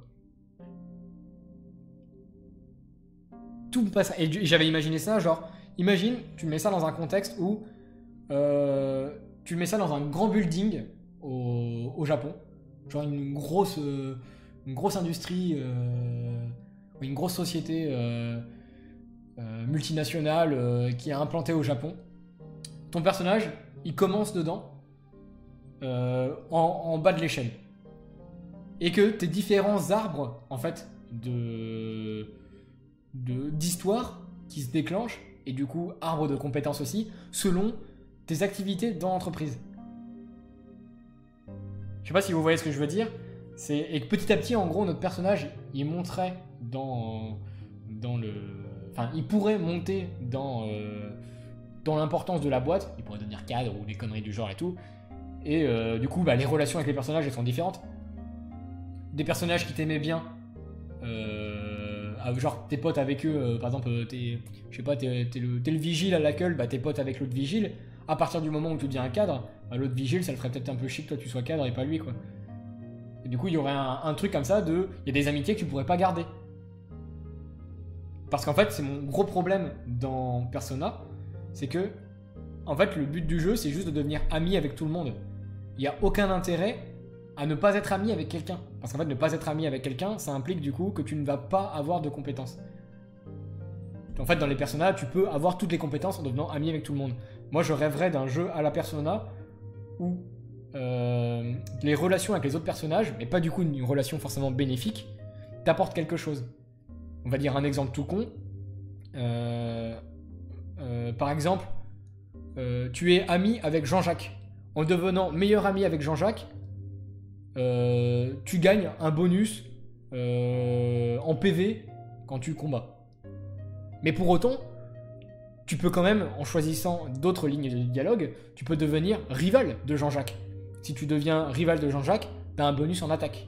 Tout passe. Et j'avais imaginé ça, genre, imagine, tu mets ça dans un contexte où euh, tu mets ça dans un grand building au, au Japon, genre une grosse, euh, une grosse industrie, euh, une grosse société euh, euh, multinationale euh, qui est implantée au Japon. Ton personnage, il commence dedans, euh, en, en bas de l'échelle, et que tes différents arbres, en fait, de d'histoire qui se déclenchent, et du coup arbre de compétences aussi, selon tes activités dans l'entreprise. Je sais pas si vous voyez ce que je veux dire. C'est... Et que petit à petit, en gros, notre personnage, il monterait dans, dans le... Enfin, il pourrait monter dans, euh, dans l'importance de la boîte, il pourrait devenir cadre ou des conneries du genre et tout, et euh, du coup, bah, les relations avec les personnages, elles sont différentes. Des personnages qui t'aimaient bien, euh, genre t'es potes avec eux, euh, par exemple, t'es, je sais pas, t'es, t'es, le, t'es le vigile à la gueule, bah t'es potes avec l'autre vigile. À partir du moment où tu deviens un cadre, bah, l'autre vigile, ça le ferait peut-être un peu chier que toi tu sois cadre et pas lui, quoi. Et du coup, il y aurait un, un truc comme ça de, il y a des amitiés que tu pourrais pas garder. Parce qu'en fait, c'est mon gros problème dans Persona, c'est que, en fait, le but du jeu, c'est juste de devenir ami avec tout le monde. Il y a aucun intérêt à ne pas être ami avec quelqu'un. Parce qu'en fait, ne pas être ami avec quelqu'un, ça implique du coup que tu ne vas pas avoir de compétences. En fait, dans les Persona, tu peux avoir toutes les compétences en devenant ami avec tout le monde. Moi, je rêverais d'un jeu à la Persona où euh, les relations avec les autres personnages, mais pas du coup une relation forcément bénéfique, t'apportent quelque chose. On va dire un exemple tout con. Euh, euh, par exemple, euh, tu es ami avec Jean-Jacques. En devenant meilleur ami avec Jean-Jacques, Euh, tu gagnes un bonus euh, en P V quand tu combats. Mais pour autant, tu peux quand même, en choisissant d'autres lignes de dialogue, tu peux devenir rival de Jean-Jacques. Si tu deviens rival de Jean-Jacques, t'as un bonus en attaque.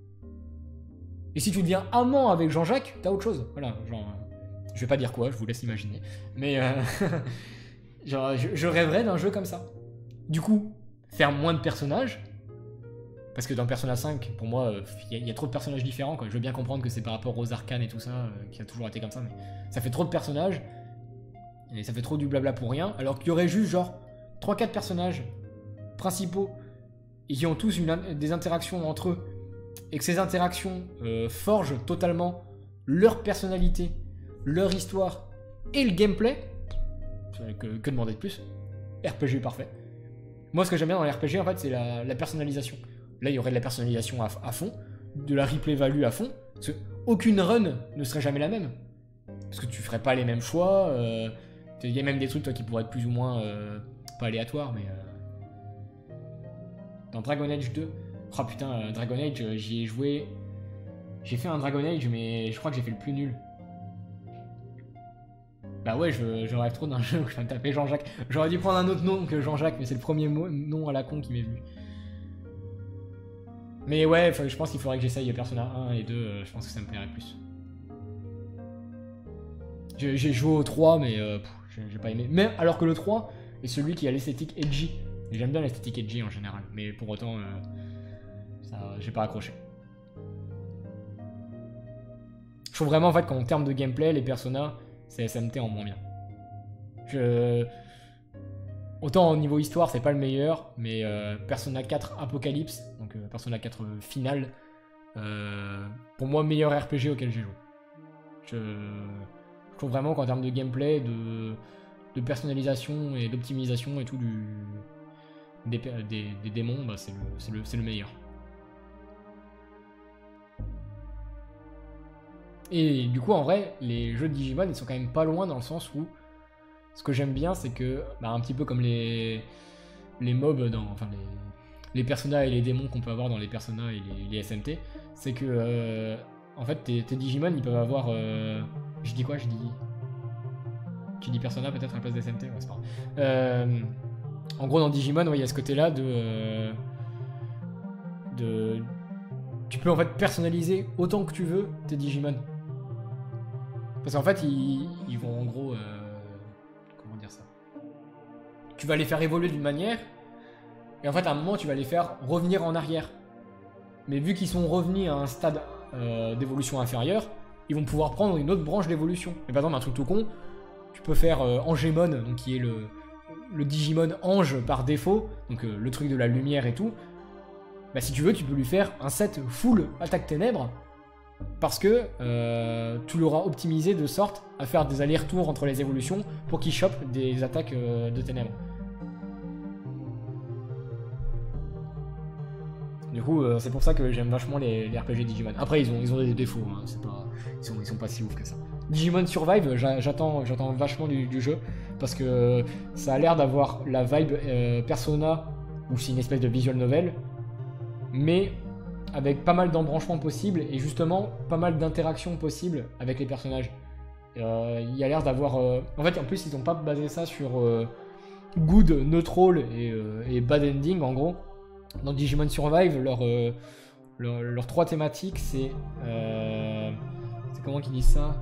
Et si tu deviens amant avec Jean-Jacques, t'as autre chose. Voilà, genre, je vais pas dire quoi, je vous laisse imaginer. Mais euh, genre, je, je rêverais d'un jeu comme ça. Du coup, faire moins de personnages. Parce que dans Persona cinq, pour moi, il y, y a trop de personnages différents, quoi. Je veux bien comprendre que c'est par rapport aux arcanes et tout ça, euh, qui a toujours été comme ça, mais ça fait trop de personnages, et ça fait trop du blabla pour rien, alors qu'il y aurait juste genre trois quatre personnages principaux, et qui ont tous une, des interactions entre eux, et que ces interactions euh, forgent totalement leur personnalité, leur histoire, et le gameplay, que, que demander de plus? R P G parfait. Moi, ce que j'aime bien dans les R P G, en fait, c'est la, la personnalisation. Là, il y aurait de la personnalisation à, à fond, de la replay value à fond, parce qu'aucune run ne serait jamais la même. Parce que tu ferais pas les mêmes choix, il euh, y a même des trucs toi, qui pourraient être plus ou moins, euh, pas aléatoires, mais... Euh... Dans Dragon Age deux, oh putain, euh, Dragon Age, euh, j'y ai joué... J'ai fait un Dragon Age, mais je crois que j'ai fait le plus nul. Bah ouais, je, je rêve trop d'un jeu où je vais me taper Jean-Jacques. J'aurais dû prendre un autre nom que Jean-Jacques, mais c'est le premier mot, nom à la con qui m'est venu. Mais ouais, je pense qu'il faudrait que j'essaye Persona un et deux, euh, je pense que ça me plairait plus. J'ai joué au trois, mais euh, j'ai pas aimé. Mais alors que le trois est celui qui a l'esthétique edgy. Et j'aime bien l'esthétique edgy en général, mais pour autant, euh, ça, j'ai pas accroché. Je trouve vraiment en fait qu'en termes de gameplay, les Persona, c'est S M T en moins bien. Je... Autant au niveau histoire, c'est pas le meilleur, mais euh, Persona quatre Apocalypse, donc euh, Persona quatre Final, euh, pour moi, meilleur R P G auquel j'ai joué. Je... je trouve vraiment qu'en termes de gameplay, de, de personnalisation et d'optimisation et tout du... des, des, des démons, bah, c'est le, le, le meilleur. Et du coup, en vrai, les jeux de Digimon, ils sont quand même pas loin dans le sens où ce que j'aime bien, c'est que, bah, un petit peu comme les, les mobs, dans, enfin les, les personnages et les démons qu'on peut avoir dans les personnages et les, les S M T, c'est que, euh, en fait, tes, tes Digimon, ils peuvent avoir... Euh, je dis quoi Je dis... Tu dis persona peut-être à la place des S M T? Ouais, c'est pas grave. Euh, en gros, dans Digimon, ouais, il y a ce côté-là de... Euh, de... Tu peux en fait personnaliser autant que tu veux tes Digimon. Parce qu'en fait, ils, ils vont en gros... Euh, comment dire ça? Tu vas les faire évoluer d'une manière, et en fait, à un moment, tu vas les faire revenir en arrière. Mais vu qu'ils sont revenus à un stade euh, d'évolution inférieur, ils vont pouvoir prendre une autre branche d'évolution. Et par exemple, un truc tout con, tu peux faire euh, Angemon, donc qui est le, le Digimon ange par défaut, donc euh, le truc de la lumière et tout. Bah, si tu veux, tu peux lui faire un set full attaque ténèbres, parce que euh, tu l'auras optimisé de sorte à faire des allers-retours entre les évolutions pour qu'il chope des attaques euh, de ténèbres. Du coup, euh, c'est pour ça que j'aime vachement les, les R P G Digimon. Après, ils ont, ils ont des défauts, hein, c'est pas, ils, sont, ils sont pas si ouf que ça. Digimon Survive, j'attends j'attends vachement du, du jeu, parce que ça a l'air d'avoir la vibe euh, Persona, où c'est une espèce de visual novel, mais avec pas mal d'embranchements possibles, et justement, pas mal d'interactions possibles avec les personnages. Euh, il y a l'air d'avoir... Euh... En fait, en plus, ils n'ont pas basé ça sur euh, good, neutral et, euh, et bad ending, en gros. Dans Digimon Survive, leurs euh, leur, leur trois thématiques, c'est... Euh, c'est comment qu'ils disent ça?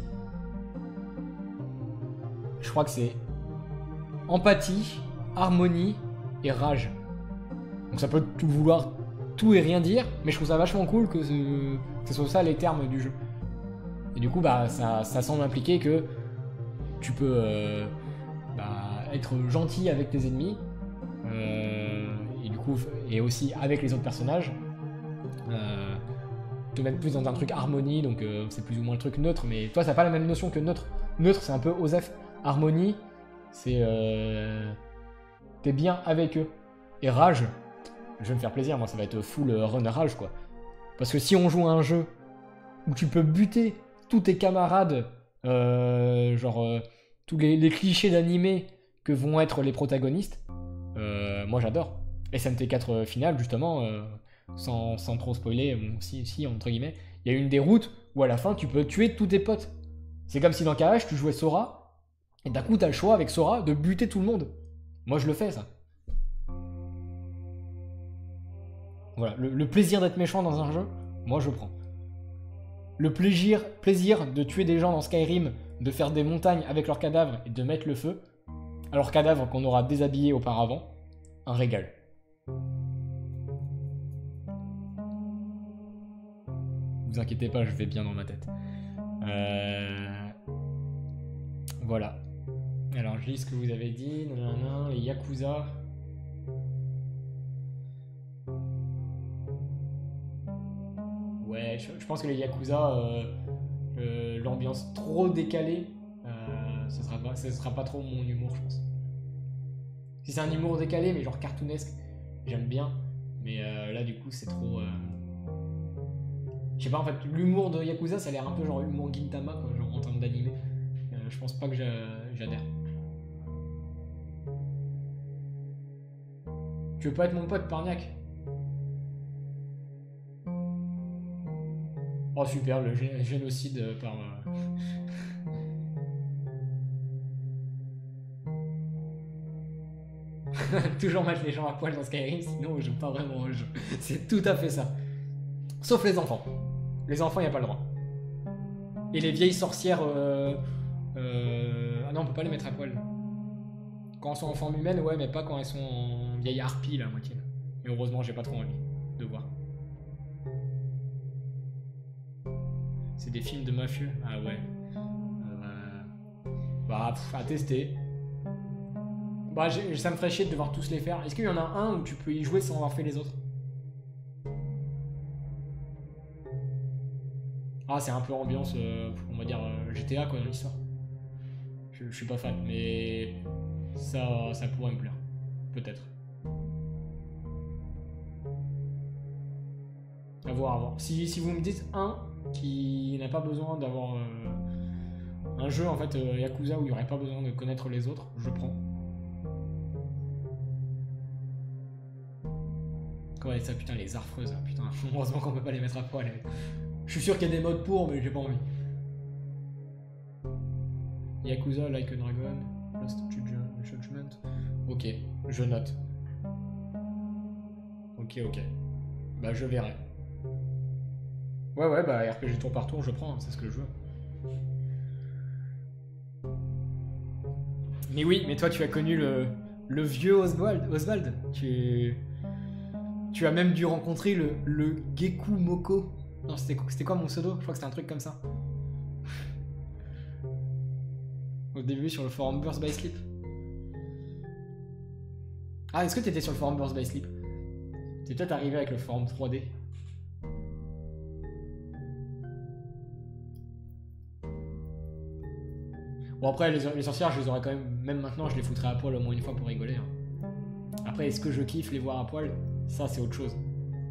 Je crois que c'est empathie, harmonie et rage. Donc ça peut tout vouloir, tout et rien dire, mais je trouve ça vachement cool que ce, que ce soit ça les termes du jeu. Et du coup, bah, ça, ça semble impliquer que tu peux euh, bah, être gentil avec tes ennemis, euh, et du coup, et aussi avec les autres personnages. Euh, te mettre plus dans un truc harmonie, donc euh, c'est plus ou moins le truc neutre, mais toi, ça n'a pas la même notion que neutre. Neutre, c'est un peu Osef. Harmonie, c'est... Euh, t'es bien avec eux. Et rage, je vais me faire plaisir, moi, ça va être full run rage, quoi. Parce que si on joue à un jeu où tu peux buter tous tes camarades, euh, genre euh, tous les, les clichés d'animé que vont être les protagonistes, euh, moi j'adore. S M T quatre Final, justement, euh, sans, sans trop spoiler, bon, si, si, entre guillemets, il y a une des routes où à la fin tu peux tuer tous tes potes. C'est comme si dans K H tu jouais Sora, et d'un coup t'as le choix avec Sora de buter tout le monde. Moi je le fais ça. Voilà, le, le plaisir d'être méchant dans un jeu, moi je prends. Le plaisir, plaisir de tuer des gens dans Skyrim, de faire des montagnes avec leurs cadavres et de mettre le feu, à leurs cadavres qu'on aura déshabillés auparavant, un régal. Vous inquiétez pas, je vais bien dans ma tête. Euh... Voilà. Alors je lis ce que vous avez dit, nanana, les Yakuza. Ouais, je, je pense que les Yakuza, euh, euh, l'ambiance trop décalée, euh, ce sera pas, ce sera pas trop mon humour, je pense. Si c'est un humour décalé, mais genre cartoonesque, j'aime bien. Mais euh, là, du coup, c'est trop... Euh... Je sais pas, en fait, l'humour de Yakuza, ça a l'air un peu genre humour Gintama, quoi, genre en termes d'animé. Euh, je pense pas que j'adhère. Tu veux pas être mon pote, Parniac? Oh super, le gé génocide par... Euh... Toujours mettre les gens à poil dans Skyrim, sinon je joue pas vraiment au jeu. C'est tout à fait ça. Sauf les enfants. Les enfants, y a pas le droit. Et les vieilles sorcières... Euh... Euh... Ah non, on peut pas les mettre à poil. Quand elles sont en forme humaine, ouais, mais pas quand elles sont en vieille harpie, là, à moitié. Mais heureusement, j'ai pas trop envie de voir. C'est des films de mafieux. Ah ouais. Euh... Bah, pff, à tester. Bah, ça me ferait chier de devoir tous les faire. Est-ce qu'il y en a un où tu peux y jouer sans avoir fait les autres? Ah, c'est un peu ambiance, euh, on va dire euh, G T A quoi dans l'histoire. Je, je suis pas fan, mais ça, ça pourrait me plaire. Peut-être. À voir, à voir. Si, si vous me dites un qui n'a pas besoin d'avoir euh, un jeu en fait euh, Yakuza où il n'y aurait pas besoin de connaître les autres, je prends. Comment ça, putain, les affreuses, putain, heureusement qu'on peut pas les mettre à poil. Je suis sûr qu'il y a des modes pour, mais j'ai pas envie. Yakuza, Like a Dragon, Last Judgment. Ok, je note. Ok, ok. Bah, je verrai. Ouais, ouais, bah, R P G tour par tour, je prends, hein, c'est ce que je veux. Mais oui, mais toi, tu as connu le, le vieux Oswald. Oswald. Tu, tu as même dû rencontrer le, le Geku Moko. Non, c'était quoi mon pseudo? Je crois que c'était un truc comme ça. Au début, sur le forum Burst by Sleep. Ah, est-ce que t'étais sur le forum Burst by Sleep? T'es peut-être arrivé avec le forum trois D. Bon, après, les, les sorcières, je les aurais quand même... Même maintenant, je les foutrais à poil au moins une fois pour rigoler. Hein. Après, est-ce que je kiffe les voir à poil? Ça, c'est autre chose.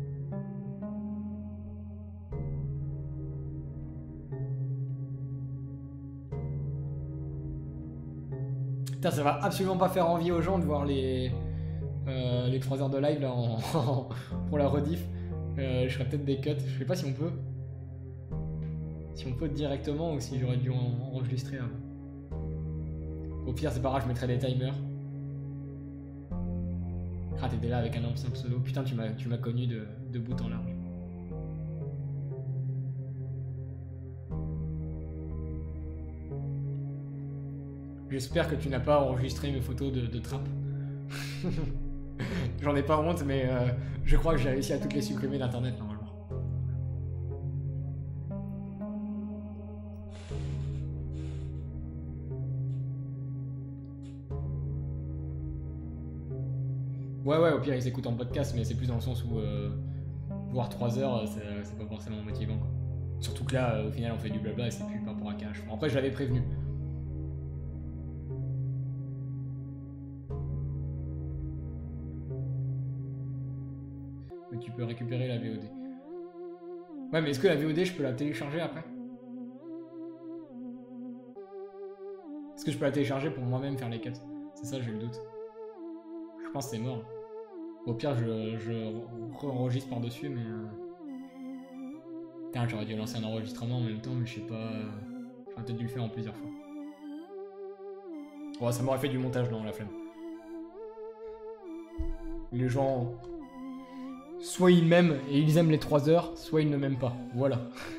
Putain, ça va absolument pas faire envie aux gens de voir les, euh, les trois heures de live là en, pour la rediff. Euh, je ferai peut-être des cuts, je sais pas si on peut. Si on peut directement ou si j'aurais dû en, enregistrer avant. Au pire, c'est pas grave, je mettrai des timers. Ah, t'étais là avec un ancien pseudo. Putain, tu m'as tu m'as connu de, de bout en large. J'espère que tu n'as pas enregistré mes photos de, de trappe. J'en ai pas honte, mais euh, je crois que j'ai réussi à toutes les supprimer d'internet normalement. Ouais, ouais, au pire, ils écoutent en podcast, mais c'est plus dans le sens où euh, voir trois heures, c'est pas forcément motivant, quoi. Surtout que là, euh, au final, on fait du blabla et c'est plus par rapport à cash. Bon, après, je l'avais prévenu. Mais tu peux récupérer la V O D. Ouais, mais est-ce que la V O D, je peux la télécharger après? Est-ce que je peux la télécharger pour moi-même faire les cuts? C'est ça, j'ai le doute. Je pense que c'est mort. Au pire, je, je re-enregistre par-dessus, mais... Euh... Putain, j'aurais dû lancer un enregistrement en même temps, mais je sais pas... J'aurais peut-être dû le faire en plusieurs fois. Oh, ça m'aurait fait du montage, non, la flemme. Les gens... Soit ils m'aiment et ils aiment les trois heures, soit ils ne m'aiment pas. Voilà.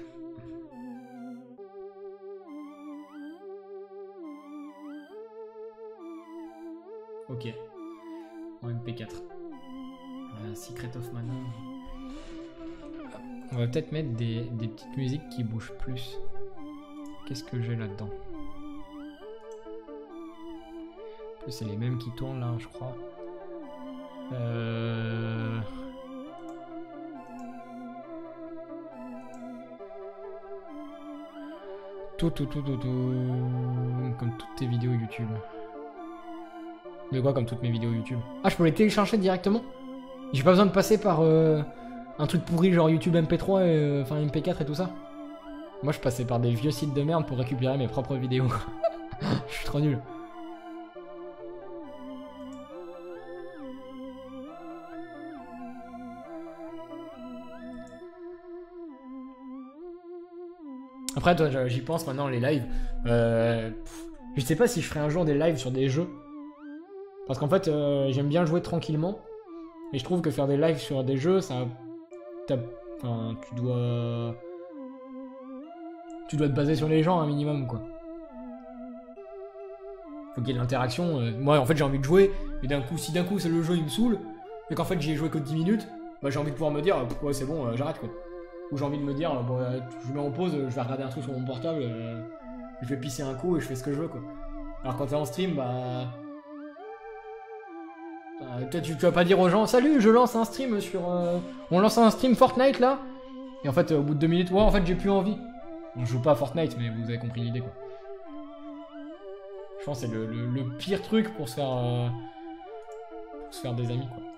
Ok. En M P quatre. Voilà, Secret of Mana. On va peut-être mettre des, des petites musiques qui bougent plus. Qu'est-ce que j'ai là-dedans? En plus, c'est les mêmes qui tournent là, je crois. Euh... Tout, tout, tout, tout, tout. Comme toutes tes vidéos YouTube. De quoi, comme toutes mes vidéos YouTube? Ah, je peux les télécharger directement? J'ai pas besoin de passer par euh, un truc pourri genre YouTube M P trois, et, euh, enfin M P quatre et tout ça. Moi, je passais par des vieux sites de merde pour récupérer mes propres vidéos. Je suis trop nul. Après, toi, j'y pense maintenant, les lives. Euh, je sais pas si je ferai un jour des lives sur des jeux. Parce qu'en fait, euh, j'aime bien jouer tranquillement. Et je trouve que faire des lives sur des jeux, ça... Enfin, tu dois... Tu dois te baser sur les gens un minimum, quoi. Faut qu'il y ait de l'interaction. Euh, moi, en fait, j'ai envie de jouer. Et d'un coup, si d'un coup, c'est le jeu, il me saoule, et qu'en fait, j'y ai joué que dix minutes, bah, j'ai envie de pouvoir me dire, ouais, c'est bon, euh, j'arrête, quoi. Ou j'ai envie de me dire, bon, euh, je mets en pause, je vais regarder un truc sur mon portable, euh, je vais pisser un coup et je fais ce que je veux, quoi. Alors quand t'es en stream, bah... Euh, toi, tu, tu vas pas dire aux gens, salut, je lance un stream sur... Euh... On lance un stream Fortnite, là. Et en fait, euh, au bout de deux minutes, ouais, en fait, j'ai plus envie. On joue pas à Fortnite, mais vous avez compris l'idée, quoi. Je pense que c'est le, le, le pire truc pour se faire... Euh... Pour se faire des amis, quoi.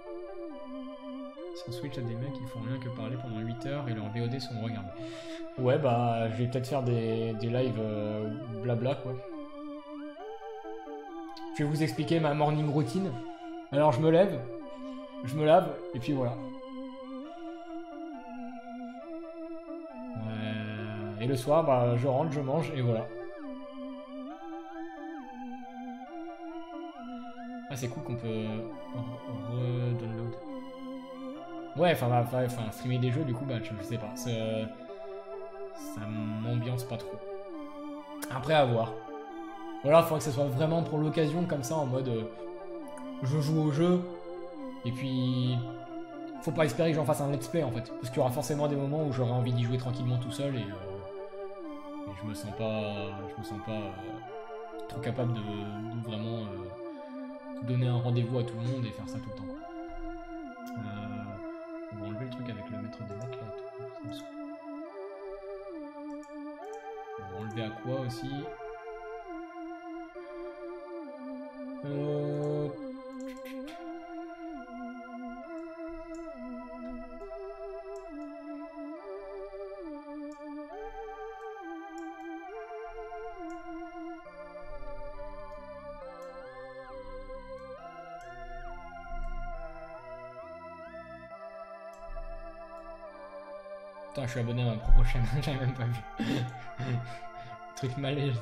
Sur Switch, il y a des mecs qui font rien que parler pendant huit heures et leurs V O D sont regardés. Ouais, bah, je vais peut-être faire des, des lives euh, blabla, quoi. Je vais vous expliquer ma morning routine. Alors, je me lève, je me lave, et puis voilà. Euh, et le soir, bah, je rentre, je mange, et voilà. Ah, c'est cool qu'on peut re-download. Ouais, enfin, bah, enfin, streamer des jeux, du coup, bah, je, je sais pas. Ça, ça m'ambiance pas trop. Après, à voir. Voilà, faudrait que ce soit vraiment pour l'occasion, comme ça, en mode... Euh, je joue au jeu, et puis... Faut pas espérer que j'en fasse un let's play, en fait. Parce qu'il y aura forcément des moments où j'aurai envie d'y jouer tranquillement tout seul, et... Euh, et je me sens pas... Je me sens pas... Euh, trop capable de, de vraiment... Euh, donner un rendez-vous à tout le monde et faire ça tout le temps, quoi. Euh... On va enlever le truc avec le maître des mecs, là, et tout. Ça me saoule. On va enlever à quoi, aussi. Euh... Putain, je suis abonné à ma propre chaîne, j'avais même pas vu. Truc malaise.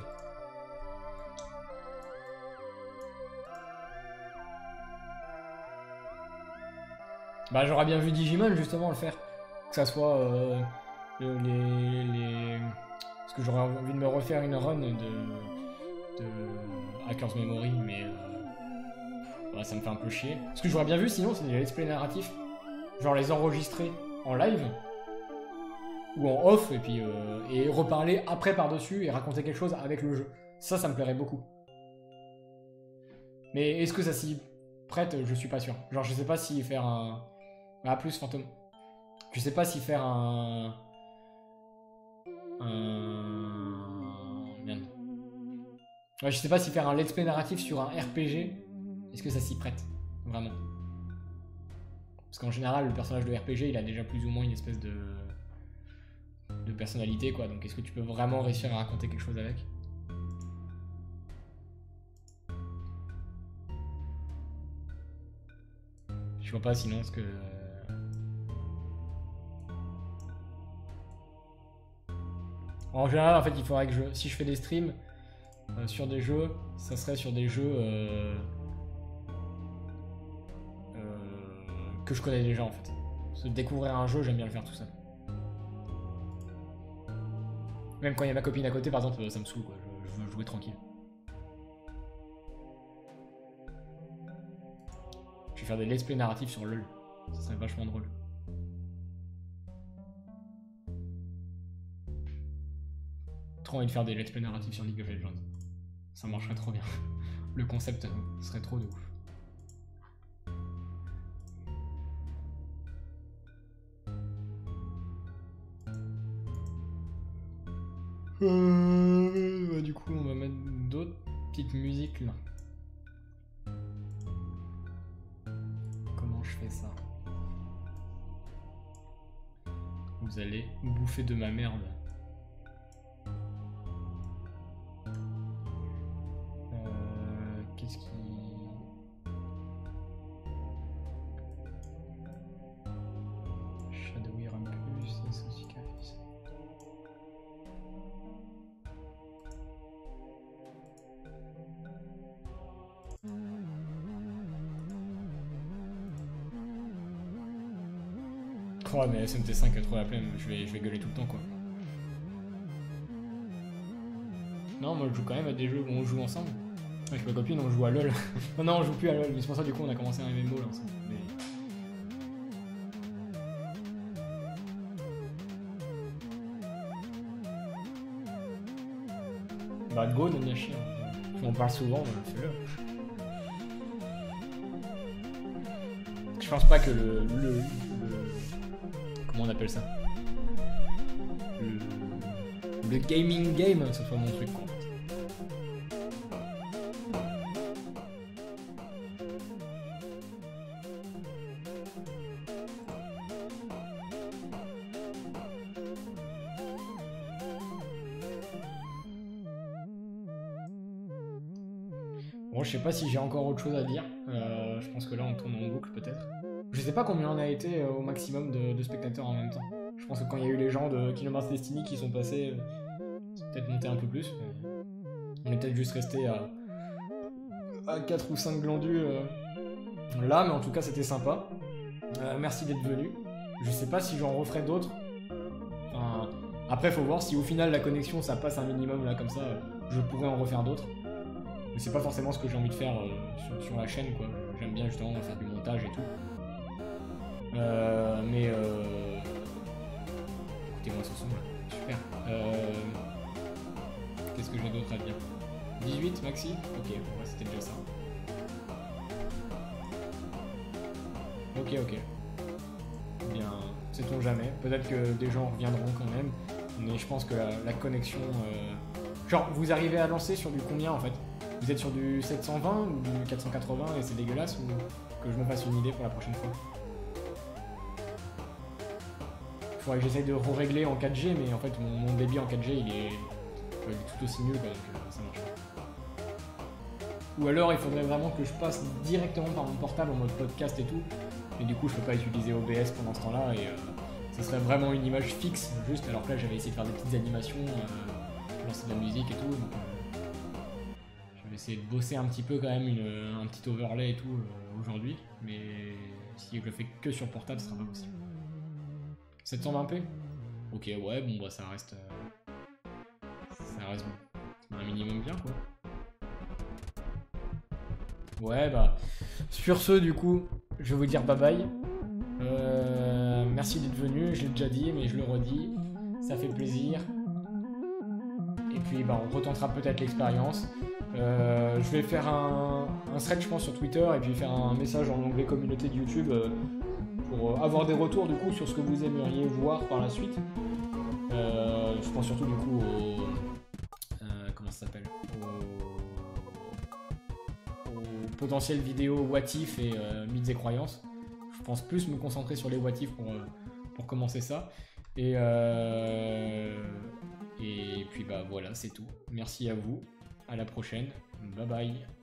Bah, j'aurais bien vu Digimon justement le faire. Que ça soit euh, les, les. Parce que j'aurais envie de me refaire une run de. de. Hackers Memory, mais. Euh, voilà, ça me fait un peu chier. Ce que j'aurais bien vu sinon, c'est des let's play narratifs. Genre les enregistrer en live. Ou en off, et puis. Euh, et reparler après par-dessus et raconter quelque chose avec le jeu. Ça, ça me plairait beaucoup. Mais est-ce que ça s'y prête? Je suis pas sûr. Genre, je sais pas si faire un. Ah, plus fantôme. Je sais pas si faire un... Un... Merde. Ouais, je sais pas si faire un let's play narratif sur un R P G, est-ce que ça s'y prête? Vraiment. Parce qu'en général, le personnage de R P G, il a déjà plus ou moins une espèce de... de personnalité, quoi. Donc est-ce que tu peux vraiment réussir à raconter quelque chose avec? Je vois pas sinon ce que... En général, en fait, il faudrait que je... Si je fais des streams euh, sur des jeux, ça serait sur des jeux euh, euh, que je connais déjà, en fait. Parce que découvrir un jeu, j'aime bien le faire tout seul. Même quand il y a ma copine à côté, par exemple, ça me saoule, quoi. Je, je veux jouer tranquille. Je vais faire des let's play narratifs sur LoL. Ça serait vachement drôle. Trop envie de faire des let's play narratifs sur League of Legends. Ça marcherait trop bien. Le concept serait trop de ouf. Euh, bah, du coup, on va mettre d'autres petites musiques là. Comment je fais ça? Vous allez bouffer de ma merde. Euh, Qu'est-ce qui... Shadowy Rampus, Saucicafis. Oh mais S M T cinq a trop la flemme, je vais, je vais gueuler tout le temps quoi. Non, moi je joue quand même à des jeux où on joue ensemble. Avec ma copine on joue à LoL. non non on joue plus à LoL, mais c'est pour ça du coup on a commencé un M M O là ensemble. Mais... Bah go Nanashi, hein. On parle souvent, fais-le. je pense pas que le, le, le... Comment on appelle ça, le, le gaming game, ce soit mon truc, quoi. Bon, je sais pas si j'ai encore autre chose à dire. Euh, je pense que là, on tourne en boucle, peut-être. Je sais pas combien on a été euh, au maximum de, de spectateurs en même temps. Je pense que quand il y a eu les gens de Kingdom Hearts Destiny qui sont passés, euh, c'est peut-être monté un peu plus. Mais on est peut-être juste resté à, à quatre ou cinq glandus euh, là, mais en tout cas, c'était sympa. Euh, merci d'être venu. Je sais pas si j'en referai d'autres. Enfin, après, faut voir si au final la connexion ça passe un minimum là comme ça, euh, je pourrais en refaire d'autres. Mais c'est pas forcément ce que j'ai envie de faire euh, sur, sur la chaîne, quoi. J'aime bien justement faire du montage et tout. Euh, mais euh... écoutez-moi ce son là, super. Euh... Qu'est-ce que j'ai d'autre à dire? dix-huit maxi? Ok, bon, ouais, c'était déjà ça. Ok, ok. Eh bien, sait-on jamais. Peut-être que des gens reviendront quand même. Mais je pense que la, la connexion... Euh... Genre, vous arrivez à lancer sur du combien en fait? Vous êtes sur du sept cent vingt ou du quatre cent quatre-vingts et c'est dégueulasse, ou que je me fasse une idée pour la prochaine fois? Il faudrait que j'essaye de régler en quatre G, mais en fait mon, mon débit en quatre G il est, il est tout aussi nul, donc euh, ça marche pas. Ou alors il faudrait vraiment que je passe directement par mon portable en mode podcast et tout, et du coup je peux pas utiliser O B S pendant ce temps-là, et euh, ce serait vraiment une image fixe, juste, alors que là j'avais essayé de faire des petites animations, euh, lancer de la musique et tout, donc, euh, je vais essayer de bosser un petit peu quand même, une, un petit overlay et tout euh, aujourd'hui, mais si je le fais que sur portable, ce sera pas possible. sept cent vingt p? Ok, ouais, bon bah ça reste... Euh, ça reste un minimum bien, quoi. Ouais, bah... Sur ce, du coup, je vais vous dire bye bye. Euh, merci d'être venu, je l'ai déjà dit, mais je le redis. Ça fait plaisir. Et puis, bah, on retentera peut-être l'expérience. Euh, je vais faire un, un thread, je pense, sur Twitter, et puis faire un message en onglet communauté de YouTube euh, pour avoir des retours, du coup, sur ce que vous aimeriez voir par la suite. Euh, je pense surtout, du coup, au... Euh, comment ça s'appelle, au... au potentiel vidéo what if et euh, mythes et croyances. Je pense plus me concentrer sur les what if pour, euh, pour commencer ça. Et, euh... et puis, bah voilà, c'est tout. Merci à vous. À la prochaine. Bye bye.